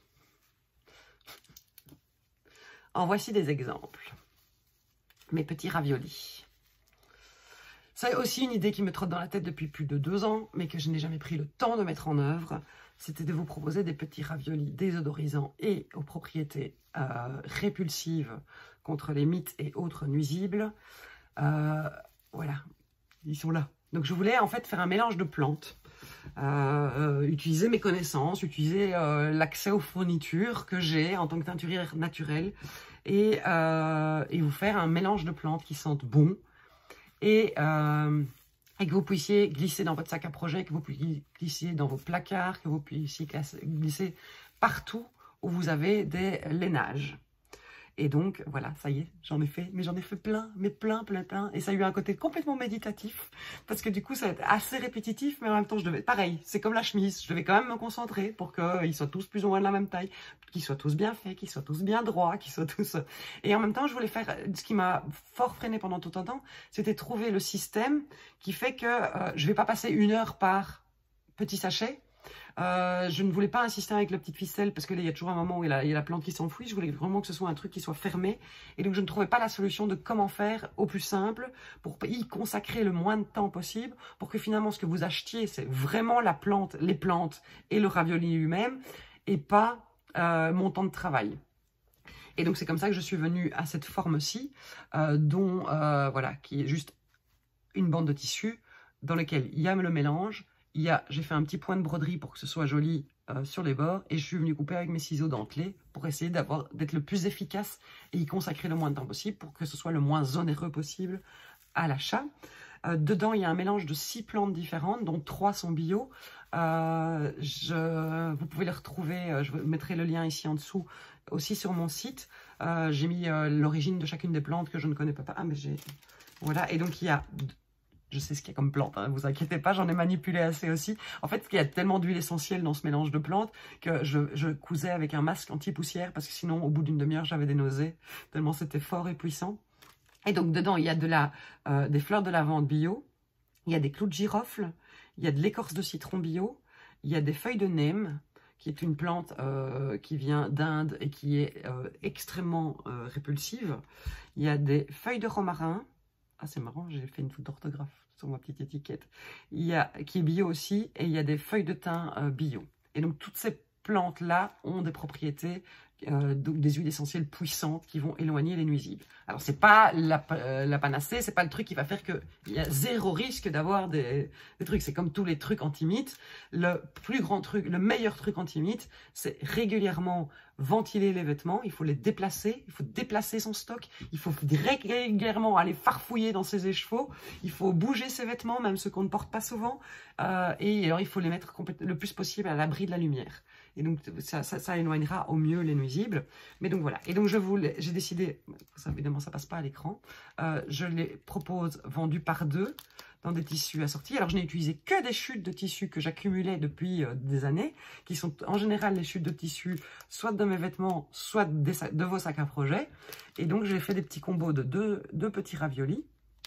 [SPEAKER 1] En voici des exemples. Mes petits raviolis. C'est aussi une idée qui me trotte dans la tête depuis plus de deux ans, mais que je n'ai jamais pris le temps de mettre en œuvre. C'était de vous proposer des petits raviolis désodorisants et aux propriétés euh, répulsives contre les mites et autres nuisibles. Euh, voilà, ils sont là. Donc je voulais en fait faire un mélange de plantes. Euh, euh, utiliser mes connaissances, utiliser euh, l'accès aux fournitures que j'ai en tant que teinturière naturelle et, euh, et vous faire un mélange de plantes qui sentent bon et, euh, et que vous puissiez glisser dans votre sac à projet, que vous puissiez glisser dans vos placards, que vous puissiez glisser partout où vous avez des lainages. Et donc, voilà, ça y est, j'en ai fait, mais j'en ai fait plein, mais plein, plein, plein. Et ça a eu un côté complètement méditatif, parce que du coup, ça va être assez répétitif, mais en même temps, je devais, pareil, c'est comme la chemise, je devais quand même me concentrer pour qu'ils soient tous plus ou moins de la même taille, qu'ils soient tous bien faits, qu'ils soient tous bien droits, qu'ils soient tous... Et en même temps, je voulais faire, ce qui m'a fort freiné pendant tout un temps, c'était trouver le système qui fait que euh, je vais pas passer une heure par petit sachet. Euh, je ne voulais pas insister avec la petite ficelle parce que là, il y a toujours un moment où il y a la, il y a la plante qui s'enfuit. Je voulais vraiment que ce soit un truc qui soit fermé. Et donc, je ne trouvais pas la solution de comment faire au plus simple pour y consacrer le moins de temps possible pour que finalement, ce que vous achetiez, c'est vraiment la plante, les plantes et le ravioli lui-même et pas euh, mon temps de travail. Et donc, c'est comme ça que je suis venue à cette forme-ci, euh, dont, euh, voilà, qui est juste une bande de tissu dans lequel il y a le mélange. Il y a, j'ai fait un petit point de broderie pour que ce soit joli euh, sur les bords et je suis venue couper avec mes ciseaux dentelés pour essayer d'avoir, d'être le plus efficace et y consacrer le moins de temps possible pour que ce soit le moins onéreux possible à l'achat. Euh, dedans, il y a un mélange de six plantes différentes, dont trois sont bio. Euh, je, vous pouvez les retrouver, euh, je mettrai le lien ici en dessous, aussi sur mon site. Euh, j'ai mis euh, l'origine de chacune des plantes que je ne connais pas. Ah, mais j'ai... Voilà, et donc il y a... Je sais ce qu'il y a comme plante, ne hein, vous inquiétez pas, j'en ai manipulé assez aussi. En fait, il y a tellement d'huile essentielle dans ce mélange de plantes que je, je cousais avec un masque anti-poussière parce que sinon, au bout d'une demi-heure, j'avais des nausées, tellement c'était fort et puissant. Et donc, dedans, il y a de la, euh, des fleurs de lavande bio, il y a des clous de girofle, il y a de l'écorce de citron bio, il y a des feuilles de neem, qui est une plante euh, qui vient d'Inde et qui est euh, extrêmement euh, répulsive. Il y a des feuilles de romarin. Ah, c'est marrant, j'ai fait une faute d'orthographe sur ma petite étiquette. Il y a, qui est bio aussi, et il y a des feuilles de thym euh, bio. Et donc, toutes ces plantes-là ont des propriétés, euh, donc des huiles essentielles puissantes qui vont éloigner les nuisibles. Alors, c'est pas la, euh, la panacée, c'est pas le truc qui va faire qu'il y a zéro risque d'avoir des, des trucs. C'est comme tous les trucs anti-mites. Le plus grand truc, le meilleur truc anti-mite, c'est régulièrement ventiler les vêtements, il faut les déplacer, il faut déplacer son stock, il faut régulièrement aller farfouiller dans ses écheveaux, il faut bouger ses vêtements, même ceux qu'on ne porte pas souvent, euh, et alors il faut les mettre le plus possible à l'abri de la lumière. Et donc ça, ça, ça éloignera au mieux les nuisibles. Mais donc voilà, et donc je voulais, j'ai décidé, ça, évidemment ça passe pas à l'écran, euh, je les propose vendus par deux, dans des tissus assortis. Alors, je n'ai utilisé que des chutes de tissus que j'accumulais depuis euh, des années, qui sont en général les chutes de tissus, soit de mes vêtements, soit des, de vos sacs à projet. Et donc, j'ai fait des petits combos de deux, deux petits raviolis,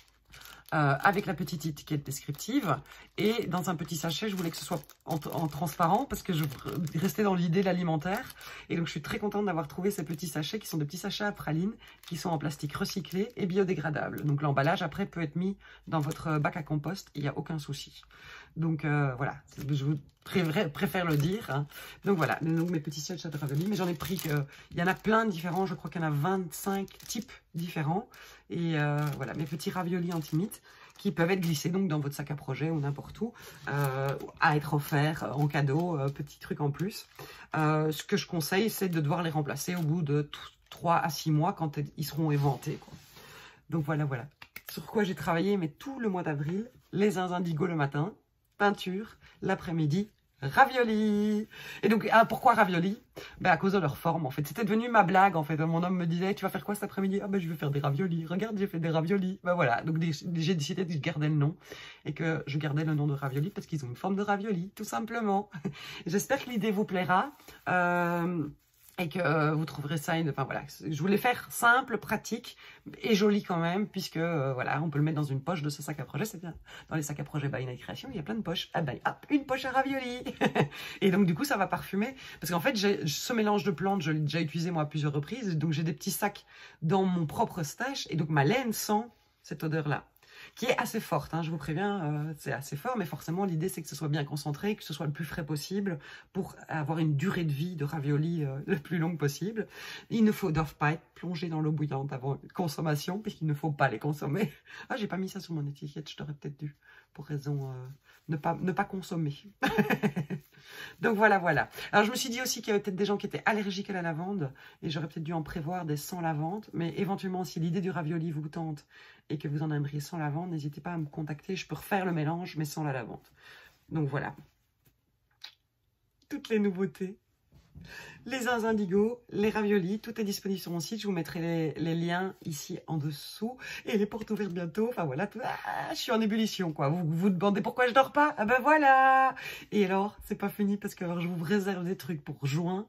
[SPEAKER 1] euh, avec la petite étiquette descriptive. Et dans un petit sachet, je voulais que ce soit en, en transparent, parce que je restais dans l'idée de l'alimentaire. Et donc, je suis très contente d'avoir trouvé ces petits sachets, qui sont des petits sachets à pralines, qui sont en plastique recyclé et biodégradable. Donc, l'emballage, après, peut être mis dans votre bac à compost, il n'y a aucun souci. Donc, euh, voilà, je vous préfère le dire. Hein. Donc, voilà, donc, mes petits sachets de ravioli. Mais j'en ai pris que... Il y en a plein de différents, je crois qu'il y en a vingt-cinq types différents. Et euh, voilà, mes petits raviolis anti-mites qui peuvent être glissés donc dans votre sac à projet ou n'importe où, euh, à être offerts en cadeau, euh, petit truc en plus. Euh, ce que je conseille, c'est de devoir les remplacer au bout de trois à six mois quand ils seront éventés, quoi. Donc voilà, voilà. Sur quoi j'ai travaillé, mais tout le mois d'avril, les indigo le matin, peinture, l'après-midi, ravioli. Et donc, ah, pourquoi ravioli? Ben, à cause de leur forme, en fait. C'était devenu ma blague, en fait. Mon homme me disait, tu vas faire quoi cet après-midi? Ah ben, je vais faire des raviolis. Regarde, j'ai fait des raviolis. Ben voilà. Donc, j'ai décidé de garder le nom et que je gardais le nom de ravioli parce qu'ils ont une forme de ravioli, tout simplement. J'espère que l'idée vous plaira. Euh... Et que euh, vous trouverez ça, une... enfin voilà, je voulais faire simple, pratique et joli quand même, puisque euh, voilà, on peut le mettre dans une poche de ce sac à projet, c'est bien. Dans les sacs à projet By Night Création, il y a plein de poches. Ah ben, hop, une poche à ravioli. Et donc du coup, ça va parfumer, parce qu'en fait, ce mélange de plantes, je l'ai déjà utilisé moi à plusieurs reprises, donc j'ai des petits sacs dans mon propre stash, et donc ma laine sent cette odeur-là, qui est assez forte, hein, je vous préviens, euh, c'est assez fort, mais forcément l'idée c'est que ce soit bien concentré, que ce soit le plus frais possible pour avoir une durée de vie de ravioli euh, le plus longue possible. Il ne faut, doivent pas être plongés dans l'eau bouillante avant consommation, puisqu'il ne faut pas les consommer. Ah, j'ai pas mis ça sur mon étiquette, je t'aurais peut-être dû, pour raison euh, ne pas, ne pas consommer. Donc voilà, voilà. Alors je me suis dit aussi qu'il y avait peut-être des gens qui étaient allergiques à la lavande, et j'aurais peut-être dû en prévoir des sans lavande, mais éventuellement si l'idée du ravioli vous tente, et que vous en aimeriez sans lavande, n'hésitez pas à me contacter, je peux refaire le mélange, mais sans la lavande. Donc voilà. Toutes les nouveautés les zinzins indigo, les raviolis, tout est disponible sur mon site. Je vous mettrai les, les liens ici en dessous. Et les portes ouvertes bientôt. Enfin voilà, tout, ah, je suis en ébullition quoi. Vous vous demandez pourquoi je dors pas? Ah ben voilà. Et alors, c'est pas fini parce que alors, je vous réserve des trucs pour juin.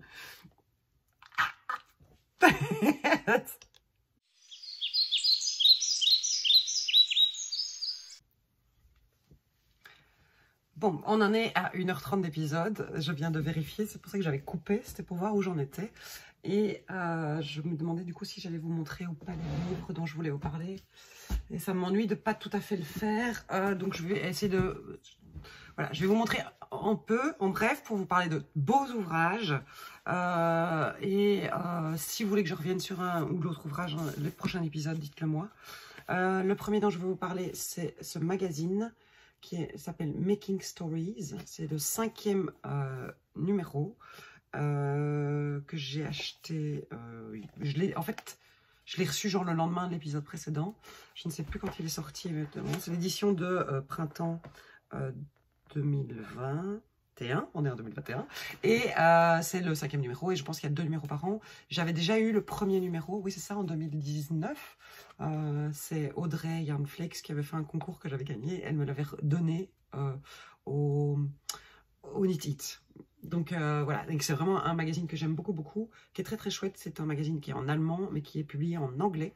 [SPEAKER 1] Bon, on en est à une heure trente d'épisode, je viens de vérifier, c'est pour ça que j'avais coupé, c'était pour voir où j'en étais. Et euh, je me demandais du coup si j'allais vous montrer ou pas les livres dont je voulais vous parler. Et ça m'ennuie de pas tout à fait le faire, euh, donc je vais essayer de... Voilà, je vais vous montrer un peu, en bref, pour vous parler de beaux ouvrages. Euh, et euh, si vous voulez que je revienne sur un ou l'autre ouvrage, hein, le prochain épisode, dites-le moi. Euh, le premier dont je vais vous parler, c'est ce magazine qui s'appelle Making Stories. C'est le cinquième euh, numéro euh, que j'ai acheté. Euh, je l'ai, en fait, je l'ai reçu genre le lendemain de l'épisode précédent. Je ne sais plus quand il est sorti. C'est l'édition de euh, printemps euh, deux mille vingt et un. On est en deux mille vingt et un. Et euh, c'est le cinquième numéro. Et je pense qu'il y a deux numéros par an. J'avais déjà eu le premier numéro. Oui, c'est ça, en deux mille dix-neuf. Euh, c'est Audrey Yarnflex qui avait fait un concours que j'avais gagné. Elle me l'avait donné euh, au, au Knit It. Donc euh, voilà, c'est vraiment un magazine que j'aime beaucoup, beaucoup, qui est très très chouette. C'est un magazine qui est en allemand, mais qui est publié en anglais,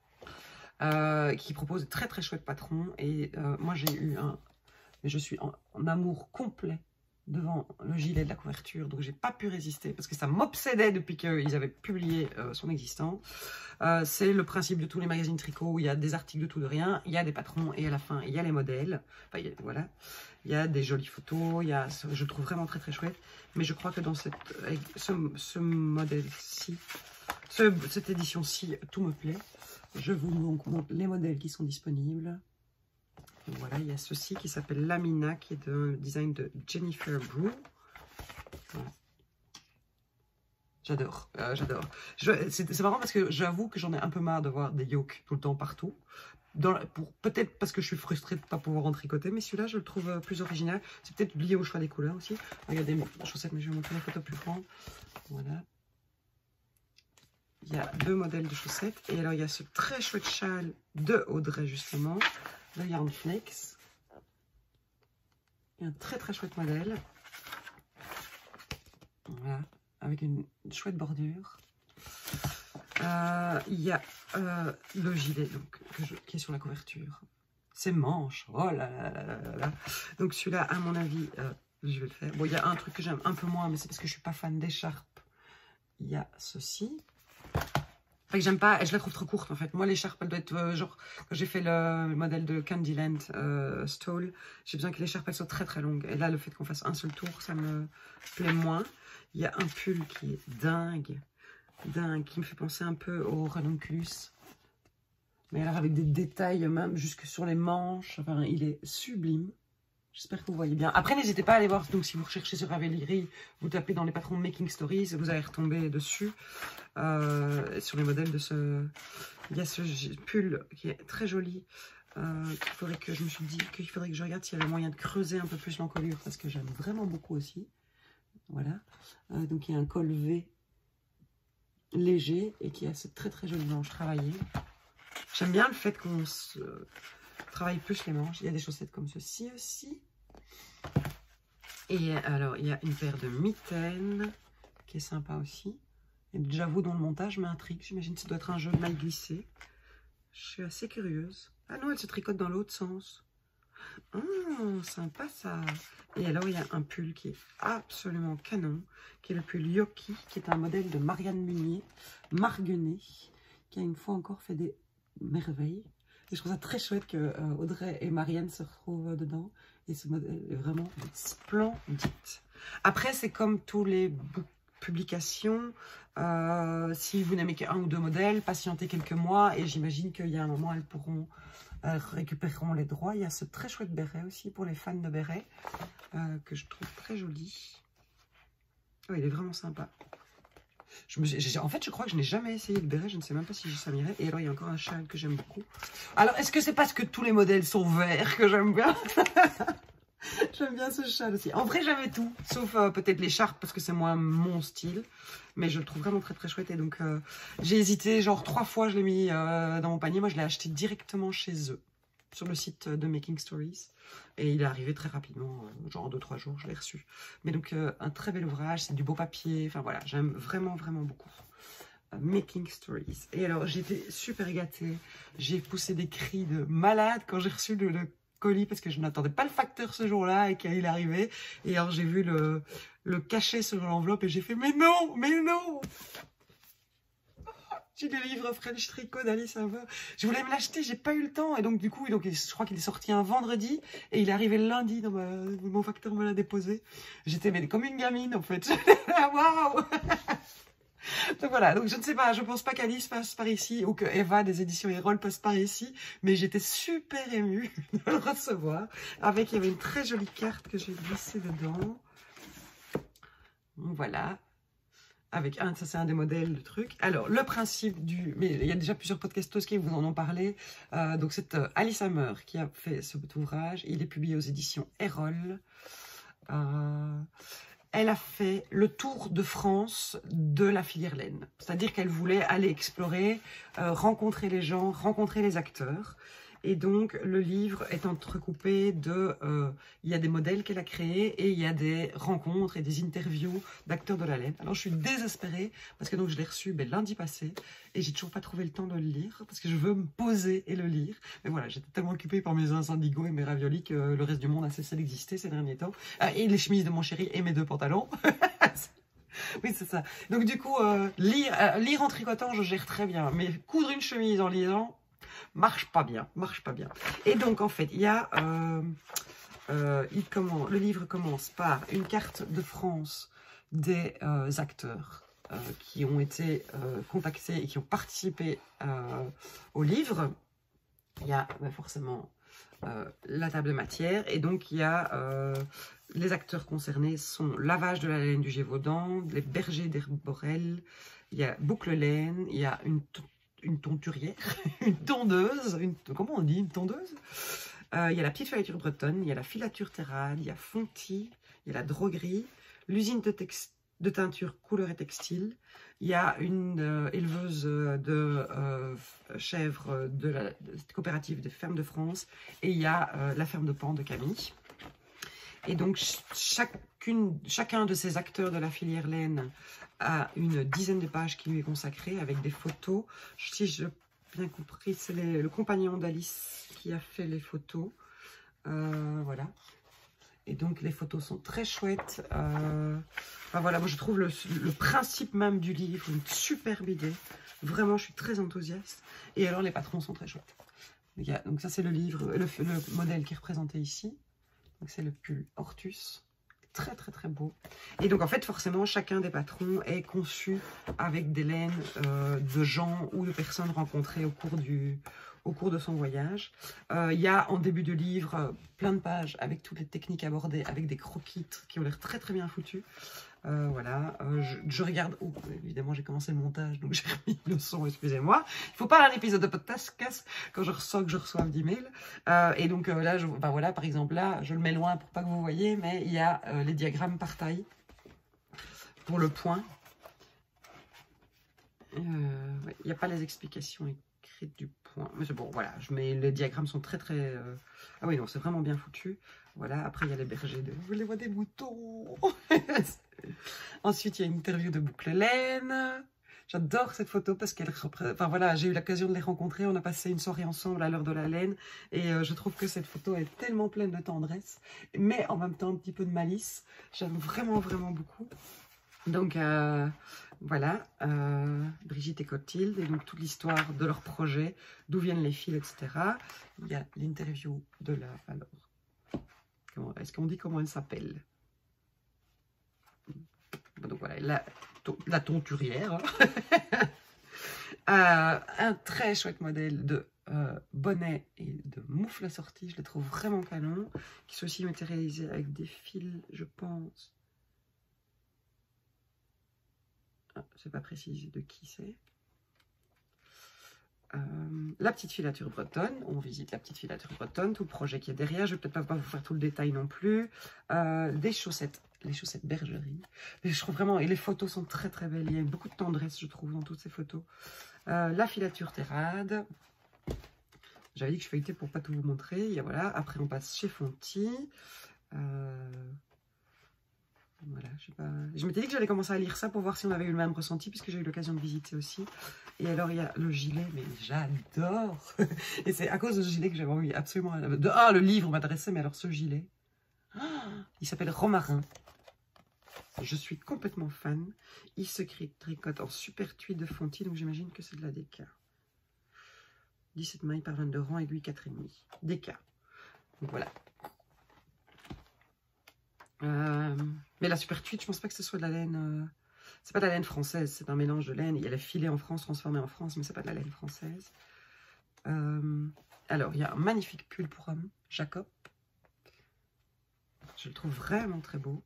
[SPEAKER 1] euh, qui propose de très très chouettes patrons. Et euh, moi j'ai eu un... Mais je suis en, en amour complet devant le gilet de la couverture, donc j'ai pas pu résister parce que ça m'obsédait depuis qu'ils avaient publié euh, son existence. Euh, c'est le principe de tous les magazines tricot où il y a des articles de tout de rien, il y a des patrons et à la fin il y a les modèles. Enfin, il y a, voilà, il y a des jolies photos, il y a, je trouve vraiment très très chouette. Mais je crois que dans cette, ce, ce modèle-ci, ce, cette édition-ci, tout me plaît. Je vous montre les modèles qui sont disponibles. Voilà, il y a ceci qui s'appelle Lamina, qui est un design de Jennifer Brew. Voilà. J'adore, euh, j'adore. C'est marrant parce que j'avoue que j'en ai un peu marre de voir des yokes tout le temps partout. Peut-être parce que je suis frustrée de ne pas pouvoir en tricoter, mais celui-là, je le trouve plus original. C'est peut-être lié au choix des couleurs aussi. Regardez mes chaussettes, mais je vais vous montrer une photo plus grande. Voilà. Il y a deux modèles de chaussettes. Et alors, il y a ce très chouette châle de Audrey, justement. Le Yarnflex. Un très très chouette modèle. Voilà, avec une chouette bordure. Euh, il y a euh, le gilet donc, que je, qui est sur la couverture. Ses manches. Oh là là là là là. Donc celui-là, à mon avis, euh, je vais le faire. Bon, il y a un truc que j'aime un peu moins, mais c'est parce que je suis pas fan d'écharpes. Il y a ceci. Enfin, que j'aime pas, je la trouve trop courte en fait. Moi, l'écharpe, elle doit être euh, genre, quand j'ai fait le modèle de Candyland euh, Stole, j'ai besoin que l'écharpe elle soit très très longue. Et là, le fait qu'on fasse un seul tour, ça me plaît moins. Il y a un pull qui est dingue, dingue, qui me fait penser un peu au ranunculus. Mais alors avec des détails même jusque sur les manches, enfin, il est sublime. J'espère que vous voyez bien. Après, n'hésitez pas à aller voir. Donc, si vous recherchez sur Ravelry, vous tapez dans les patrons Making Stories, vous allez retomber dessus. Euh, sur les modèles de ce... Il y a ce pull qui est très joli. Euh, qu'il faudrait que je me suis dit qu'il faudrait que je regarde s'il y avait moyen de creuser un peu plus l'encolure. Parce que j'aime vraiment beaucoup aussi. Voilà. Euh, donc, il y a un col V léger et qui a cette très très jolie manche travaillée. J'aime bien le fait qu'on se... travaille plus les manches. Il y a des chaussettes comme ceci aussi. Et alors, il y a une paire de mitaines qui est sympa aussi. Et j'avoue, dans le montage, je m'intrigue. J'imagine que ça doit être un jeu de mal glissé. Je suis assez curieuse. Ah non, elle se tricote dans l'autre sens. Oh, sympa ça. Et alors, il y a un pull qui est absolument canon, qui est le pull Yoki, qui est un modèle de Marianne Munier, Marguenet, qui a une fois encore fait des merveilles. Et je trouve ça très chouette que euh, Audrey et Marianne se retrouvent dedans. Et ce modèle est vraiment splendide. Après, c'est comme tous les publications. Euh, si vous n'aimez qu'un ou deux modèles, patientez quelques mois. Et j'imagine qu'il y a un moment, elles pourront euh, récupéreront les droits. Il y a ce très chouette béret aussi pour les fans de béret. Euh, que je trouve très joli. Oh, il est vraiment sympa. Je me, en fait, je crois que je n'ai jamais essayé de béret. Je ne sais même pas si ça m'irait. Et alors, il y a encore un châle que j'aime beaucoup. Alors, est-ce que c'est parce que tous les modèles sont verts que j'aime bien? J'aime bien ce châle aussi. En vrai, j'avais tout, sauf euh, peut-être l'écharpe, parce que c'est moins mon style. Mais je le trouve vraiment très très chouette. Et donc, euh, j'ai hésité, genre trois fois, je l'ai mis euh, dans mon panier. Moi, je l'ai acheté directement chez eux, sur le site de Making Stories. Et il est arrivé très rapidement, euh, genre en deux trois jours, je l'ai reçu. Mais donc, euh, un très bel ouvrage, c'est du beau papier. Enfin voilà, j'aime vraiment vraiment beaucoup. Uh, Making Stories. Et alors, j'étais super gâtée. J'ai poussé des cris de malade quand j'ai reçu le, le colis, parce que je n'attendais pas le facteur ce jour-là et qu'il est arrivé. Et alors, j'ai vu le, le cachet sur l'enveloppe et j'ai fait, mais non, mais non! J'ai des livres French Tricot d'Alice Saveur. Je voulais me l'acheter, j'ai pas eu le temps. Et donc, du coup, donc, je crois qu'il est sorti un vendredi et il est arrivé le lundi. Dans ma, mon facteur me l'a déposé. J'étais comme une gamine, en fait. Waouh! Donc voilà, donc je ne sais pas, je pense pas qu'Alice passe par ici ou que Eva des éditions Erol passe par ici, mais j'étais super émue de le recevoir. Avec, il y avait une très jolie carte que j'ai glissée dedans. Donc voilà. Avec un, ça c'est un des modèles de truc. Alors, le principe du... Mais il y a déjà plusieurs podcasteuses qui vous en ont parlé. Euh, donc c'est euh, Alice Hammer qui a fait ce petit ouvrage. Il est publié aux éditions Erol. Euh... Elle a fait le tour de France de la filière laine. C'est-à-dire qu'elle voulait aller explorer, euh, rencontrer les gens, rencontrer les acteurs. Et donc, le livre est entrecoupé de... Euh, il y a des modèles qu'elle a créés et il y a des rencontres et des interviews d'acteurs de la laine. Alors, je suis désespérée parce que donc je l'ai reçu ben, lundi passé et j'ai toujours pas trouvé le temps de le lire parce que je veux me poser et le lire. Mais voilà, j'étais tellement occupée par mes incendigo et mes raviolis que le reste du monde a cessé d'exister ces derniers temps. Ah, et les chemises de mon chéri et mes deux pantalons. Oui, c'est ça. Donc, du coup, euh, lire, euh, lire en tricotant, je gère très bien. Mais coudre une chemise en lisant... marche pas bien, marche pas bien. Et donc, en fait, il y a... Euh, euh, il commence, le livre commence par une carte de France des euh, acteurs euh, qui ont été euh, contactés et qui ont participé euh, au livre. Il y a bah, forcément euh, la table de matière. Et donc, il y a... Euh, les acteurs concernés sont Lavage de la laine du Gévaudan, les Bergers d'Herborel, il y a Boucle Laine, il y a une... une tonturière, une tondeuse, une, comment on dit, une tondeuse. Euh, il y a la petite filature bretonne, il y a la filature terrade, il y a Fonty, il y a la droguerie, l'usine de, de teinture couleur et textile, il y a une euh, éleveuse de euh, chèvres de la de coopérative des fermes de France et il y a euh, la ferme de Pan de Camille. Et donc, chacune, chacun de ces acteurs de la filière laine a une dizaine de pages qui lui est consacrée avec des photos. Si j'ai bien compris, c'est le compagnon d'Alice qui a fait les photos. Euh, voilà. Et donc, les photos sont très chouettes. Euh, enfin, voilà, moi, je trouve le, le principe même du livre une superbe idée. Vraiment, je suis très enthousiaste. Et alors, les patrons sont très chouettes. Donc, ça, c'est le livre, le, le modèle qui est représenté ici. C'est le pull Ortus, très très très beau. Et donc en fait forcément chacun des patrons est conçu avec des laines euh, de gens ou de personnes rencontrées au cours, du, au cours de son voyage. Euh, il y a en début de livre plein de pages avec toutes les techniques abordées, avec des croquis qui ont l'air très très bien foutus. Euh, voilà, euh, je, je regarde, oh, évidemment j'ai commencé le montage donc j'ai remis le son, excusez-moi. Il faut pas un épisode de podcast quand je ressens que je reçois d'emails. Euh, et donc euh, là, je, ben voilà, par exemple là, je le mets loin pour pas que vous voyez, mais il y a euh, les diagrammes par taille pour le point. Euh, ouais, il n'y a pas les explications écrites du point, mais c'est bon, voilà, je mets, les diagrammes sont très très... Euh... Ah oui, non, c'est vraiment bien foutu. Voilà, après il y a les bergers de... Vous les voyez des moutons. Ensuite, il y a une interview de Boucle Laine. J'adore cette photo parce qu'elle représente... Enfin voilà, j'ai eu l'occasion de les rencontrer. On a passé une soirée ensemble à l'heure de la laine. Et euh, je trouve que cette photo est tellement pleine de tendresse. Mais en même temps, un petit peu de malice. J'aime vraiment, vraiment beaucoup. Donc, euh, voilà. Euh, Brigitte et Clotilde. Et donc, toute l'histoire de leur projet. D'où viennent les fils, et cetera. Il y a l'interview de la... Alors, est-ce qu'on dit comment elle s'appelle ? Donc voilà, la, la tonturière. euh, un très chouette modèle de euh, bonnet et de moufle assorti. Je les trouve vraiment canon. Qui sont aussi matérialisés avec des fils, je pense. Ah, c'est pas précisé de qui c'est. euh, la petite filature bretonne. On visite la petite filature bretonne, tout le projet qui est derrière. Je ne vais peut-être pas vous faire tout le détail non plus. Euh, des chaussettes, les chaussettes bergerie. Et je trouve vraiment, et les photos sont très très belles. Il y a beaucoup de tendresse, je trouve, dans toutes ces photos. Euh, la filature terrade. J'avais dit que je feuilletais pour pas tout vous montrer. Et voilà. Après, on passe chez Fonty. Euh... Voilà, je sais pas. Je m'étais dit que j'allais commencer à lire ça pour voir si on avait eu le même ressenti, puisque j'ai eu l'occasion de visiter aussi. Et alors, il y a le gilet, mais j'adore. Et c'est à cause de ce gilet que j'avais envie absolument... De, ah, le livre m'intéressait, mais alors ce gilet, il s'appelle Romarin. Je suis complètement fan. Il se tricote en super tuile de Fonty, donc j'imagine que c'est de la D K. dix-sept mailles par vingt-deux rangs, aiguille quatre virgule cinq. D K. Donc voilà. Euh, mais la super tweed, je pense pas que ce soit de la laine. Euh, c'est pas de la laine française, c'est un mélange de laine. Il y a la filet en France, transformée en France, mais c'est pas de la laine française. Euh, alors, il y a un magnifique pull pour homme, Jacob. Je le trouve vraiment très beau.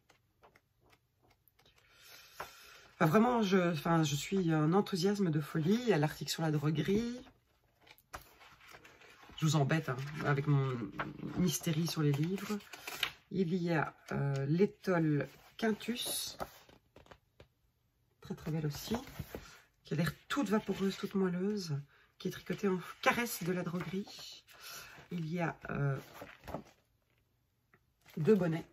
[SPEAKER 1] Enfin, vraiment, je, enfin, je suis un enthousiasme de folie. Il y a l'article sur la droguerie. Je vous embête hein, avec mon mystérie sur les livres. Il y a euh, l'étole Quintus, très très belle aussi, qui a l'air toute vaporeuse, toute moelleuse, qui est tricotée en caresse de la droguerie. Il y a euh, deux bonnets.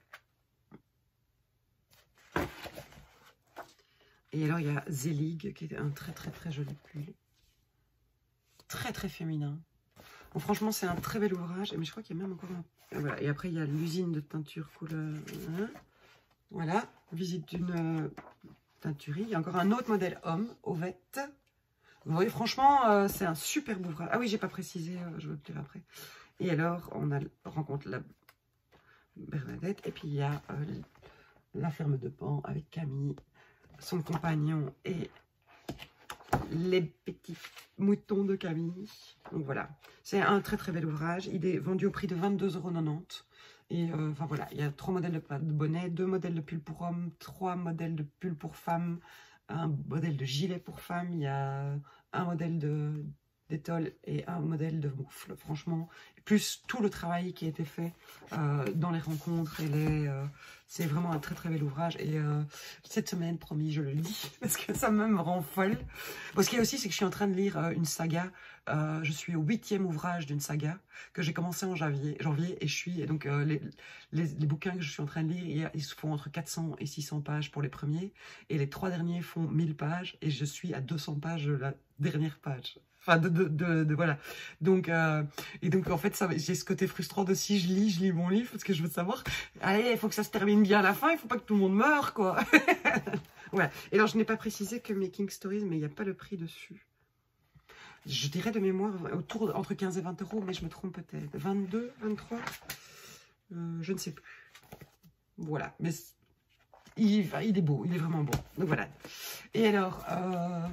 [SPEAKER 1] Et alors il y a Zelig, qui est un très très très joli pull. Très très féminin. Bon, franchement, c'est un très bel ouvrage. Mais je crois qu'il y a même encore un... Et, voilà. Et après, il y a l'usine de teinture couleur. Voilà. Visite d'une teinturie. Il y a encore un autre modèle homme, Ovette. Vous voyez, franchement, euh, c'est un superbe ouvrage. Ah oui, j'ai pas précisé. Euh, je vais le dire après. Et alors, on a rencontre la Bernadette. Et puis, il y a euh, la ferme de Pan avec Camille, son compagnon et... les petits moutons de Camille. Donc voilà, c'est un très très bel ouvrage. Il est vendu au prix de vingt-deux euros quatre-vingt-dix. Et euh, enfin voilà, il y a trois modèles de, de bonnets, deux modèles de pull pour hommes, trois modèles de pull pour femmes, un modèle de gilet pour femmes, il y a un modèle de d'étole et un modèle de moufle. Franchement, plus tout le travail qui a été fait euh, dans les rencontres et les... Euh, c'est vraiment un très très bel ouvrage. Et euh, cette semaine, promis, je le lis, parce que ça me rend folle. Bon, ce qu'il y a aussi, c'est que je suis en train de lire euh, une saga. Euh, je suis au huitième ouvrage d'une saga que j'ai commencé en janvier, janvier et je suis... Et donc, euh, les, les, les bouquins que je suis en train de lire, ils font entre quatre cents et six cents pages pour les premiers. Et les trois derniers font mille pages. Et je suis à deux cents pages de la dernière page. Enfin, de, de, de, de voilà. Donc, euh, et donc, en fait, j'ai ce côté frustrant de si je lis, je lis mon livre, parce que je veux savoir, allez, il faut que ça se termine bien à la fin, il faut pas que tout le monde meure, quoi. Voilà. Et alors, je n'ai pas précisé que Making Stories, mais il n'y a pas le prix dessus. Je dirais de mémoire, autour, entre quinze et vingt euros, mais je me trompe peut-être. vingt-deux, vingt-trois euh, je ne sais plus. Voilà. Mais il, il est beau, il est vraiment beau. Donc, voilà. Et alors... Euh...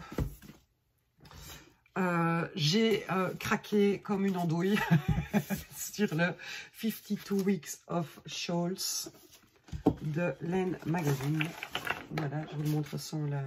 [SPEAKER 1] Euh, j'ai euh, craqué comme une andouille sur le fifty-two Weeks of Shawls de Laine Magazine. Voilà, je vous le montre sans la...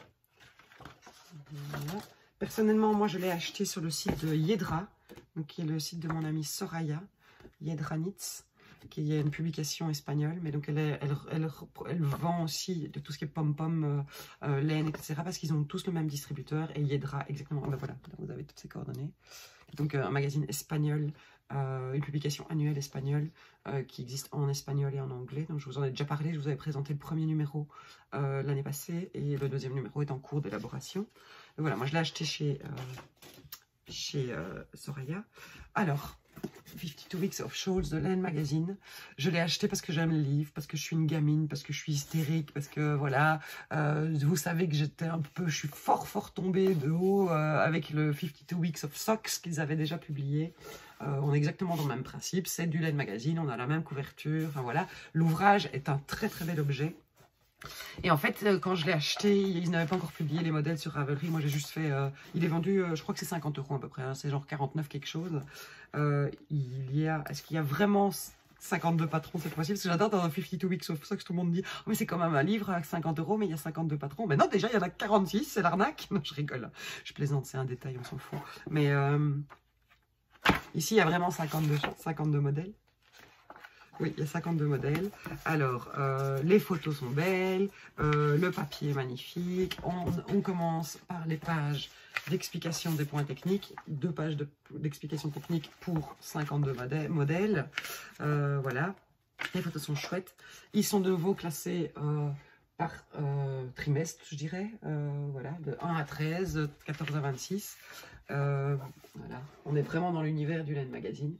[SPEAKER 1] Voilà. Personnellement, moi, je l'ai acheté sur le site de Yedra, donc, qui est le site de mon amie Soraya, Yedra Knits, qui est une publication espagnole, mais donc elle, est, elle, elle, elle vend aussi de tout ce qui est pom-pom, euh, euh, laine, et cetera, parce qu'ils ont tous le même distributeur, et Yedra, exactement, ben voilà, vous avez toutes ces coordonnées. Donc euh, un magazine espagnol, euh, une publication annuelle espagnole, euh, qui existe en espagnol et en anglais, donc je vous en ai déjà parlé, je vous avais présenté le premier numéro euh, l'année passée, et le deuxième numéro est en cours d'élaboration. Voilà, moi je l'ai acheté chez, euh, chez euh, Soraya. Alors... fifty-two Weeks of Shawls de Laine Magazine. Je l'ai acheté parce que j'aime les livres, parce que je suis une gamine, parce que je suis hystérique, parce que voilà, euh, vous savez que j'étais un peu, je suis fort fort tombée de haut euh, avec le fifty-two Weeks of Socks qu'ils avaient déjà publié. Euh, on est exactement dans le même principe, c'est du Laine Magazine, on a la même couverture, enfin voilà. L'ouvrage est un très très bel objet. Et en fait, quand je l'ai acheté, ils n'avaient pas encore publié les modèles sur Ravelry. Moi, j'ai juste fait... Euh, il est vendu, euh, je crois que c'est cinquante euros à peu près. Hein, c'est genre quarante-neuf quelque chose. Euh, il y a... Est-ce qu'il y a vraiment cinquante-deux patrons cette fois-ci, parce que j'adore dans cinquante-deux weeks, sauf ça que tout le monde dit oh, mais c'est quand même un livre à cinquante euros, mais il y a cinquante-deux patrons. Mais non, déjà il y en a quarante-six, c'est l'arnaque. Non, je rigole, je plaisante, c'est un détail, on s'en fout. Mais euh, ici il y a vraiment cinquante-deux, cinquante-deux modèles. Oui, il y a cinquante-deux modèles. Alors, euh, les photos sont belles, euh, le papier est magnifique. On, on commence par les pages d'explication des points techniques. Deux pages d'explication de, technique pour cinquante-deux modèles. Euh, voilà, les photos sont chouettes. Ils sont de nouveau classés euh, par euh, trimestre, je dirais. Euh, voilà, de un à treize, de quatorze à vingt-six. Euh, voilà, on est vraiment dans l'univers du Laine Magazine.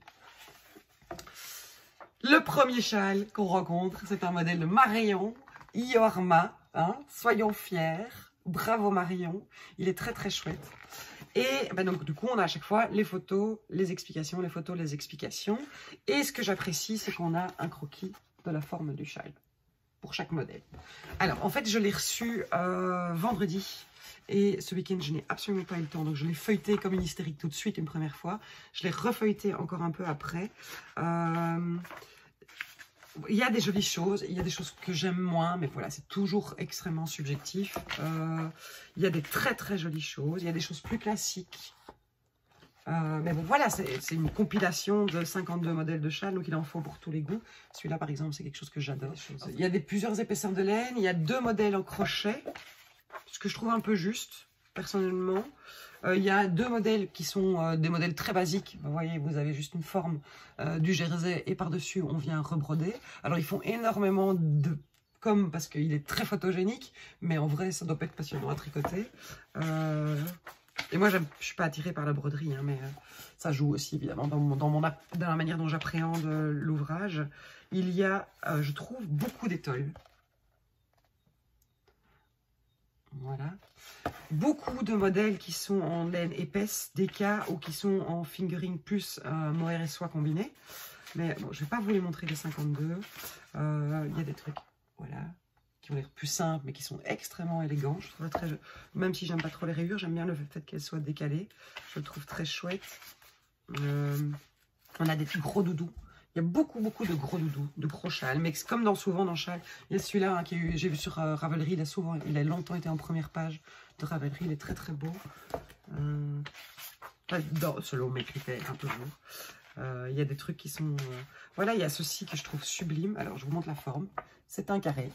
[SPEAKER 1] Le premier châle qu'on rencontre, c'est un modèle de Marion Iorma. Hein, soyons fiers. Bravo Marion. Il est très très chouette. Et ben donc du coup, on a à chaque fois les photos, les explications, les photos, les explications. Et ce que j'apprécie, c'est qu'on a un croquis de la forme du châle pour chaque modèle. Alors, en fait, je l'ai reçu euh, vendredi. Et ce week-end, je n'ai absolument pas eu le temps. Donc, je l'ai feuilleté comme une hystérique tout de suite une première fois. Je l'ai refeuilleté encore un peu après. Euh, il y a des jolies choses. Il y a des choses que j'aime moins. Mais voilà, c'est toujours extrêmement subjectif. Euh, il y a des très, très jolies choses. Il y a des choses plus classiques. Euh, mais bon, voilà, c'est une compilation de cinquante-deux modèles de châles. Donc, il en faut pour tous les goûts. Celui-là, par exemple, c'est quelque chose que j'adore. Il y a des, plusieurs épaisseurs de laine. Il y a deux modèles en crochet. Ce que je trouve un peu juste, personnellement. Euh, il y a deux modèles qui sont euh, des modèles très basiques. Vous voyez, vous avez juste une forme euh, du jersey et par-dessus, on vient rebroder. Alors, ils font énormément de com parce qu'il est très photogénique, mais en vrai, ça doit pas être passionnant à tricoter. Euh, et moi, je ne suis pas attirée par la broderie, hein, mais euh, ça joue aussi, évidemment, dans, mon, dans, mon, dans la manière dont j'appréhende euh, l'ouvrage. Il y a, euh, je trouve, beaucoup d'étoiles. Voilà. Beaucoup de modèles qui sont en laine épaisse, D K, ou qui sont en fingering plus euh, mohair et soie combiné. Mais bon, je ne vais pas vous les montrer les cinquante-deux. Euh, il y a des trucs, voilà, qui ont l'air plus simples, mais qui sont extrêmement élégants. Je trouve très, même si j'aime pas trop les rayures, j'aime bien le fait qu'elles soient décalées. Je le trouve très chouette. Euh, on a des gros doudous. Il y a beaucoup, beaucoup de gros doudous, de gros châles. Mais comme dans, souvent dans châles, il y a celui-là hein, que j'ai vu sur euh, Ravelry. Il a, souvent, il a longtemps été en première page de Ravelry. Il est très, très beau. Euh, dans, selon mes critères, hein, toujours. Euh, il y a des trucs qui sont... Euh, voilà, il y a ceci que je trouve sublime. Alors, je vous montre la forme. C'est un carré.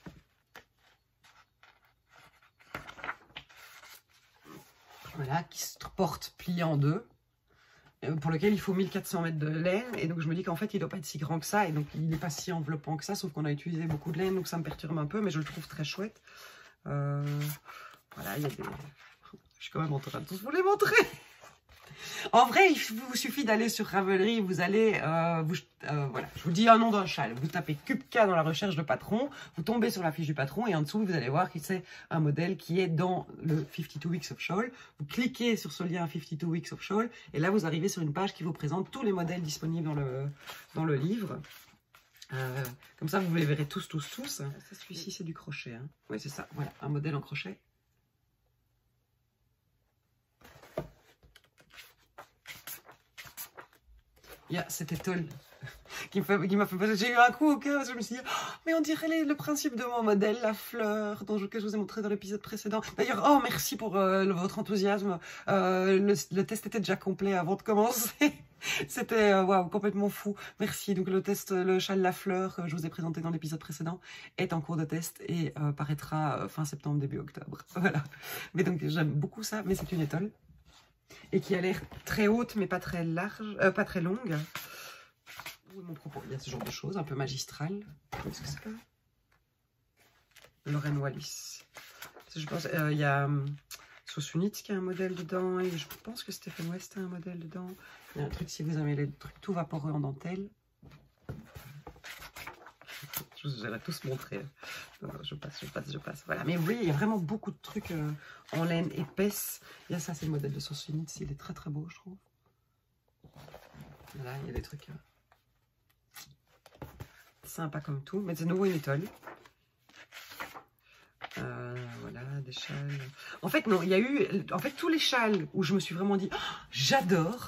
[SPEAKER 1] Voilà, qui se porte plié en deux. Pour lequel il faut mille quatre cents mètres de laine, et donc je me dis qu'en fait il ne doit pas être si grand que ça, et donc il n'est pas si enveloppant que ça, sauf qu'on a utilisé beaucoup de laine, donc ça me perturbe un peu, mais je le trouve très chouette. Euh, voilà, il y a des... Je suis quand même en train de tous vous les montrer. En vrai, il vous suffit d'aller sur Ravelry, vous allez, euh, vous, euh, voilà, je vous dis un nom d'un châle, vous tapez Kupka dans la recherche de patron, vous tombez sur la fiche du patron et en dessous, vous allez voir que c'est un modèle qui est dans le cinquante-deux Weeks of Shawl. Vous cliquez sur ce lien cinquante-deux Weeks of Shawl et là, vous arrivez sur une page qui vous présente tous les modèles disponibles dans le, dans le livre. Euh, comme ça, vous les verrez tous, tous, tous. Celui-ci, c'est du crochet. Hein. Oui, c'est ça, voilà, un modèle en crochet. Il y a cette étole qui m'a fait, fait passer. J'ai eu un coup au cœur, je me suis dit, oh, mais on dirait les, le principe de mon modèle, la fleur, dont je, que je vous ai montré dans l'épisode précédent. D'ailleurs, oh, merci pour euh, le, votre enthousiasme. Euh, le, le test était déjà complet avant de commencer. C'était euh, wow, complètement fou. Merci. Donc, le test, le châle La Fleur, que je vous ai présenté dans l'épisode précédent, est en cours de test et euh, paraîtra euh, fin septembre, début octobre. Voilà. Mais donc, j'aime beaucoup ça, mais c'est une étole. Et qui a l'air très haute, mais pas très large, euh, pas très longue. Où est mon propos? Il y a ce genre de choses, un peu magistral. Qu'est-ce que c'est que Lorraine Wallis. Je pense, euh, il y a um, Sauce Unit qui a un modèle dedans, et je pense que Stephen West a un modèle dedans. Il y a un truc, si vous aimez les trucs tout vaporeux en dentelle. Je vous ai tous montré. Je passe, je passe, je passe. Voilà. Mais oui, il y a vraiment beaucoup de trucs euh, en laine épaisse. Il y a ça, c'est le modèle de Sauce Unit. Il est très très beau, je trouve. Voilà, il y a des trucs euh, sympas comme tout. Mais c'est nouveau une étole. Euh, voilà, des châles. En fait, non, il y a eu... En fait, tous les châles où je me suis vraiment dit, oh, j'adore.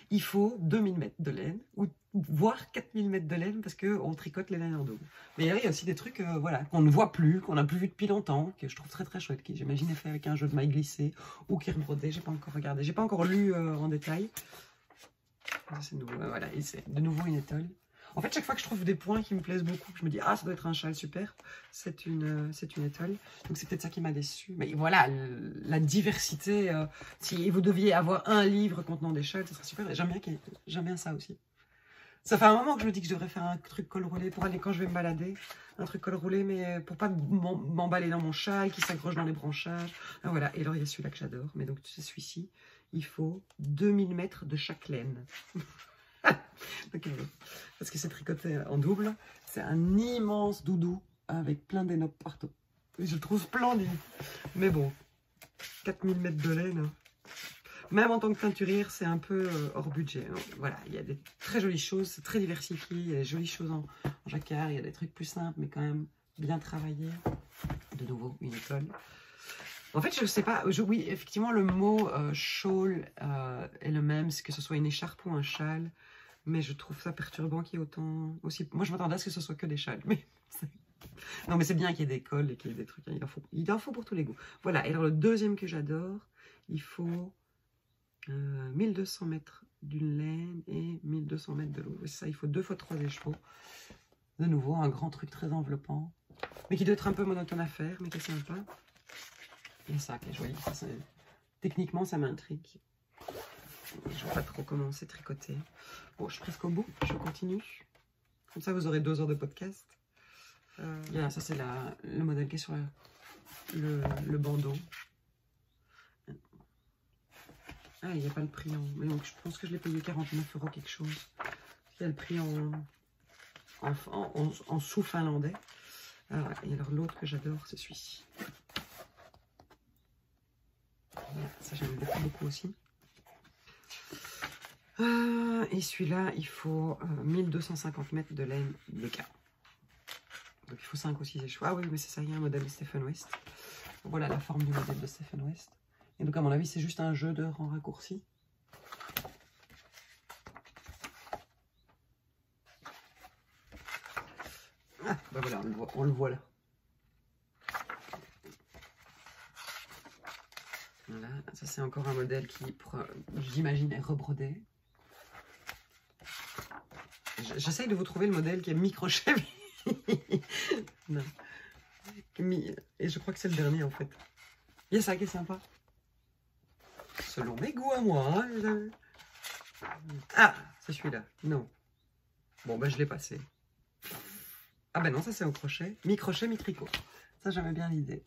[SPEAKER 1] il faut deux mille mètres de laine, ou voire quatre mille mètres de laine, parce qu'on tricote les laines en double. Mais il y a aussi des trucs euh, voilà, qu'on ne voit plus, qu'on n'a plus vu depuis longtemps, que je trouve très très chouette, qui j'imagine est fait avec un jeu de mailles glissées, ou qui est brodé, j'ai pas encore regardé, j'ai pas encore lu euh, en détail. C'est nouveau, voilà, et c'est de nouveau une étole. En fait, chaque fois que je trouve des points qui me plaisent beaucoup, que je me dis, ah, ça doit être un châle, super, c'est une, c'est une étole. Donc, c'est peut-être ça qui m'a déçue. Mais voilà, la diversité, euh, si vous deviez avoir un livre contenant des châles, ça serait super. J'aime bien, j'aime bien ça aussi. Ça fait un moment que je me dis que je devrais faire un truc col roulé pour aller quand je vais me balader. Un truc col roulé, mais pour pas m'emballer dans mon châle, qui s'accroche dans les branchages. Ah, voilà, et alors il y a celui-là que j'adore. Mais donc, c'est celui-ci. Il faut deux mille mètres de chaque laine. Okay. Parce que c'est tricoté en double. C'est un immense doudou avec plein d'énopes partout. Et je le trouve splendide. Mais bon, quatre mille mètres de laine. Même en tant que teinturière, c'est un peu euh, hors budget. Donc, voilà, il y a des très jolies choses, c'est très diversifié. Il y a des jolies choses en, en jacquard, il y a des trucs plus simples, mais quand même bien travaillés. De nouveau, une étole. En fait, je ne sais pas, je, oui, effectivement, le mot euh, shawl euh, est le même, que ce soit une écharpe ou un châle. Mais je trouve ça perturbant qu'il y ait autant aussi. Moi, je m'attendais à ce que ce soit que des châles. Mais non, mais c'est bien qu'il y ait des cols et qu'il y ait des trucs. Il en faut, il en faut pour tous les goûts. Voilà. Et alors, le deuxième que j'adore, il faut euh, mille deux cents mètres d'une laine et mille deux cents mètres de l'eau. C'est ça, il faut deux fois trois écheveaux. De nouveau, un grand truc très enveloppant. Mais qui doit être un peu monotone à faire, mais qui est sympa. Et ça, qui est joli. Ça, techniquement, ça m'intrigue. Je ne vois pas trop comment c'est tricoté. Bon, je suis presque au bout, je continue. Comme ça, vous aurez deux heures de podcast. Euh, yeah, ça, c'est le modèle qui est sur le, le, le bandeau. Ah, il n'y a pas le prix en... Mais donc, je pense que je l'ai payé quarante-neuf euros quelque chose. Il y a le prix en, en, en, en sous-finlandais. Ah, et alors, l'autre que j'adore, c'est celui-ci. Voilà, ça, j'aime beaucoup, beaucoup aussi. Euh, et celui-là, il faut euh, mille deux cent cinquante mètres de laine de cas. Donc il faut cinq ou six écheveaux. Ah oui, mais c'est ça, il y a un modèle de Stephen West. Voilà la forme du modèle de Stephen West. Et donc à mon avis, c'est juste un jeu d'heures en raccourci. Ah, ben voilà, on le voit, on le voit là. Voilà, ça c'est encore un modèle qui, j'imagine, est rebrodé. J'essaye de vous trouver le modèle qui est mi-crochet. Non. Et je crois que c'est le dernier en fait. Il y a ça qui est sympa. Selon mes goûts à moi. Hein. Ah, c'est celui-là. Non. Bon, ben je l'ai passé. Ah ben non, ça c'est au crochet. Mi-crochet, mi-tricot. Ça, j'aimais bien l'idée.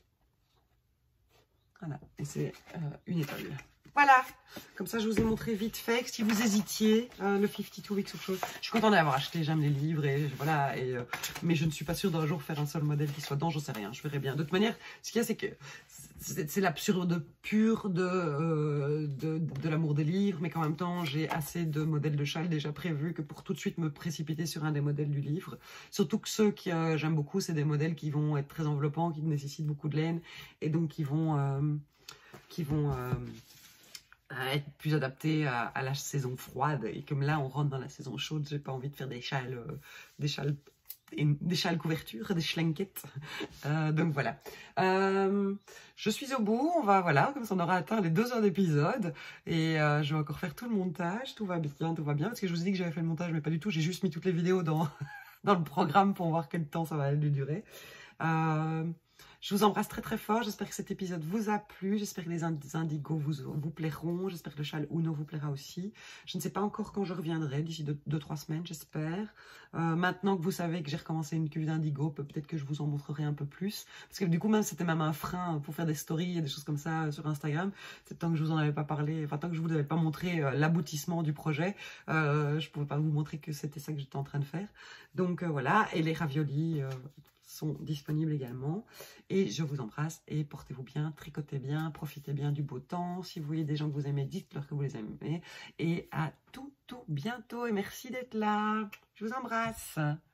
[SPEAKER 1] Voilà. Et c'est euh, une étole. Voilà, comme ça je vous ai montré vite fait. Si vous hésitiez, euh, le cinquante-deux Weeks of Shows, je suis contente d'avoir acheté, j'aime les livres, et voilà, et, euh, mais je ne suis pas sûre d'un jour faire un seul modèle qui soit dedans, j'en sais rien, je verrai bien. De toute manière, ce qu'il y a, c'est que c'est l'absurde pur de, euh, de, de l'amour des livres, mais qu'en même temps, j'ai assez de modèles de châles déjà prévus que pour tout de suite me précipiter sur un des modèles du livre. Surtout que ceux que euh, j'aime beaucoup, c'est des modèles qui vont être très enveloppants, qui nécessitent beaucoup de laine, et donc qui vont... Euh, qui vont euh, être plus adapté à, à la saison froide, et comme là on rentre dans la saison chaude, j'ai pas envie de faire des châles euh, des châles des châles couverture, des schlenkettes, euh, donc voilà, euh, je suis au bout, on va, voilà, comme ça on aura atteint les deux heures d'épisode, et euh, je vais encore faire tout le montage, tout va bien, tout va bien, parce que je vous ai dit que j'avais fait le montage, mais pas du tout, j'ai juste mis toutes les vidéos dans, dans le programme pour voir quel temps ça va lui durer. euh, Je vous embrasse très très fort, j'espère que cet épisode vous a plu, j'espère que les indigos vous, vous plairont, j'espère que le châle Uno vous plaira aussi. Je ne sais pas encore quand je reviendrai, d'ici deux trois semaines j'espère. Euh, maintenant que vous savez que j'ai recommencé une cuve d'indigo, peut-être que je vous en montrerai un peu plus. Parce que du coup même c'était même un frein pour faire des stories et des choses comme ça sur Instagram. C'est tant que je vous en avais pas parlé, enfin tant que je vous avais pas montré euh, l'aboutissement du projet, euh, je ne pouvais pas vous montrer que c'était ça que j'étais en train de faire. Donc euh, voilà, et les raviolis... Euh, sont disponibles également, et je vous embrasse et portez-vous bien, tricotez bien, profitez bien du beau temps. Si vous voyez des gens que vous aimez, dites-leur que vous les aimez, et à tout tout bientôt, et merci d'être là, je vous embrasse.